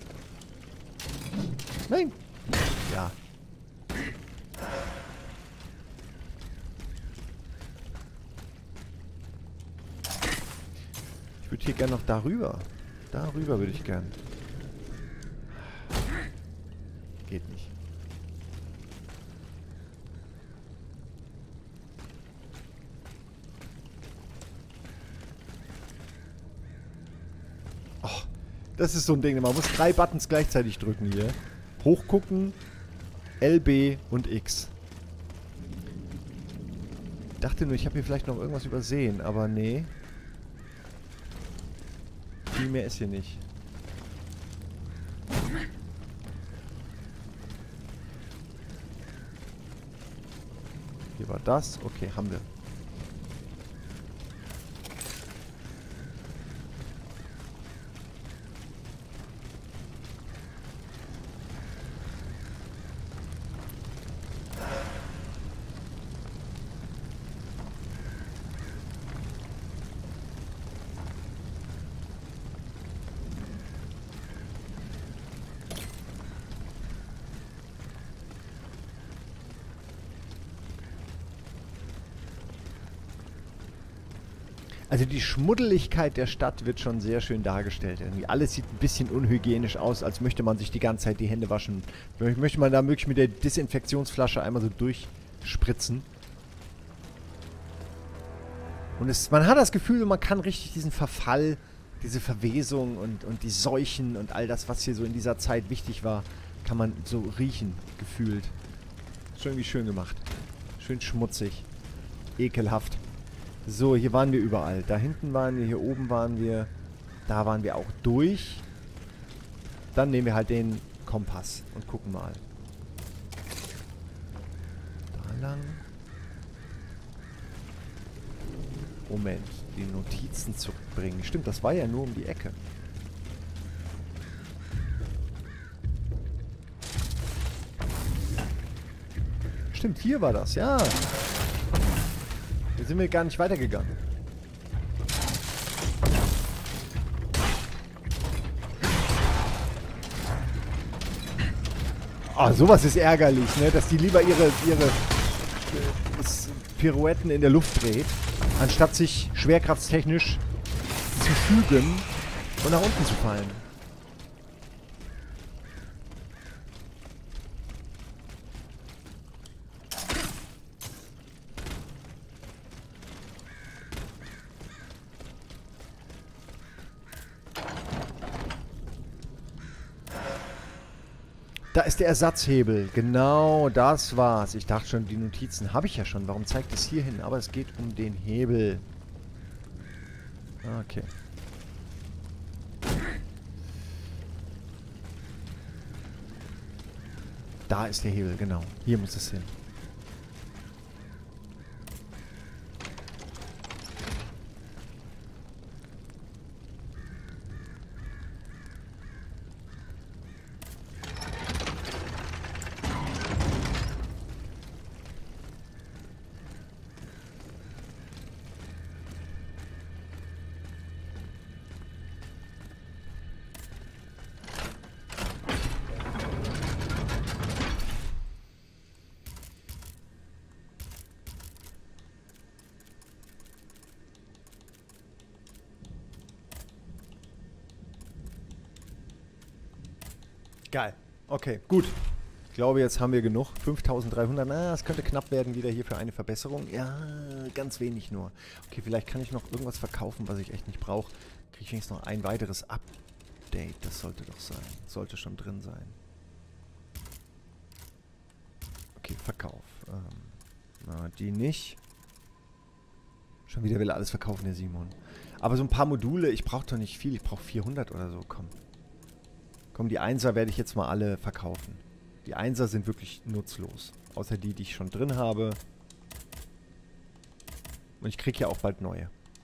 Nein! Ja. würde hier gerne noch darüber. Darüber würde ich gern. Geht nicht. Oh, das ist so ein Ding. Man muss 3 Buttons gleichzeitig drücken hier. Hochgucken, LB und X. Ich dachte nur, ich habe hier vielleicht noch irgendwas übersehen, aber nee. Viel mehr ist hier nicht. Hier war das. Okay, haben wir. Also die Schmuddeligkeit der Stadt wird schon sehr schön dargestellt. Irgendwie alles sieht ein bisschen unhygienisch aus, als möchte man sich die ganze Zeit die Hände waschen. Möchte man da wirklich mit der Desinfektionsflasche einmal so durchspritzen. Und man hat das Gefühl, man kann richtig diesen Verfall, diese Verwesung und die Seuchen und all das, was hier so in dieser Zeit wichtig war, kann man so riechen, gefühlt. Ist schon irgendwie schön gemacht. Schön schmutzig. Ekelhaft. So, hier waren wir überall. Da hinten waren wir, hier oben waren wir. Da waren wir auch durch. Dann nehmen wir halt den Kompass und gucken mal. Da lang. Moment, die Notizen zurückbringen. Stimmt, das war ja nur um die Ecke. Stimmt, hier war das, ja. Hier sind wir gar nicht weitergegangen. Ah, sowas ist ärgerlich, ne? Dass die lieber ihre Pirouetten in der Luft dreht, anstatt sich schwerkraftstechnisch zu fügen und nach unten zu fallen. Da ist der Ersatzhebel. Genau, das war's. Ich dachte schon, die Notizen habe ich ja schon. Warum zeigt es hier hin? Aber es geht um den Hebel. Okay. Da ist der Hebel, genau. Hier muss es hin. Geil. Okay, gut. Ich glaube, jetzt haben wir genug. 5300. Na, es könnte knapp werden wieder hier für eine Verbesserung. Ja, ganz wenig nur. Okay, vielleicht kann ich noch irgendwas verkaufen, was ich echt nicht brauche. Kriege ich wenigstens noch ein weiteres Update. Das sollte doch sein. Sollte schon drin sein. Okay, Verkauf. Na, die nicht. Schon wieder will er alles verkaufen, der Simon. Aber so ein paar Module, ich brauche doch nicht viel. Ich brauche 400 oder so. Komm. Komm, die Einser werde ich jetzt mal alle verkaufen. Die Einser sind wirklich nutzlos. Außer die, die ich schon drin habe. Und ich kriege ja auch bald neue.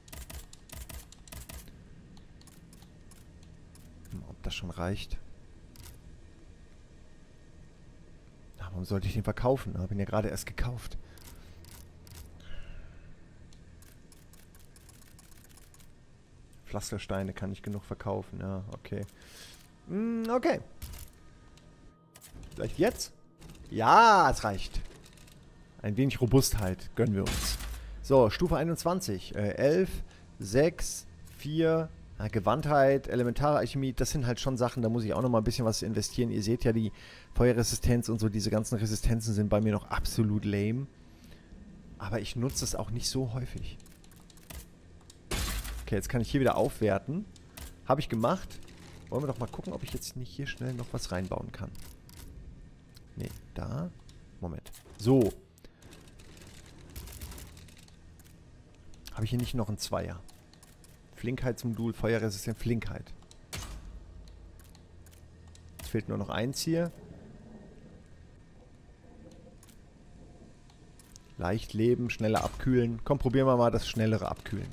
Ob das schon reicht? Na, warum sollte ich den verkaufen? Ich habe ihn ja gerade erst gekauft. Pflastersteine kann ich genug verkaufen. Ja, okay. Okay. Vielleicht jetzt? Ja, es reicht. Ein wenig Robustheit gönnen wir uns. So, Stufe 21. 11, 6, 4, Ja, Gewandtheit, elementare Alchemie, das sind halt schon Sachen, da muss ich auch noch mal ein bisschen was investieren. Ihr seht ja, die Feuerresistenz und so, diese ganzen Resistenzen sind bei mir noch absolut lame. Aber ich nutze es auch nicht so häufig. Okay, jetzt kann ich hier wieder aufwerten. Habe ich gemacht. Wollen wir doch mal gucken, ob ich jetzt nicht hier schnell noch was reinbauen kann. Nee, da. Moment. So. Habe ich hier nicht noch einen Zweier? Flinkheitsmodul, Feuerresistent, Flinkheit. Jetzt fehlt nur noch eins hier. Leicht leben, schneller abkühlen. Komm, probieren wir mal das schnellere Abkühlen.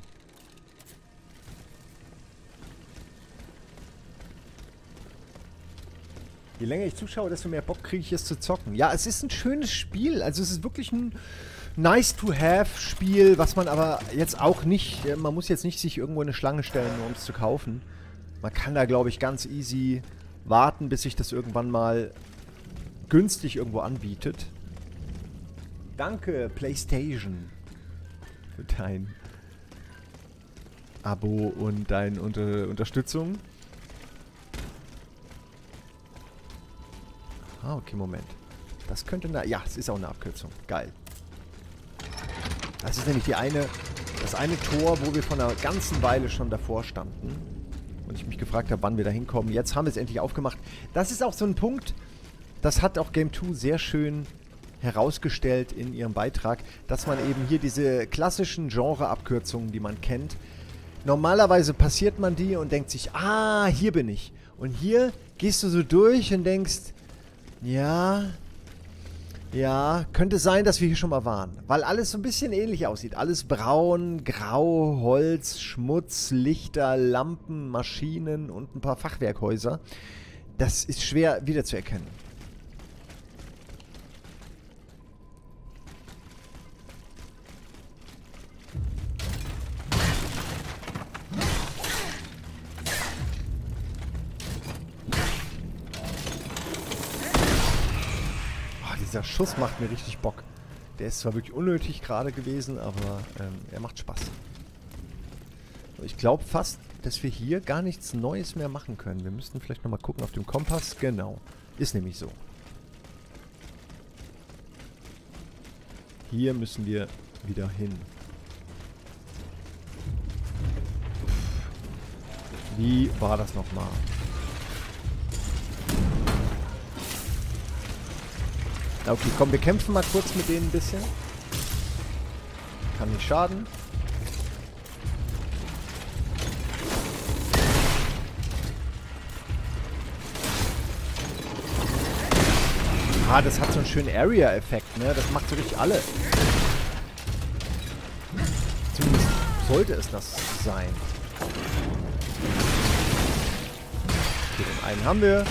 Je länger ich zuschaue, desto mehr Bock kriege ich es zu zocken. Ja, es ist ein schönes Spiel. Also es ist wirklich ein Nice-to-have-Spiel, was man aber jetzt auch nicht... Man muss jetzt nicht sich irgendwo in eine Schlange stellen, nur um es zu kaufen. Man kann da, glaube ich, ganz easy warten, bis sich das irgendwann mal günstig irgendwo anbietet. Danke, PlayStation, für dein Abo und deine Unterstützung. Ah, okay, Moment. Das könnte eine... Ja, es ist auch eine Abkürzung. Geil. Das ist nämlich das eine Tor, wo wir von einer ganzen Weile schon davor standen. Und ich mich gefragt habe, wann wir da hinkommen. Jetzt haben wir es endlich aufgemacht. Das ist auch so ein Punkt, das hat auch Game 2 sehr schön herausgestellt in ihrem Beitrag, dass man eben hier diese klassischen Genre-Abkürzungen, die man kennt, normalerweise passiert man die und denkt sich, ah, hier bin ich. Und hier gehst du so durch und denkst, ja, könnte sein, dass wir hier schon mal waren. Weil alles so ein bisschen ähnlich aussieht. Alles braun, grau, Holz, Schmutz, Lichter, Lampen, Maschinen und ein paar Fachwerkhäuser. Das ist schwer wiederzuerkennen. Dieser Schuss macht mir richtig Bock. Der ist zwar wirklich unnötig gerade gewesen, aber er macht Spaß. Ich glaube fast, dass wir hier gar nichts Neues mehr machen können. Wir müssten vielleicht nochmal gucken auf dem Kompass. Genau. Ist nämlich so. Hier müssen wir wieder hin. Wie war das nochmal? Okay, komm, wir kämpfen mal kurz mit denen ein bisschen. Kann nicht schaden. Ah, das hat so einen schönen Area-Effekt, ne? Das macht so richtig alle. Zumindest sollte es das sein. Okay, den einen haben wir.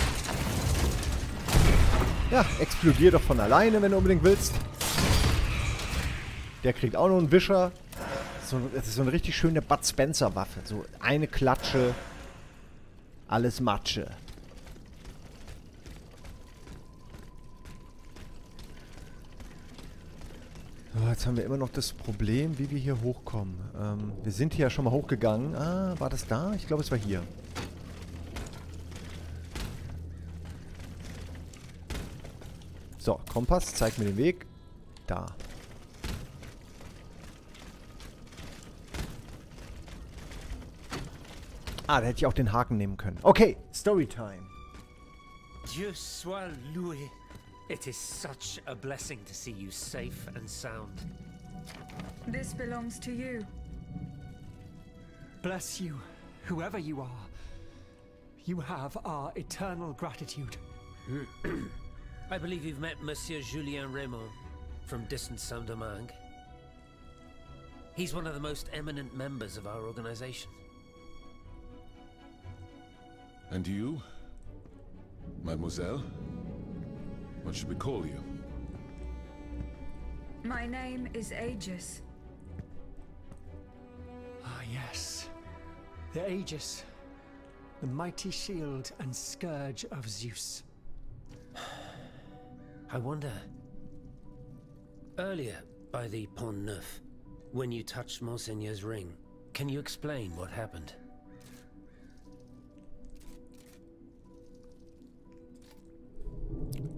Ja, explodier doch von alleine, wenn du unbedingt willst. Der kriegt auch noch einen Wischer. Das ist so eine richtig schöne Bud Spencer Waffe. So eine Klatsche, alles Matsche. So, jetzt haben wir immer noch das Problem, wie wir hier hochkommen. Wir sind hier ja schon mal hochgegangen. Ah, war das da? Ich glaube, es war hier. So, Kompass, zeigt mir den Weg. Da. Ah, da hätte ich auch den Haken nehmen können. Okay, Storytime. Dieu soit loué. It is such a blessing to see you safe and sound. This belongs to you. Bless you, whoever you are. You have our eternal gratitude. I believe you've met Monsieur Julien Raymond from distant Saint-Domingue. He's one of the most eminent members of our organization. And you, mademoiselle? What should we call you? My name is Aegis. Ah, yes. The Aegis. The mighty shield and scourge of Zeus. I wonder... Earlier, by the Pont Neuf, when you touched Monseigneur's ring, can you explain what happened?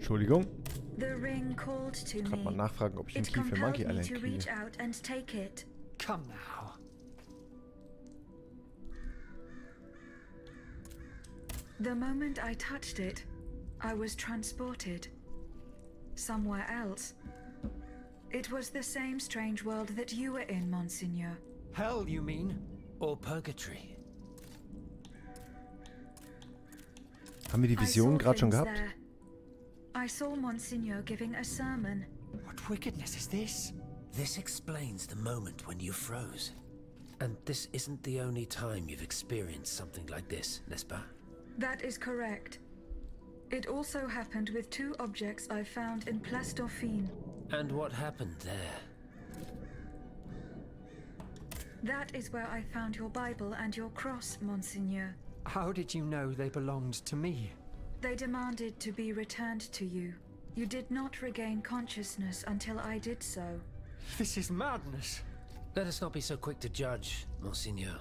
Entschuldigung. The ring called to Gerade mal me. nachfragen, ob ich einen It Key für compelled Monkey me Island to reach kriege. out and take it. Come now. The moment I touched it, I was transported. Somewhere else. It was the same strange world that you were in, Monseigneur. Hell, you mean? Or purgatory. Haben wir die Vision gerade schon gehabt? There. I saw Monseigneur giving a sermon. What wickedness is this? This explains the moment when you froze. And this isn't the only time you've experienced something like this, n'est-ce pas? That is correct. It also happened with 2 objects I found in Place Dauphine. And what happened there? That is where I found your Bible and your cross, Monseigneur. How did you know they belonged to me? They demanded to be returned to you. You did not regain consciousness until I did so. This is madness. Let us not be so quick to judge, Monseigneur.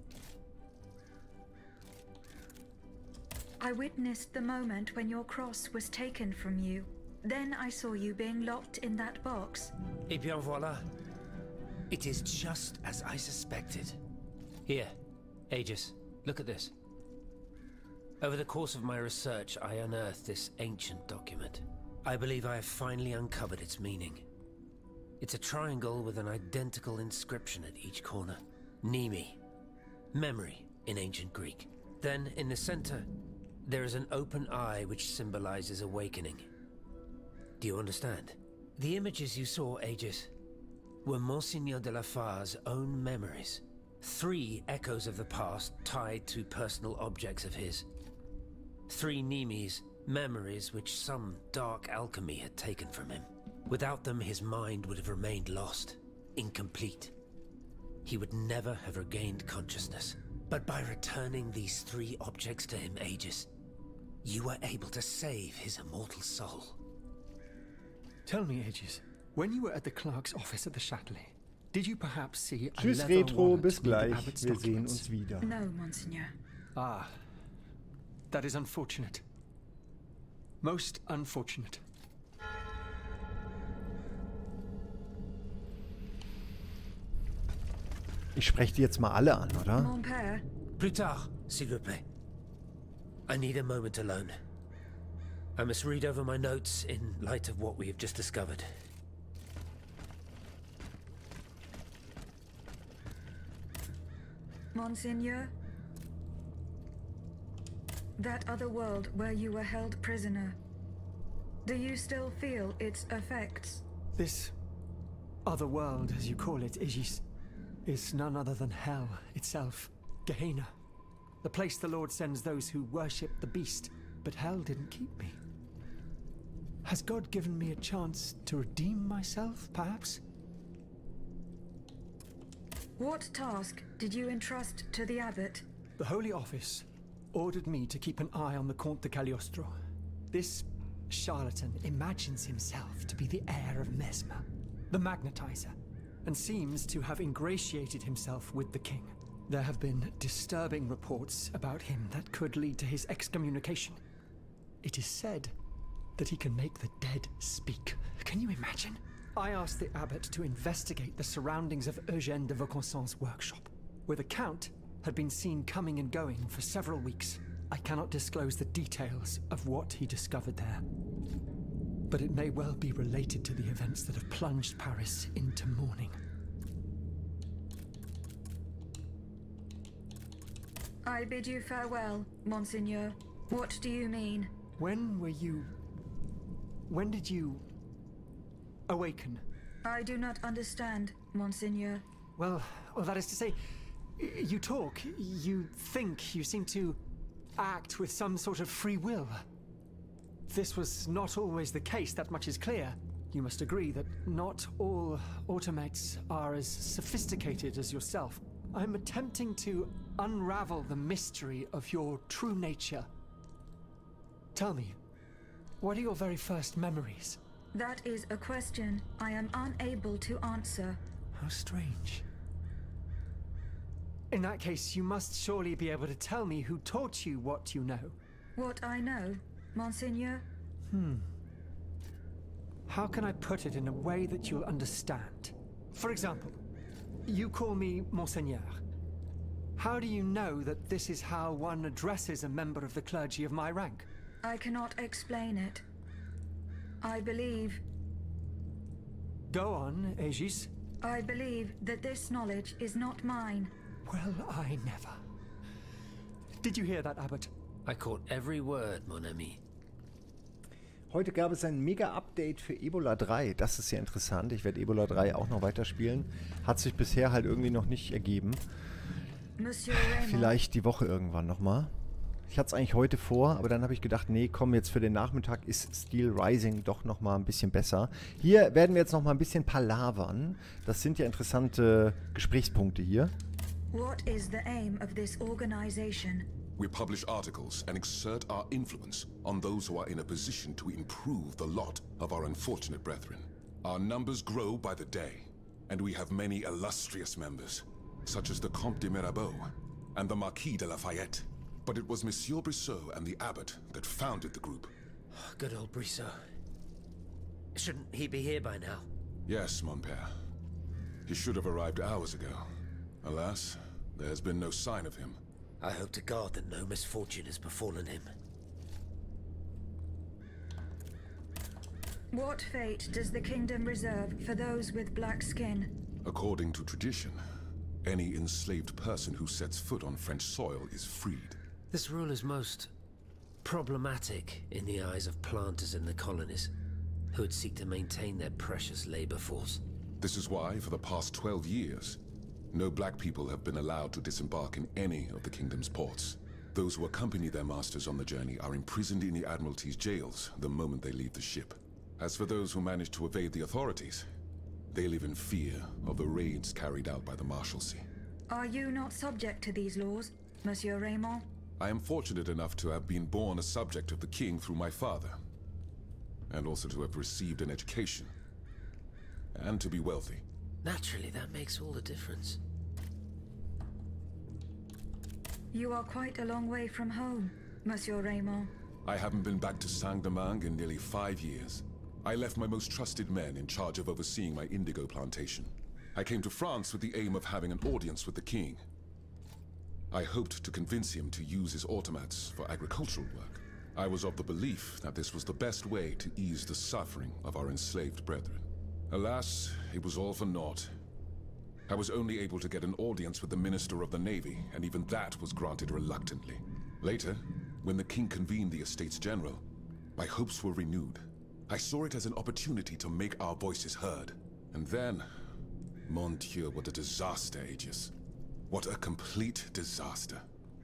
I witnessed the moment when your cross was taken from you. Then I saw you being locked in that box. Et bien voilà. It is just as I suspected. Here, Aegis, look at this. Over the course of my research, I unearthed this ancient document. I believe I have finally uncovered its meaning. It's a triangle with an identical inscription at each corner. Nemi. Memory in ancient Greek. Then, in the center, there is an open eye which symbolizes awakening. Do you understand? The images you saw, Aegis, were Monseigneur de la Far's own memories. 3 echoes of the past tied to personal objects of his. 3 Nemes, memories which some dark alchemy had taken from him. Without them, his mind would have remained lost, incomplete. He would never have regained consciousness. But by returning these 3 objects to him, Aegis, you were able to save his immortal soul. Tell me, Aegis, when you were at the clerk's office at the Châtelet, did you perhaps see a Tschüss leather Retro, wallet bis with the gleich. abbot's Wir sehen documents? uns wieder. No, Monseigneur. Ah, that is unfortunate. Most unfortunate. Ich spreche die jetzt mal alle an, oder? Mon père, Plus tard, s'il vous plaît. I need a moment alone. I must read over my notes in light of what we have just discovered. Monseigneur. That other world where you were held prisoner. Do you still feel its effects? This other world, as you call it, Aegis, is none other than hell itself. Gehenna. The place the Lord sends those who worship the beast. But hell didn't keep me. Has God given me a chance to redeem myself, perhaps? What task did you entrust to the abbot? The Holy Office ordered me to keep an eye on the Comte de Cagliostro. This charlatan imagines himself to be the heir of Mesmer, the magnetizer, and seems to have ingratiated himself with the king. There have been disturbing reports about him that could lead to his excommunication. It is said that he can make the dead speak. Can you imagine? I asked the abbot to investigate the surroundings of Eugène de Vaucanson's workshop, where the Count had been seen coming and going for several weeks. I cannot disclose the details of what he discovered there, but it may well be related to the events that have plunged Paris into mourning. I bid you farewell, Monseigneur. What do you mean? When did you awaken? I do not understand, Monseigneur. Well, that is to say, you talk, you think, you seem to act with some sort of free will. This was not always the case, that much is clear. You must agree that not all automates are as sophisticated as yourself. I'm attempting to unravel the mystery of your true nature. Tell me, what are your very first memories? That is a question I am unable to answer. How strange. In that case, you must surely be able to tell me who taught you what you know. What I know, Monseigneur? How can I put it in a way that you'll understand? For example, you call me Monseigneur. How do you know that this is how one addresses a member of the clergy of my rank? I cannot explain it. I believe... Go on, Aegis. I believe that this knowledge is not mine. Well, I never. Did you hear that, Abbot? I caught every word, mon ami. Heute gab es ein Mega-Update für Ebola 3. Das ist ja interessant. Ich werde Ebola 3 auch noch weiterspielen. Hat sich bisher halt irgendwie noch nicht ergeben. Vielleicht die Woche irgendwann nochmal. Ich hatte es eigentlich heute vor, aber dann habe ich gedacht, nee, komm, jetzt für den Nachmittag ist Steel Rising doch nochmal ein bisschen besser. Hier werden wir jetzt nochmal ein bisschen palavern. Das sind ja interessante Gesprächspunkte hier. What is the aim of this organization? We publish articles and exert our influence on those who are in a position to improve the lot of our unfortunate brethren. Our numbers grow by the day, and we have many illustrious members, such as the Comte de Mirabeau and the Marquis de Lafayette. But it was Monsieur Brissot and the Abbot that founded the group. Good old Brissot. Shouldn't he be here by now? Yes, mon père. He should have arrived hours ago. Alas, there has been no sign of him. I hope to God that no misfortune has befallen him. What fate does the kingdom reserve for those with black skin? According to tradition, any enslaved person who sets foot on French soil is freed. This rule is most problematic in the eyes of planters in the colonies, who would seek to maintain their precious labor force. This is why, for the past 12 years, no black people have been allowed to disembark in any of the kingdom's ports. Those who accompany their masters on the journey are imprisoned in the Admiralty's jails the moment they leave the ship. As for those who manage to evade the authorities, they live in fear of the raids carried out by the Marshalsea. Are you not subject to these laws, Monsieur Raymond? I am fortunate enough to have been born a subject of the king through my father, and also to have received an education, and to be wealthy. Naturally, that makes all the difference. You are quite a long way from home, Monsieur Raymond. I haven't been back to Saint-Domingue in nearly 5 years. I left my most trusted men in charge of overseeing my indigo plantation. I came to France with the aim of having an audience with the king. I hoped to convince him to use his automats for agricultural work. I was of the belief that this was the best way to ease the suffering of our enslaved brethren. Alas, it was all for naught. I was only able to get an audience with the Minister of the Navy, and even that was granted reluctantly. Later, when the king convened the Estates General, my hopes were renewed. I saw it as an opportunity to make our voices heard. And then, mon Dieu, what a disaster, Aegis. What a complete disaster.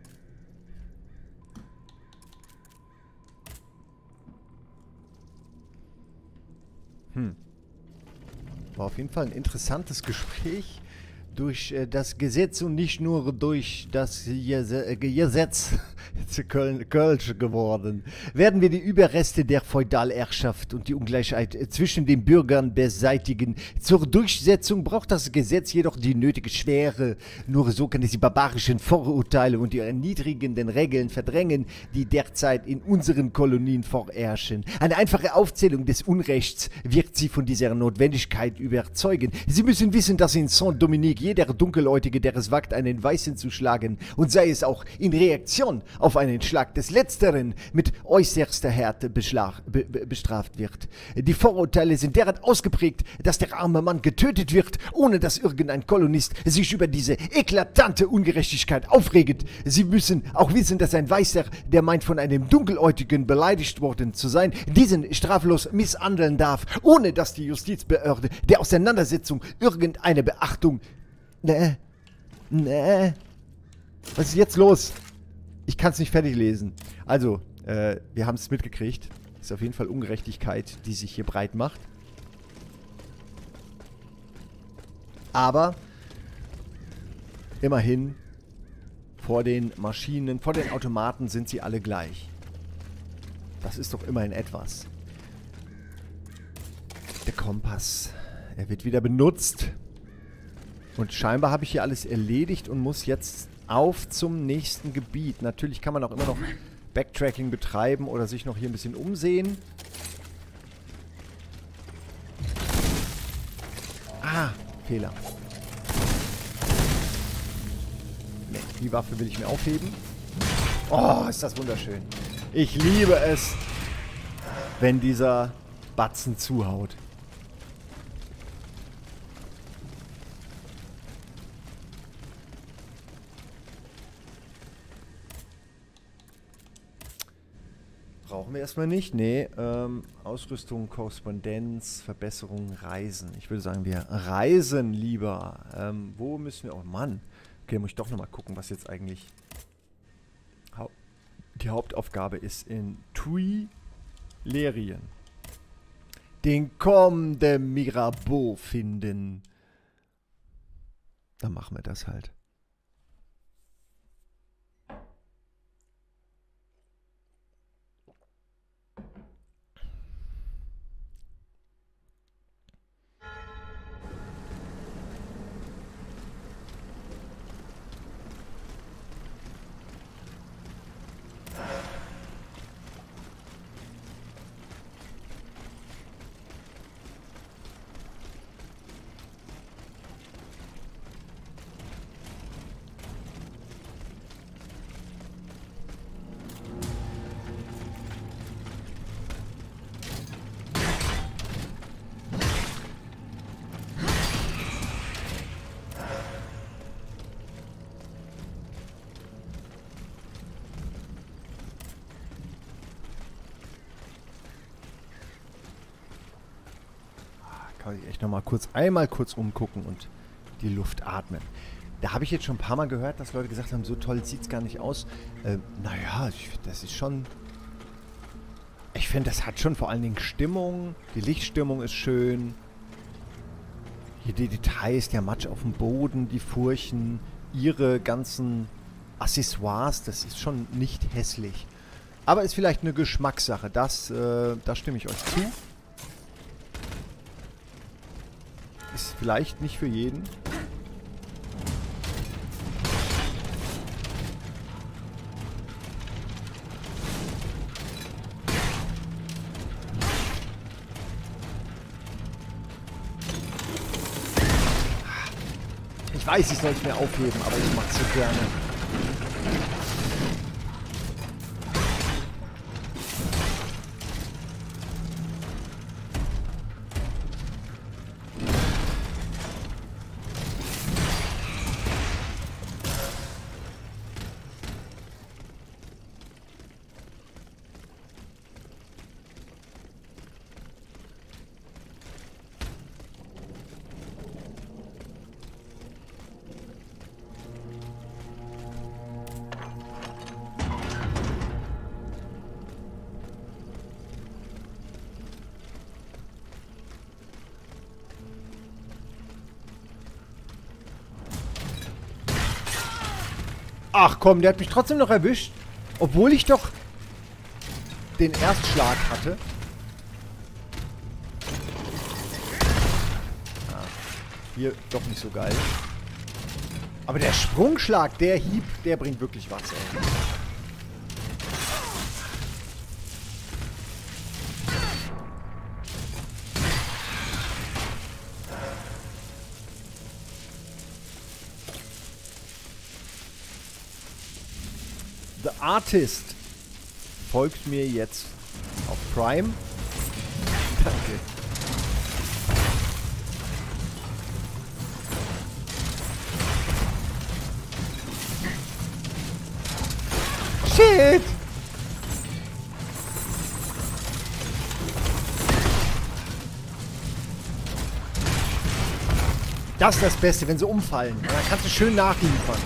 War auf jeden Fall ein interessantes Gespräch durch das Gesetz und nicht nur durch das Gesetz Kölsch geworden. Werden wir die Überreste der Feudalherrschaft und die Ungleichheit zwischen den Bürgern beseitigen. Zur Durchsetzung braucht das Gesetz jedoch die nötige Schwere. Nur so kann es die barbarischen Vorurteile und die erniedrigenden Regeln verdrängen, die derzeit in unseren Kolonien vorherrschen. Eine einfache Aufzählung des Unrechts wird Sie von dieser Notwendigkeit überzeugen. Sie müssen wissen, dass in Saint-Dominique jeder Dunkelhäutige, der es wagt, einen Weißen zu schlagen, und sei es auch in Reaktion auf einen Schlag des Letzteren, mit äußerster Härte bestraft wird. Die Vorurteile sind derart ausgeprägt, dass der arme Mann getötet wird, ohne dass irgendein Kolonist sich über diese eklatante Ungerechtigkeit aufregt. Sie müssen auch wissen, dass ein Weißer, der meint, von einem Dunkelhäutigen beleidigt worden zu sein, diesen straflos misshandeln darf, ohne dass die Justizbehörde der Auseinandersetzung irgendeine Beachtung... Nee. Was ist jetzt los? Ich kann es nicht fertig lesen. Also, wir haben es mitgekriegt. Ist auf jeden Fall Ungerechtigkeit, die sich hier breit macht. Aber immerhin, vor den Maschinen, vor den Automaten sind sie alle gleich. Das ist doch immerhin etwas. Der Kompass. Er wird wieder benutzt. Und scheinbar habe ich hier alles erledigt und muss jetzt auf zum nächsten Gebiet. Natürlich kann man auch immer noch Backtracking betreiben oder sich noch hier ein bisschen umsehen. Fehler. Nee, die Waffe will ich mir aufheben. Oh, ist das wunderschön. Ich liebe es, wenn dieser Batzen zuhaut. Brauchen wir erstmal nicht. Nee, Ausrüstung, Korrespondenz, Verbesserung, Reisen. Ich würde sagen, wir reisen lieber. Wo müssen wir... Oh Mann. Okay, muss ich doch nochmal gucken, was jetzt eigentlich die Hauptaufgabe ist in Tuilerien. Den Comte de Mirabeau finden. Dann machen wir das halt. Kann ich echt nochmal einmal kurz umgucken und die Luft atmen. Da habe ich jetzt schon ein paar Mal gehört, dass Leute gesagt haben, so toll sieht es gar nicht aus. Naja, das ist schon... Ich finde, das hat schon vor allen Dingen Stimmung. Die Lichtstimmung ist schön. Hier die Details, der Matsch auf dem Boden, die Furchen, ihre ganzen Accessoires, das ist schon nicht hässlich. Aber ist vielleicht eine Geschmackssache. Da stimme ich euch zu. Ist vielleicht nicht für jeden. Ich weiß, ich soll es mir aufheben, aber ich mache es so gerne. Ach komm, der hat mich trotzdem noch erwischt. Obwohl ich doch den Erstschlag hatte. Ah, hier doch nicht so geil. Aber der Sprungschlag, der Hieb, der bringt wirklich was, ey. The Artist folgt mir jetzt auf Prime. Danke. Shit! Das ist das Beste, wenn sie umfallen. Dann kannst du schön nachliefern.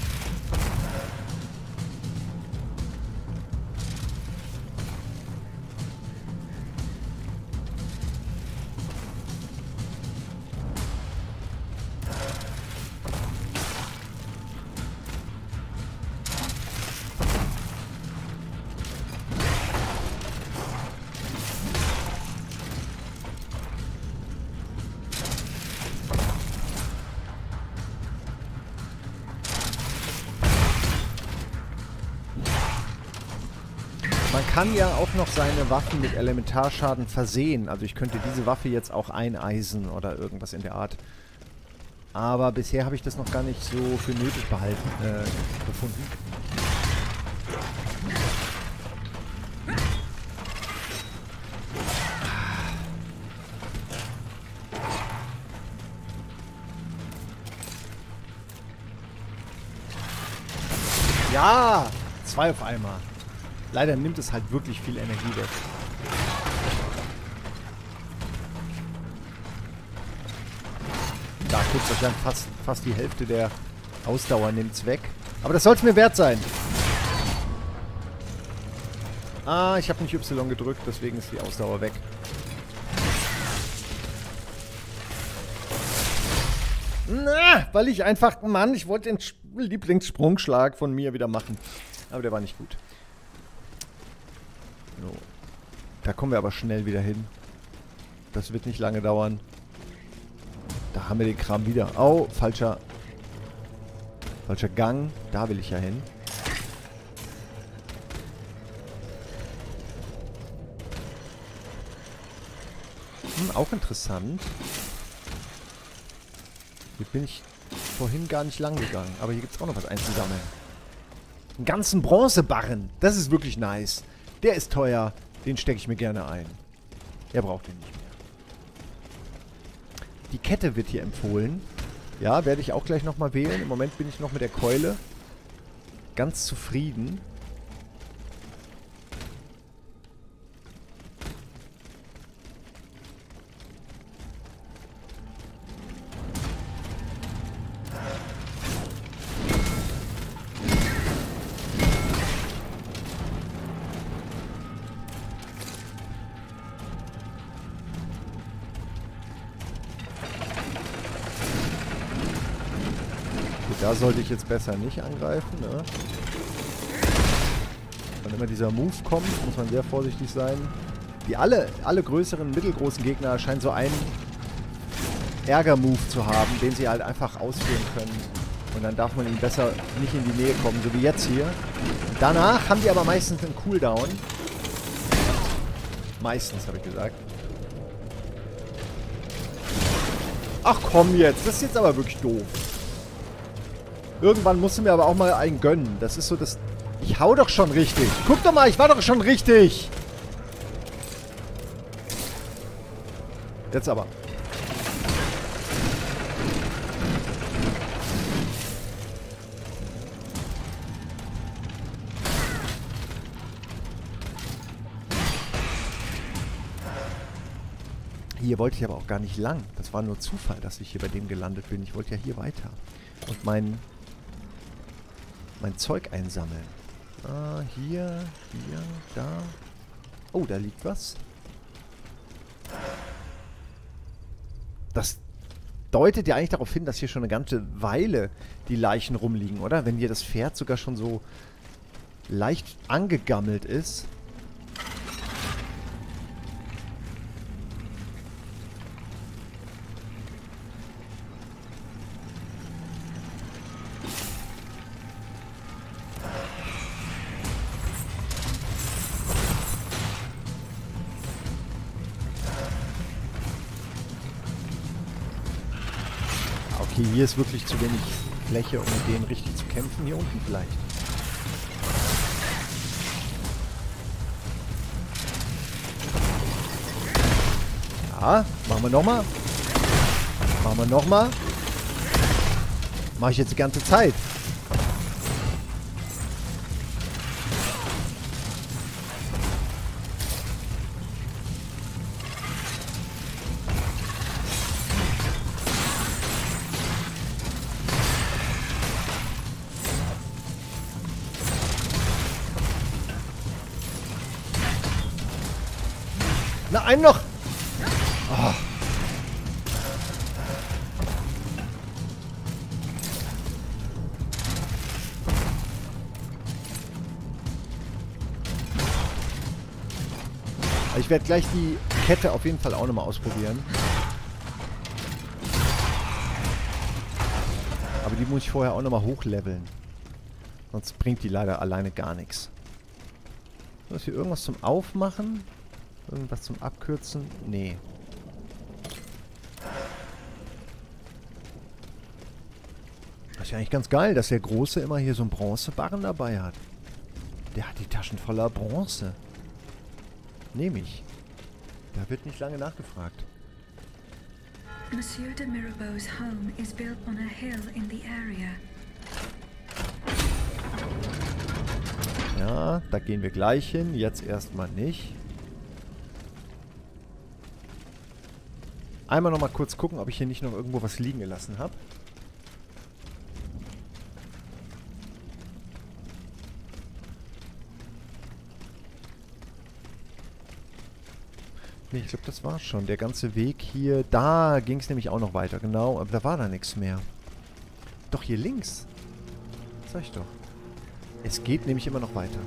Man kann ja auch noch seine Waffen mit Elementarschaden versehen. Also ich könnte diese Waffe jetzt auch eineisen oder irgendwas in der Art. Aber bisher habe ich das noch gar nicht so für nötig befunden. Ja! 2 auf einmal. Leider nimmt es halt wirklich viel Energie weg. Da kurz wahrscheinlich fast die Hälfte der Ausdauer nimmt es weg. Aber das soll es mir wert sein. Ah, ich habe nicht Y gedrückt, deswegen ist die Ausdauer weg. Na, weil ich einfach... Mann, ich wollte den Lieblingssprungschlag von mir wieder machen. Aber der war nicht gut. So. Da kommen wir aber schnell wieder hin. Das wird nicht lange dauern. Da haben wir den Kram wieder. Oh, falscher Gang. Da will ich ja hin. Auch interessant. Hier bin ich vorhin gar nicht lang gegangen. Aber hier gibt es auch noch was einzusammeln. Einen ganzen Bronzebarren. Das ist wirklich nice. Der ist teuer. Den stecke ich mir gerne ein. Er braucht den nicht mehr. Die Kette wird hier empfohlen. Ja, werde ich auch gleich nochmal wählen. Im Moment bin ich noch mit der Keule ganz zufrieden. Da sollte ich jetzt besser nicht angreifen, ne? Wenn immer dieser Move kommt, muss man sehr vorsichtig sein. Die alle größeren, mittelgroßen Gegner scheinen so einen Ärger-Move zu haben, den sie halt einfach ausführen können. Und dann darf man ihnen besser nicht in die Nähe kommen, so wie jetzt hier. Danach haben die aber meistens einen Cooldown. Meistens, habe ich gesagt. Ach komm jetzt, das ist jetzt aber wirklich doof. Irgendwann musst du mir aber auch mal einen gönnen. Das ist so das... Ich hau doch schon richtig. Guck doch mal, ich war doch schon richtig. Jetzt aber. Hier wollte ich aber auch gar nicht lang. Das war nur Zufall, dass ich hier bei dem gelandet bin. Ich wollte ja hier weiter. Und mein Zeug einsammeln. Ah, hier, da. Oh, da liegt was. Das deutet ja eigentlich darauf hin, dass hier schon eine ganze Weile die Leichen rumliegen, oder? Wenn hier das Pferd sogar schon so leicht angegammelt ist. Okay, hier ist wirklich zu wenig Fläche, um mit denen richtig zu kämpfen. Hier unten vielleicht. Ja, machen wir nochmal. Machen wir nochmal. Mache ich jetzt die ganze Zeit. Na, einen noch! Oh. Ich werde gleich die Kette auf jeden Fall auch nochmal ausprobieren. Aber die muss ich vorher auch nochmal hochleveln. Sonst bringt die leider alleine gar nichts. Ist hier irgendwas zum Aufmachen? Irgendwas zum Abkürzen? Nee. Das ist ja eigentlich ganz geil, dass der Große immer hier so einen Bronzebarren dabei hat. Der hat die Taschen voller Bronze. Nehme ich. Da wird nicht lange nachgefragt. Monsieur de Mirabeau's home is built on a hill in the area. Ja, da gehen wir gleich hin. Jetzt erstmal nicht. Einmal noch mal kurz gucken, ob ich hier nicht noch irgendwo was liegen gelassen habe. Nee, ich glaube, das war's schon. Der ganze Weg hier, da ging es nämlich auch noch weiter, genau. Aber da war da nichts mehr. Doch, hier links. Sag ich doch. Es geht nämlich immer noch weiter.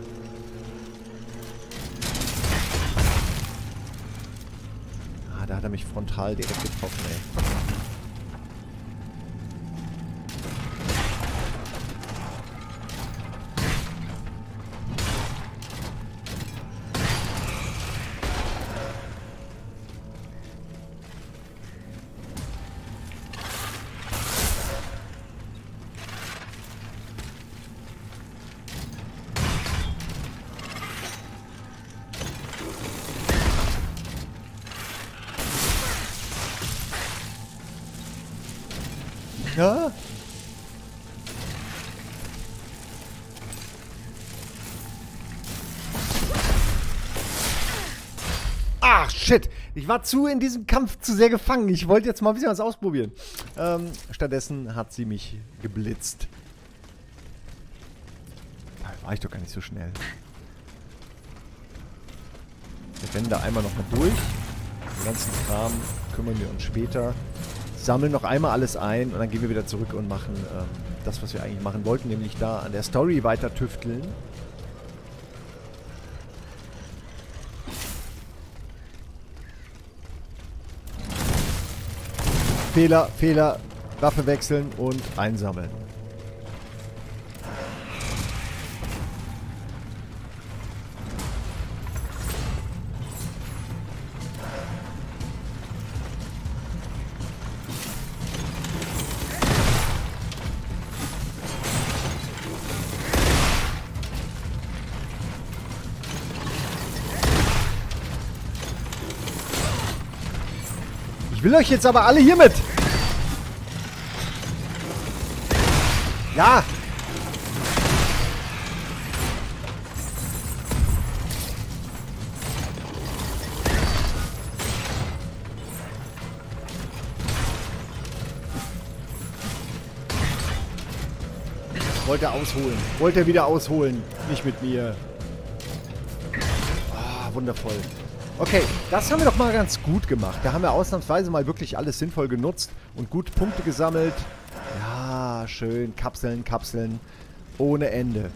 Ah, da hat er mich frontal direkt getroffen, ey. Ja. Ach, shit. Ich war in diesem Kampf zu sehr gefangen. Ich wollte jetzt mal ein bisschen was ausprobieren. Stattdessen hat sie mich geblitzt. Da war ich doch gar nicht so schnell. Wir rennen da einmal noch mal durch. Den ganzen Kram kümmern wir uns später. Sammeln noch einmal alles ein und dann gehen wir wieder zurück und machen das, was wir eigentlich machen wollten, nämlich da an der Story weiter tüfteln. Fehler, Waffe wechseln und einsammeln. Ich will euch jetzt aber alle hier mit. Ja. Wollte er ausholen. Wollte er wieder ausholen. Nicht mit mir. Ah, wundervoll. Okay, das haben wir doch mal ganz gut gemacht. Da haben wir ausnahmsweise mal wirklich alles sinnvoll genutzt und gut Punkte gesammelt. Ja, schön. Kapseln, Kapseln. Ohne Ende.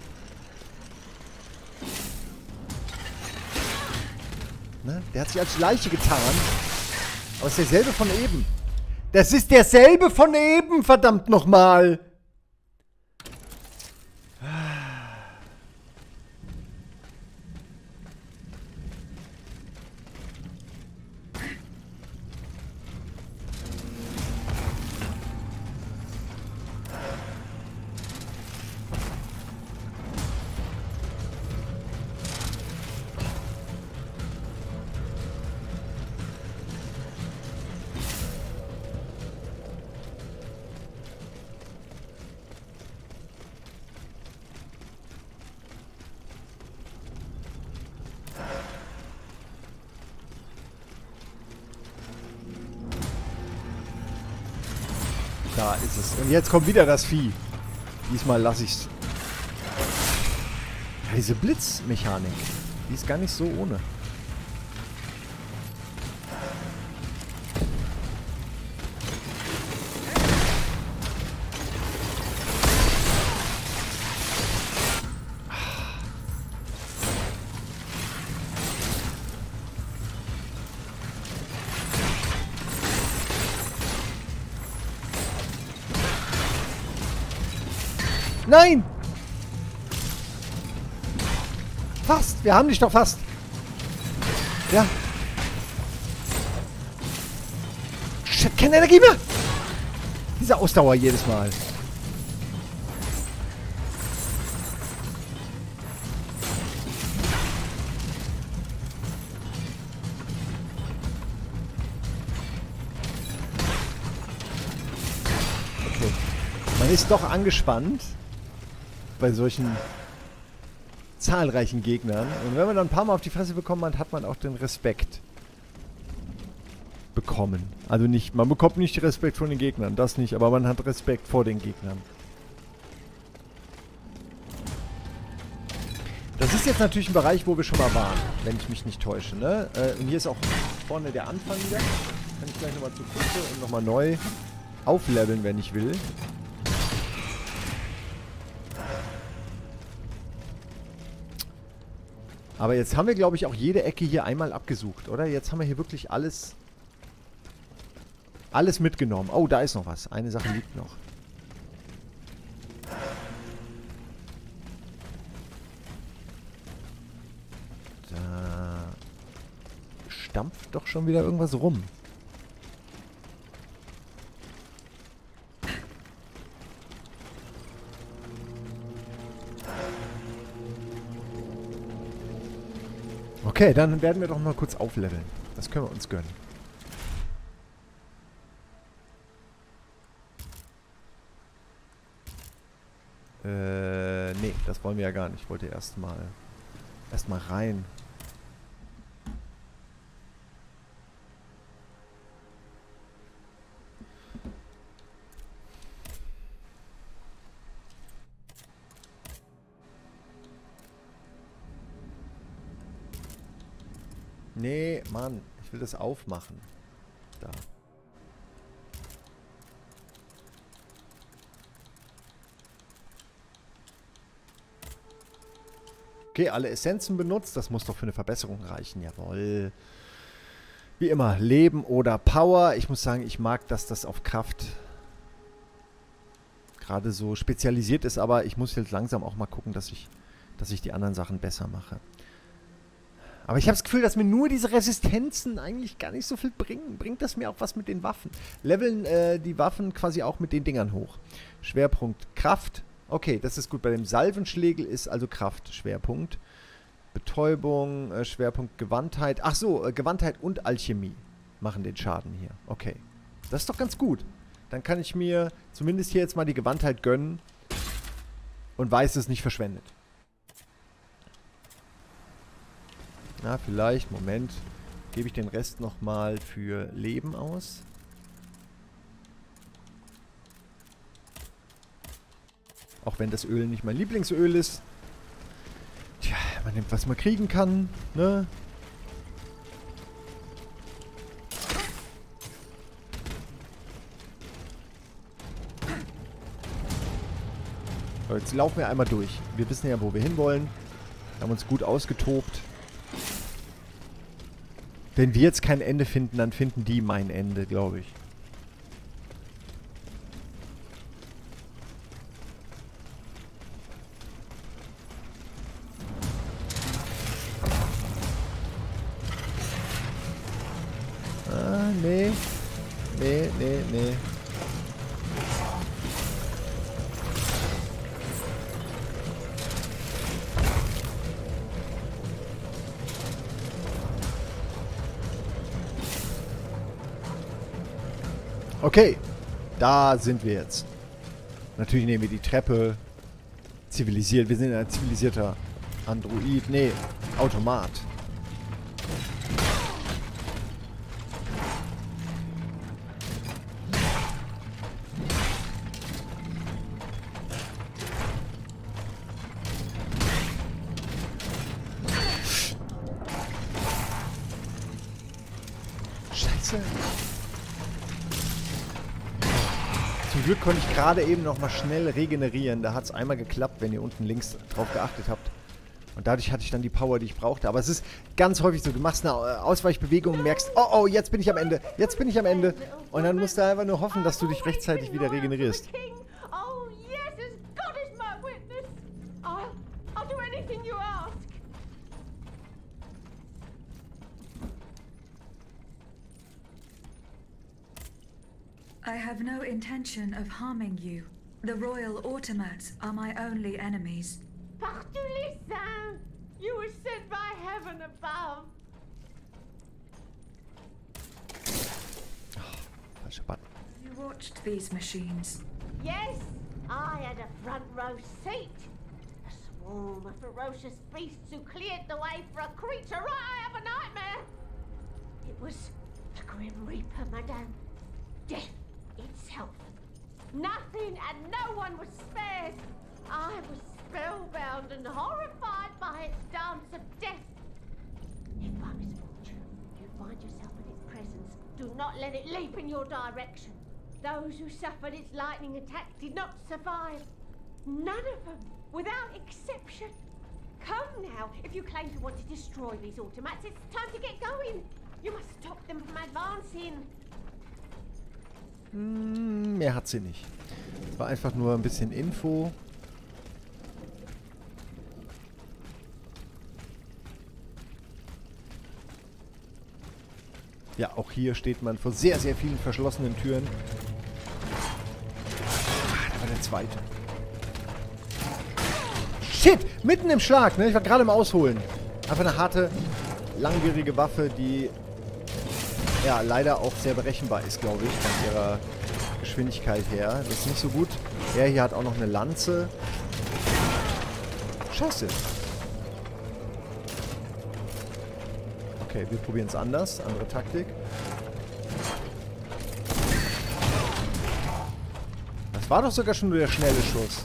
Ne? Der hat sich als Leiche getan. Aber es ist derselbe von eben. Das ist derselbe von eben, verdammt nochmal. Da ist es. Und jetzt kommt wieder das Vieh. Diesmal lasse ich's. Ja, diese Blitzmechanik, die ist gar nicht so ohne. Nein! Fast! Wir haben dich doch fast! Ja. Shit, keine Energie mehr! Diese Ausdauer jedes Mal. Man ist doch angespannt bei solchen zahlreichen Gegnern. Und wenn man dann ein paar Mal auf die Fresse bekommen hat, hat man auch den Respekt bekommen. Also nicht, man bekommt nicht Respekt von den Gegnern, das nicht, aber man hat Respekt vor den Gegnern. Das ist jetzt natürlich ein Bereich, wo wir schon mal waren, wenn ich mich nicht täusche, ne? Und hier ist auch vorne der Anfang wieder. Kann ich gleich nochmal zu gucken und nochmal neu aufleveln, wenn ich will. Aber jetzt haben wir, glaube ich, auch jede Ecke hier einmal abgesucht, oder? Jetzt haben wir hier wirklich alles mitgenommen. Oh, da ist noch was. Eine Sache liegt noch. Da stampft doch schon wieder irgendwas rum. Okay, dann werden wir doch mal kurz aufleveln. Das können wir uns gönnen. Nee, das wollen wir ja gar nicht. Ich wollte erstmal rein. Nee, Mann, ich will das aufmachen. Da. Okay, alle Essenzen benutzt. Das muss doch für eine Verbesserung reichen. Jawohl. Wie immer, Leben oder Power. Ich muss sagen, ich mag, dass das auf Kraft gerade so spezialisiert ist. Aber ich muss jetzt langsam auch mal gucken, dass ich die anderen Sachen besser mache. Aber ich habe das Gefühl, dass mir nur diese Resistenzen eigentlich gar nicht so viel bringen. Bringt das mir auch was mit den Waffen? Leveln die Waffen quasi auch mit den Dingern hoch. Schwerpunkt Kraft. Okay, das ist gut. Bei dem Salvenschlägel ist also Kraft Schwerpunkt. Betäubung, Schwerpunkt Gewandtheit. Ach so, Gewandtheit und Alchemie machen den Schaden hier. Okay, das ist doch ganz gut. Dann kann ich mir zumindest hier jetzt mal die Gewandtheit gönnen und weiß, es ist nicht verschwendet. Na, vielleicht, Moment, gebe ich den Rest nochmal für Leben aus. Auch wenn das Öl nicht mein Lieblingsöl ist. Tja, man nimmt, was man kriegen kann, ne? So, jetzt laufen wir einmal durch. Wir wissen ja, wo wir hinwollen. Wir haben uns gut ausgetobt. Wenn wir jetzt kein Ende finden, dann finden die mein Ende, glaube ich. Ah, nee. Nee, nee, nee. Okay, da sind wir jetzt. Natürlich nehmen wir die Treppe. Zivilisiert. Wir sind ein zivilisierter Android. Nee, Automat. Scheiße. Zum Glück konnte ich gerade eben noch mal schnell regenerieren. Da hat es einmal geklappt, wenn ihr unten links drauf geachtet habt. Und dadurch hatte ich dann die Power, die ich brauchte. Aber es ist ganz häufig so, du machst eine Ausweichbewegung und merkst, oh, oh, jetzt bin ich am Ende. Jetzt bin ich am Ende. Und dann musst du einfach nur hoffen, dass du dich rechtzeitig wieder regenerierst. I have no intention of harming you. The royal automats are my only enemies. Partout les saints! You were sent by heaven above. Oh, falscher Button. You watched these machines. Yes, I had a front row seat. A swarm of ferocious beasts who cleared the way for a creature right out of a nightmare. It was the Grim Reaper, madame. Death itself. Nothing and no one was spared. I was spellbound and horrified by its dance of death. If by misfortune you find yourself in its presence, do not let it leap in your direction. Those who suffered its lightning attacks did not survive. None of them, without exception. Come now, if you claim to want to destroy these automats, it's time to get going. You must stop them from advancing. Mehr hat sie nicht. Es war einfach nur ein bisschen Info. Ja, auch hier steht man vor sehr, sehr vielen verschlossenen Türen. Da war der zweite. Shit! Mitten im Schlag, ne? Ich war gerade im Ausholen. Einfach eine harte, langwierige Waffe, die ja leider auch sehr berechenbar ist, glaube ich, von ihrer Geschwindigkeit her. Das ist nicht so gut. Er hier hat auch noch eine Lanze. Scheiße. Okay, wir probieren es anders. Andere Taktik. Das war doch sogar schon nur der schnelle Schuss.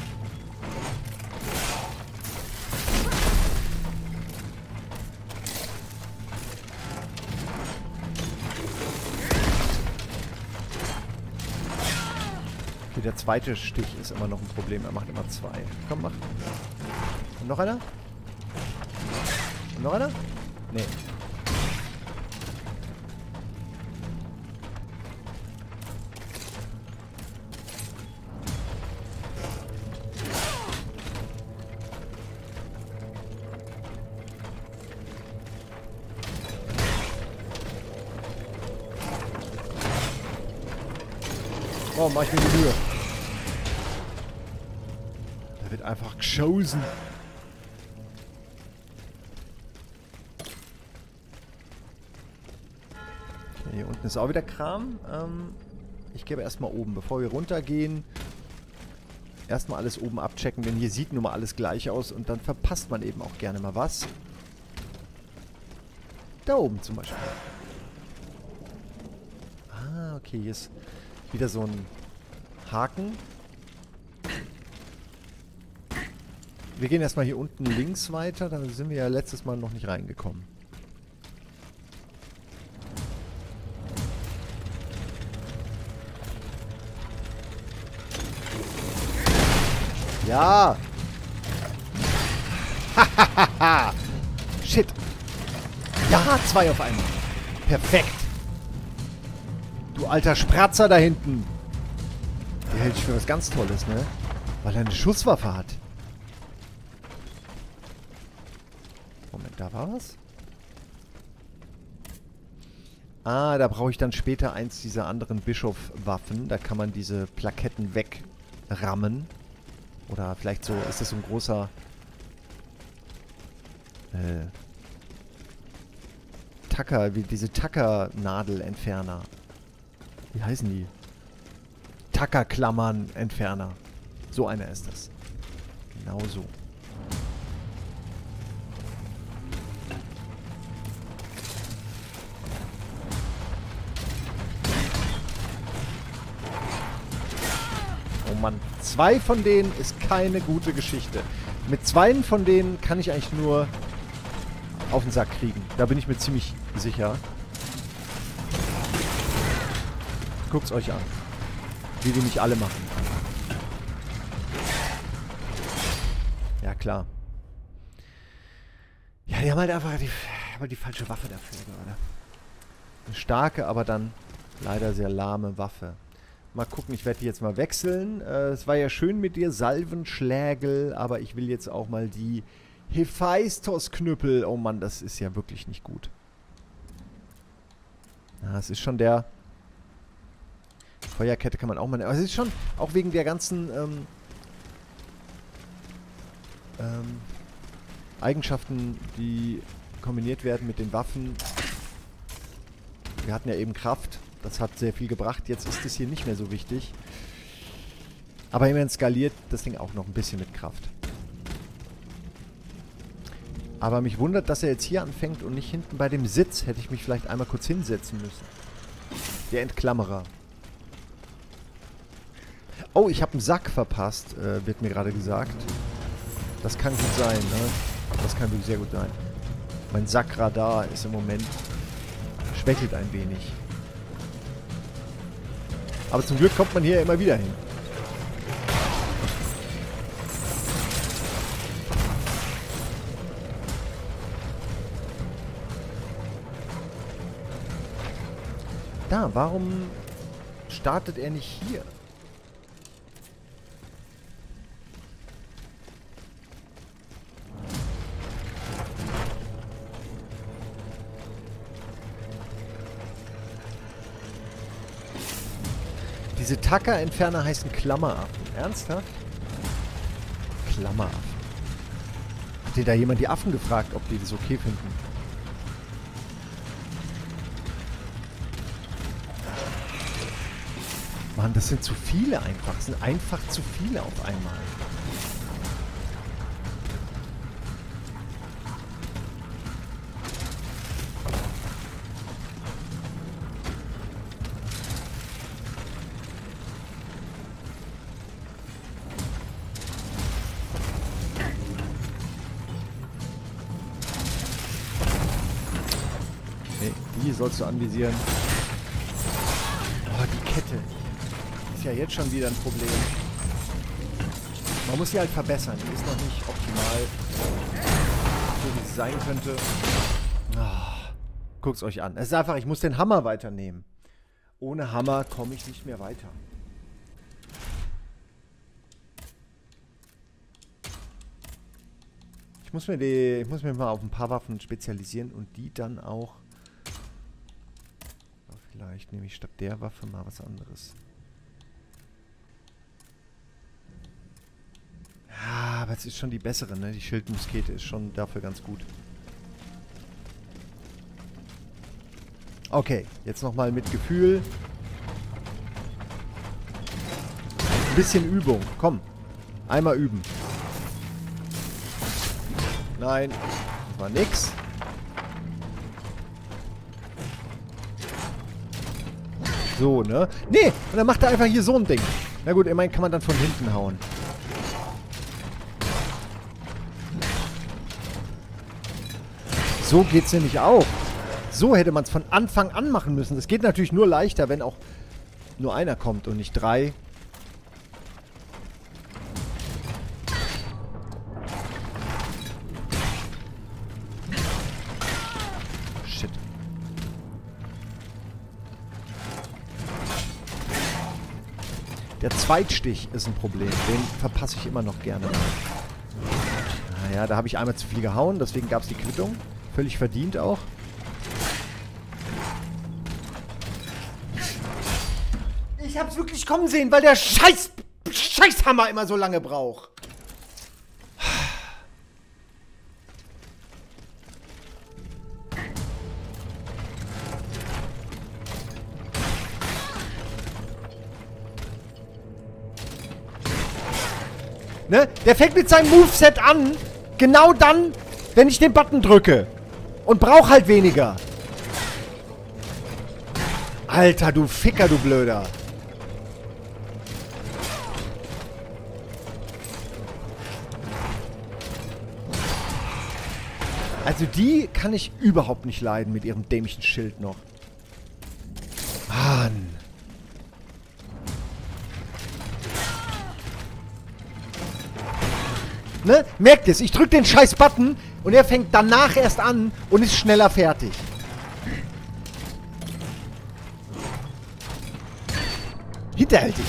Okay, der zweite Stich ist immer noch ein Problem. Er macht immer zwei. Komm, mach. Und noch einer? Und noch einer? Nee. Oh, mach ich mir die Mühe. Da wird einfach geschossen. Okay, hier unten ist auch wieder Kram. Ich gebe erstmal oben, bevor wir runtergehen. Erstmal alles oben abchecken, denn hier sieht nun mal alles gleich aus und dann verpasst man eben auch gerne mal was. Da oben zum Beispiel. Ah, okay, hier ist wieder so ein Haken. Wir gehen erstmal hier unten links weiter. Da sind wir ja letztes Mal noch nicht reingekommen. Ja! Hahaha! Shit! Ja, 2 auf einmal. Perfekt! Du alter Spratzer da hinten. Der hält sich für was ganz Tolles, ne? Weil er eine Schusswaffe hat. Moment, da war was? Ah, da brauche ich dann später eins dieser anderen Bischof-Waffen. Da kann man diese Plaketten wegrammen. Oder vielleicht so, ist das so ein großer... Tacker, wie diese Tacker-Nadelentferner. Wie heißen die? Tackerklammern-Entferner. So einer ist das. Genau so. Oh Mann. 2 von denen ist keine gute Geschichte. Mit 2 von denen kann ich eigentlich nur auf den Sack kriegen. Da bin ich mir ziemlich sicher. Guckt's euch an. Wie die nicht alle machen. Ja, klar. Ja, die haben halt einfach die falsche Waffe dafür gerade. Eine starke, aber dann leider sehr lahme Waffe. Mal gucken, ich werde die jetzt mal wechseln. Es war ja schön mit dir, Salvenschlägel, aber ich will jetzt auch mal die Hephaistos-Knüppel. Oh Mann, das ist ja wirklich nicht gut. Ja, es ist schon der... Feuerkette kann man auch mal... Aber es ist schon, auch wegen der ganzen Eigenschaften, die kombiniert werden mit den Waffen. Wir hatten ja eben Kraft. Das hat sehr viel gebracht. Jetzt ist es hier nicht mehr so wichtig. Aber immerhin skaliert das Ding auch noch ein bisschen mit Kraft. Aber mich wundert, dass er jetzt hier anfängt und nicht hinten bei dem Sitz. Hätte ich mich vielleicht einmal kurz hinsetzen müssen. Der Entklammerer. Oh, ich habe einen Sack verpasst, wird mir gerade gesagt. Das kann gut sein, ne? Das kann wirklich sehr gut sein. Mein Sackradar ist im Moment... schwächelt ein wenig. Aber zum Glück kommt man hier immer wieder hin. Da, warum startet er nicht hier? Diese Tacker-Entferner heißen Klammeraffen. Ernsthaft? Klammeraffen. Hat dir da jemand die Affen gefragt, ob die das okay finden? Mann, das sind zu viele einfach. Das sind einfach zu viele auf einmal. Nee, die sollst du anvisieren. Oh, die Kette. Ist ja jetzt schon wieder ein Problem. Man muss sie halt verbessern. Die ist noch nicht optimal, so wie sie sein könnte. Oh, guckt's euch an. Es ist einfach, ich muss den Hammer weiternehmen. Ohne Hammer komme ich nicht mehr weiter. Ich muss mir mal auf ein paar Waffen spezialisieren und die dann auch... Vielleicht nehme ich statt der Waffe mal was anderes. Ja, aber es ist schon die bessere, ne? Die Schildmuskete ist schon dafür ganz gut. Okay, jetzt nochmal mit Gefühl. Ein bisschen Übung. Komm, einmal üben. Nein, das war nix. So, ne? Nee, und dann macht er einfach hier so ein Ding. Na gut, immerhin kann man dann von hinten hauen. So geht's nämlich auch. So hätte man es von Anfang an machen müssen. Das geht natürlich nur leichter, wenn auch nur einer kommt und nicht 3. Shit. Der Zweitstich ist ein Problem. Den verpasse ich immer noch gerne. Naja, da habe ich einmal zu viel gehauen. Deswegen gab es die Quittung. Völlig verdient auch. Ich hab's wirklich kommen sehen, weil der Scheißhammer immer so lange braucht. Ne? Der fängt mit seinem Moveset an, genau dann, wenn ich den Button drücke. Und braucht halt weniger. Alter, du Ficker, du Blöder. Also die kann ich überhaupt nicht leiden mit ihrem dämlichen Schild noch. Mann. Ne? Merkt es, ich drücke den scheiß Button und er fängt danach erst an und ist schneller fertig. Hinterhältig.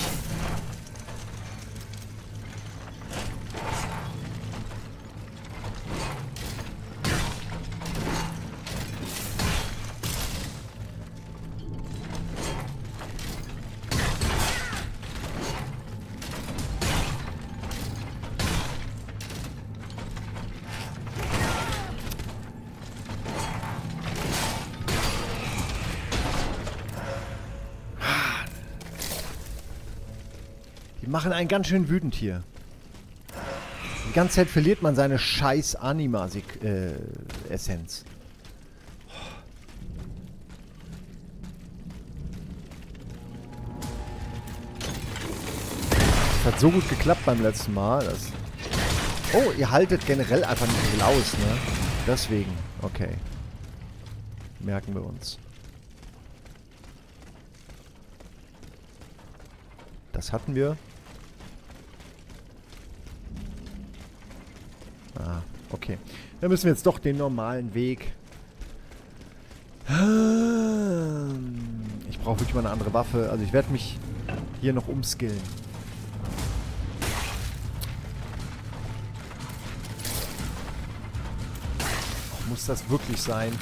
Die machen einen ganz schön wütend hier. Die ganze Zeit verliert man seine scheiß Anima-Essenz. Das hat so gut geklappt beim letzten Mal. Oh, ihr haltet generell einfach nicht viel aus, ne? Deswegen. Okay. Merken wir uns. Das hatten wir. Ah, okay. Dann müssen wir jetzt doch den normalen Weg. Ich brauche wirklich mal eine andere Waffe. Also ich werde mich hier noch umskillen. Oh, muss das wirklich sein?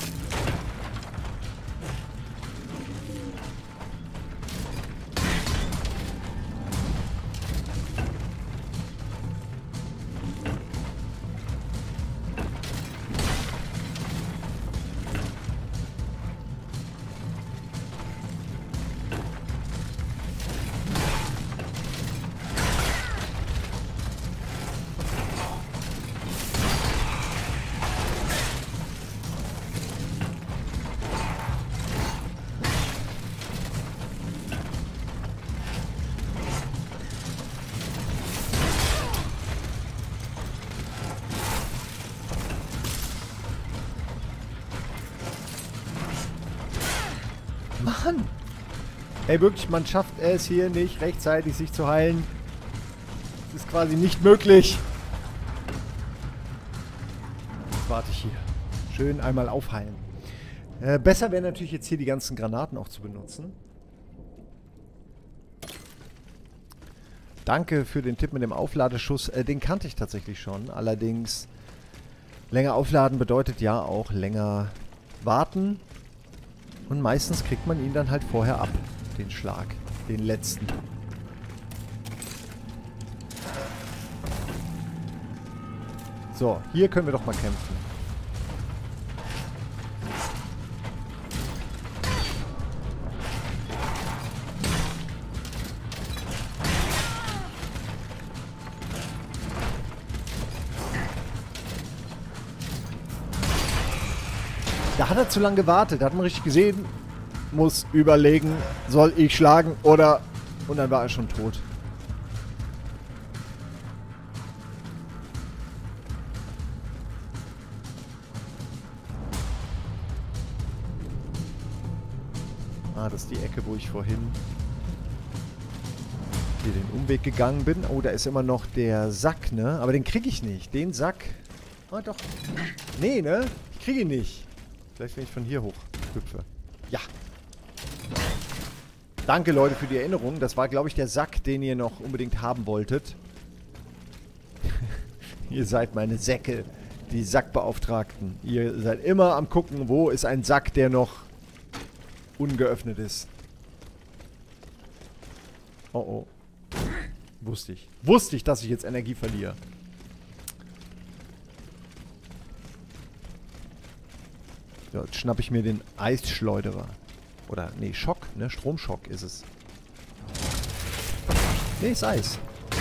Mann! Ey, wirklich, man schafft es hier nicht rechtzeitig sich zu heilen. Das ist quasi nicht möglich. Jetzt warte ich hier. Schön einmal aufheilen. Besser wäre natürlich jetzt hier die ganzen Granaten auch zu benutzen. Danke für den Tipp mit dem Aufladeschuss. Den kannte ich tatsächlich schon. Allerdings, länger aufladen bedeutet ja auch länger warten. Und meistens kriegt man ihn dann halt vorher ab, den Schlag, den letzten. So, hier können wir doch mal kämpfen. Da hat er zu lange gewartet, da hat man richtig gesehen, muss überlegen, soll ich schlagen oder... Und dann war er schon tot. Ah, das ist die Ecke, wo ich vorhin hier den Umweg gegangen bin. Oh, da ist immer noch der Sack, ne? Aber den kriege ich nicht. Den Sack... Oh, doch. Nee, ne? Ich kriege ihn nicht. Vielleicht, wenn ich von hier hoch hüpfe. Ja. Danke, Leute, für die Erinnerung. Das war, glaube ich, der Sack, den ihr noch unbedingt haben wolltet. Ihr seid meine Säcke, die Sackbeauftragten. Ihr seid immer am gucken, wo ist ein Sack, der noch ungeöffnet ist. Oh, oh. Wusste ich. Wusste ich, dass ich jetzt Energie verliere. So, jetzt schnappe ich mir den Eisschleuderer. Oder, nee, Schock, ne? Stromschock ist es. Nee, ist Eis.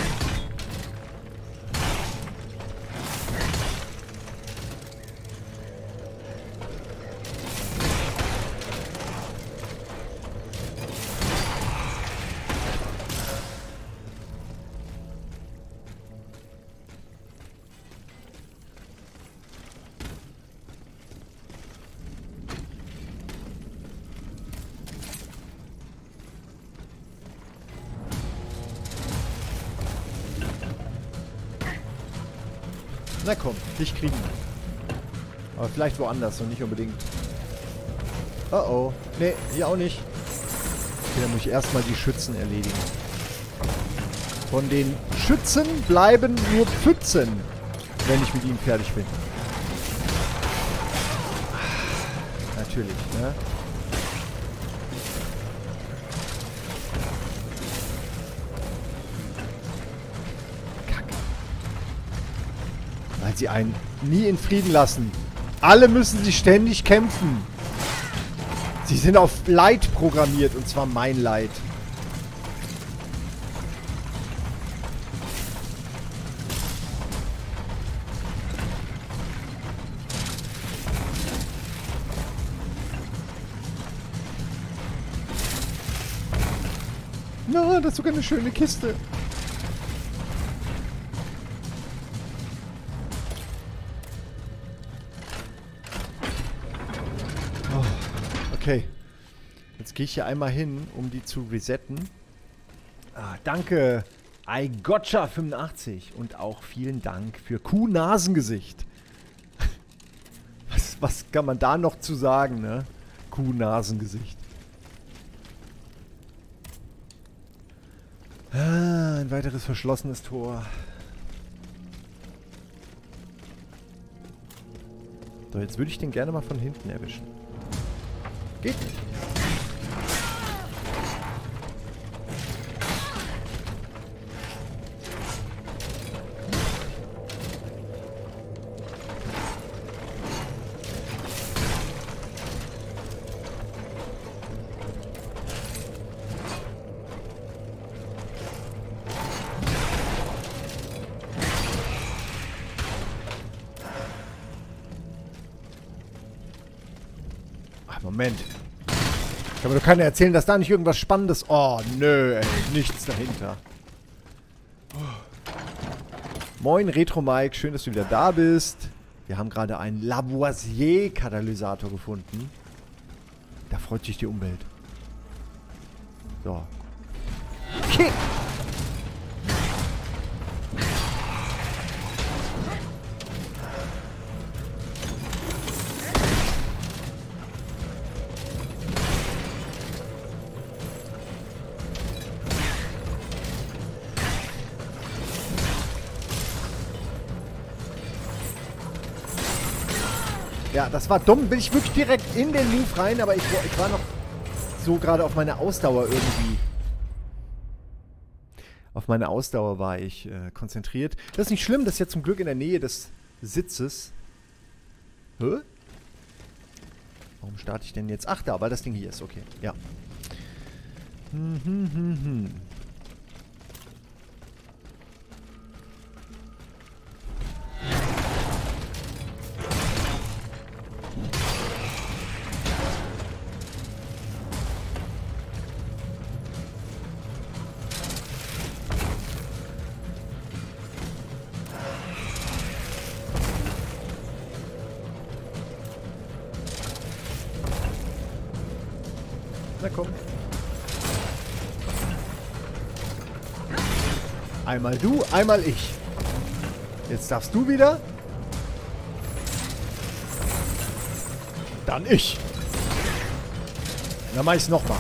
Na komm, dich kriegen wir. Aber vielleicht woanders und nicht unbedingt. Oh oh. Nee, hier auch nicht. Okay, dann muss ich erstmal die Schützen erledigen. Von den Schützen bleiben nur Pfützen, wenn ich mit ihnen fertig bin. Natürlich, ne? Weil sie einen nie in Frieden lassen. Alle müssen sie ständig kämpfen. Sie sind auf Leid programmiert, und zwar mein Leid. Na, das ist sogar eine schöne Kiste. Oh, okay. Jetzt gehe ich hier einmal hin, um die zu resetten. Ah, danke, iGotcha85. Und auch vielen Dank für Kuh-Nasengesicht. Was kann man da noch zu sagen, ne? Kuh-Nasengesicht. Ah, ein weiteres verschlossenes Tor. So, jetzt würde ich den gerne mal von hinten erwischen. Geht nicht. Moment. Kann mir doch keiner erzählen, dass da nicht irgendwas Spannendes... Oh, nö, ey. Nichts dahinter. Moin, Retro Mike. Schön, dass du wieder da bist. Wir haben gerade einen Lavoisier-Katalysator gefunden. Da freut sich die Umwelt. So. Kick! Ja, das war dumm. Bin ich wirklich direkt in den Move rein, aber ich war noch so gerade auf meine Ausdauer irgendwie. Auf meine Ausdauer war ich konzentriert. Das ist nicht schlimm, das ist ja zum Glück in der Nähe des Sitzes. Hä? Warum starte ich denn jetzt? Ach, da, weil das Ding hier ist. Okay, ja. Na komm. Einmal du, einmal ich. Jetzt darfst du wieder. Dann ich. Dann mach ich's nochmal.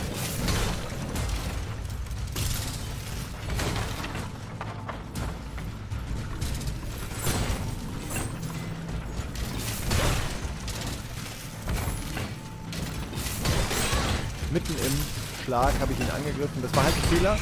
Mitten im Schlag habe ich ihn angegriffen. Das war halt ein Fehler.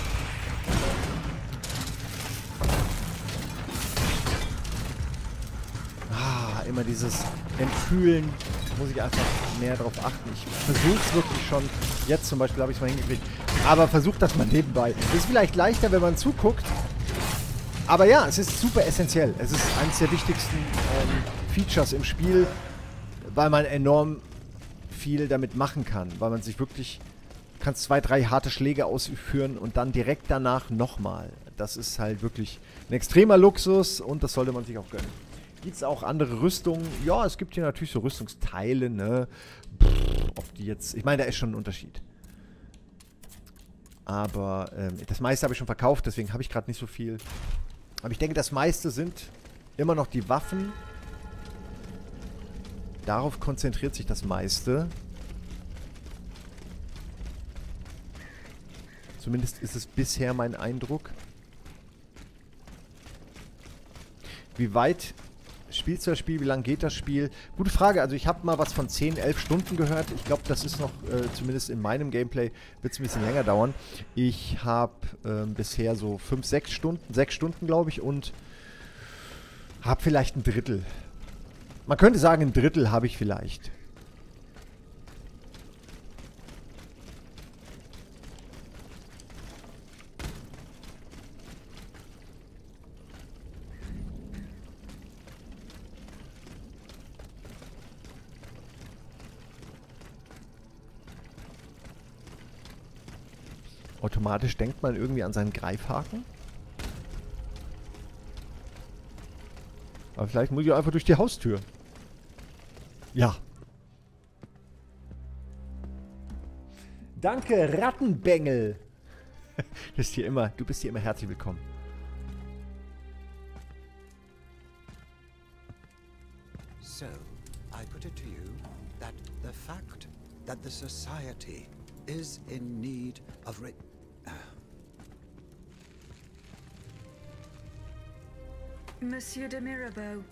Ah, immer dieses Entkühlen. Muss ich einfach mehr darauf achten. Ich versuche es wirklich schon. Jetzt zum Beispiel habe ich es mal hingekriegt. Aber versucht das mal nebenbei. Es ist vielleicht leichter, wenn man zuguckt. Aber ja, es ist super essentiell. Es ist eines der wichtigsten Features im Spiel, weil man enorm viel damit machen kann, weil man sich wirklich, kannst 2, 3 harte Schläge ausführen und dann direkt danach nochmal. Das ist halt wirklich ein extremer Luxus und das sollte man sich auch gönnen. Gibt es auch andere Rüstungen? Ja, es gibt hier natürlich so Rüstungsteile, ne? Ob die jetzt, ich meine, da ist schon ein Unterschied. Aber das meiste habe ich schon verkauft, deswegen habe ich gerade nicht so viel. Aber ich denke, das meiste sind immer noch die Waffen. Darauf konzentriert sich das meiste. Zumindest ist es bisher mein Eindruck. Wie weit spielst du das Spiel? Wie lange geht das Spiel? Gute Frage. Also ich habe mal was von 10, 11 Stunden gehört. Ich glaube, das ist noch, zumindest in meinem Gameplay, wird es ein bisschen länger dauern. Ich habe bisher so 5, 6 Stunden, 6 Stunden glaube ich und habe vielleicht ein Drittel. Man könnte sagen, ein Drittel habe ich vielleicht. Automatisch denkt man irgendwie an seinen Greifhaken. Aber vielleicht muss ich einfach durch die Haustür. Ja. Danke, Rattenbengel. Du bist hier immer herzlich willkommen. So, I put it to you that the fact that the society is in need of Monsieur de Mirabeau.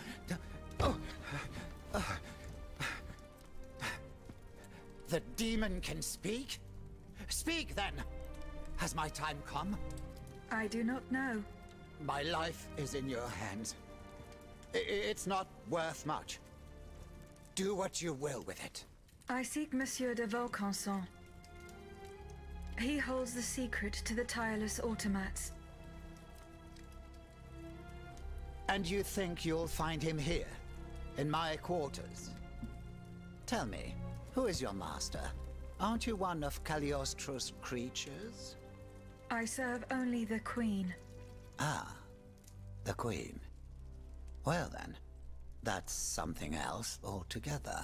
The demon can speak? Speak then! Has my time come? I do not know. My life is in your hands. It's not worth much. Do what you will with it. I seek Monsieur de Vaucanson. He holds the secret to the tireless automats. And you think you'll find him here? In my quarters? Tell me, who is your master? Aren't you one of Cagliostro's creatures? I serve only the Queen. Ah, the Queen. Well then, that's something else altogether.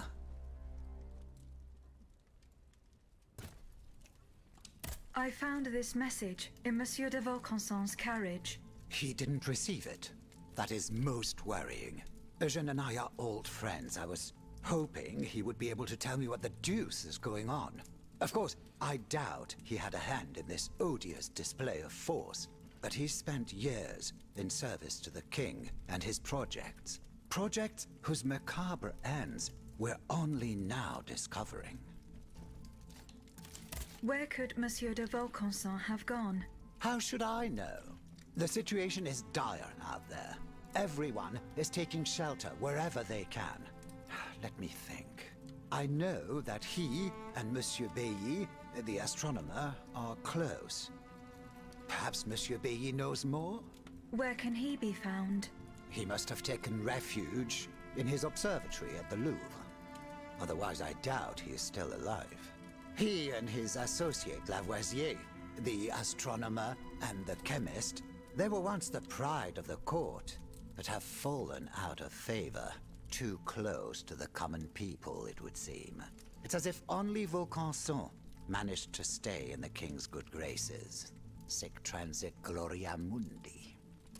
I found this message in Monsieur de Vaucanson's carriage. He didn't receive it. That is most worrying. Eugène and I are old friends. I was hoping he would be able to tell me what the deuce is going on. Of course, I doubt he had a hand in this odious display of force, but he spent years in service to the king and his projects. Projects whose macabre ends we're only now discovering. Where could Monsieur de Vaucanson have gone? How should I know? The situation is dire out there. Everyone is taking shelter wherever they can. Let me think. I know that he and Monsieur Bailly, the astronomer, are close. Perhaps Monsieur Bailly knows more? Where can he be found? He must have taken refuge in his observatory at the Louvre. Otherwise, I doubt he is still alive. He and his associate Lavoisier, the astronomer and the chemist, they were once the pride of the court, but have fallen out of favor. Too close to the common people, it would seem. It's as if only Vaucanson managed to stay in the king's good graces. Sic transit gloria mundi.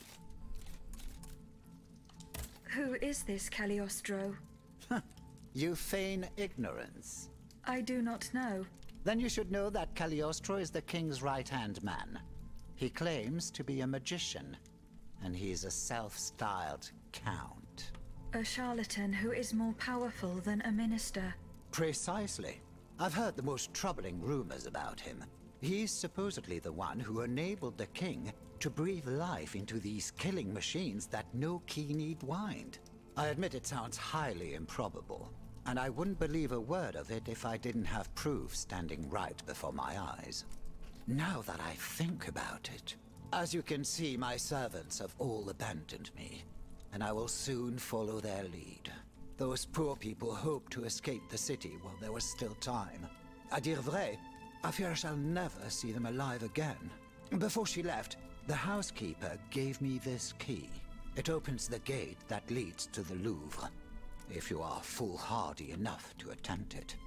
Who is this Cagliostro? You feign ignorance. I do not know. Then you should know that Cagliostro is the king's right-hand man. He claims to be a magician, and he's a self-styled count. A charlatan who is more powerful than a minister. Precisely. I've heard the most troubling rumors about him. He's supposedly the one who enabled the king to breathe life into these killing machines that no key need wind. I admit it sounds highly improbable, and I wouldn't believe a word of it if I didn't have proof standing right before my eyes. Now that I think about it, as you can see, my servants have all abandoned me, and I will soon follow their lead. Those poor people hoped to escape the city while there was still time. À dire vrai, I fear I shall never see them alive again. Before she left, the housekeeper gave me this key. It opens the gate that leads to the Louvre, if you are foolhardy enough to attempt it.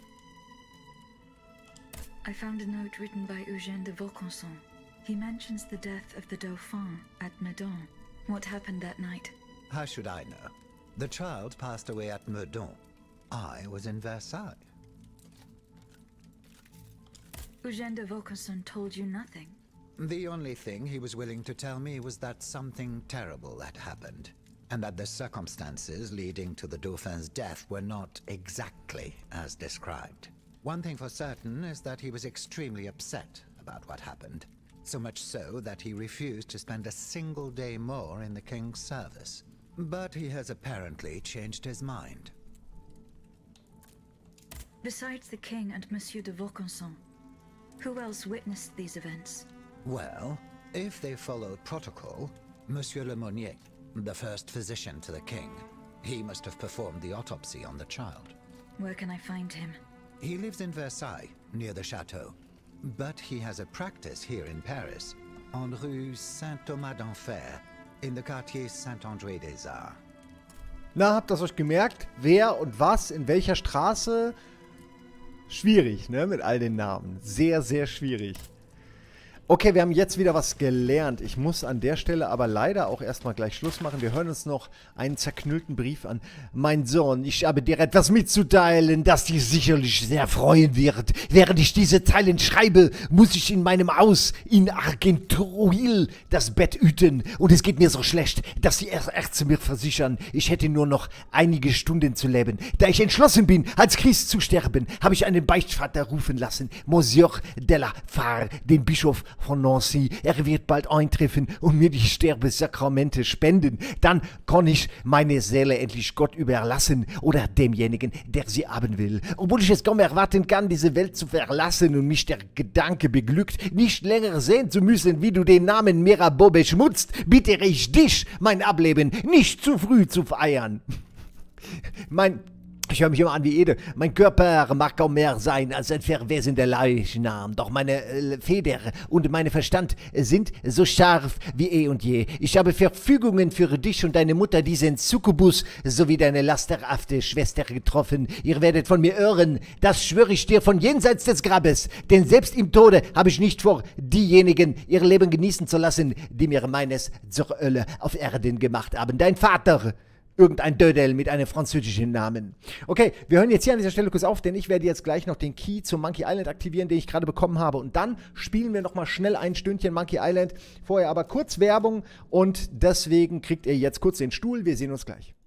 I found a note written by Eugène de Vaucanson. He mentions the death of the Dauphin at Meudon. What happened that night? How should I know? The child passed away at Meudon. I was in Versailles. Eugène de Vaucanson told you nothing? The only thing he was willing to tell me was that something terrible had happened, and that the circumstances leading to the Dauphin's death were not exactly as described. One thing for certain is that he was extremely upset about what happened, so much so that he refused to spend a single day more in the king's service. But he has apparently changed his mind. Besides the king and Monsieur de Vaucanson, who else witnessed these events? Well, if they followed protocol, Monsieur Lemonnier, the first physician to the king, he must have performed the autopsy on the child. Where can I find him? He lives in Versailles, near the chateau. But he has a practice here in Paris, en rue Saint-Thomas d'Enfer, in the quartier Saint-André-des-Arts. Na, habt ihr es euch gemerkt? Wer und was in welcher Straße? Schwierig, ne? Mit all den Namen. Sehr, sehr schwierig. Okay, wir haben jetzt wieder was gelernt. Ich muss an der Stelle aber leider auch erstmal gleich Schluss machen. Wir hören uns noch einen zerknüllten Brief an. Mein Sohn, ich habe dir etwas mitzuteilen, das dich sicherlich sehr freuen wird. Während ich diese Zeilen schreibe, muss ich in meinem Haus in Argenteuil das Bett hüten. Und es geht mir so schlecht, dass die Ärzte mir versichern, ich hätte nur noch einige Stunden zu leben. Da ich entschlossen bin, als Christ zu sterben, habe ich einen Beichtvater rufen lassen, Monsieur de la Fare, den Bischof von Nancy. Er wird bald eintreffen und mir die Sterbesakramente spenden. Dann kann ich meine Seele endlich Gott überlassen oder demjenigen, der sie haben will. Obwohl ich es kaum erwarten kann, diese Welt zu verlassen und mich der Gedanke beglückt, nicht länger sehen zu müssen, wie du den Namen Mirabeau beschmutzt, bitte ich dich, mein Ableben nicht zu früh zu feiern. Ich höre mich immer an wie Ede. Mein Körper mag kaum mehr sein als ein verwesender Leichnam. Doch meine Feder und mein Verstand sind so scharf wie eh und je. Ich habe Verfügungen für dich und deine Mutter, diesen Succubus, sowie deine lasterhafte Schwester getroffen. Ihr werdet von mir hören. Das schwöre ich dir von jenseits des Grabes. Denn selbst im Tode habe ich nicht vor, diejenigen ihr Leben genießen zu lassen, die mir meines zur Hölle auf Erden gemacht haben. Dein Vater. Irgendein Dödel mit einem französischen Namen. Okay, wir hören jetzt hier an dieser Stelle kurz auf, denn ich werde jetzt gleich noch den Key zum Monkey Island aktivieren, den ich gerade bekommen habe. Und dann spielen wir nochmal schnell ein Stündchen Monkey Island. Vorher aber kurz Werbung und deswegen kriegt ihr jetzt kurz den Stuhl. Wir sehen uns gleich.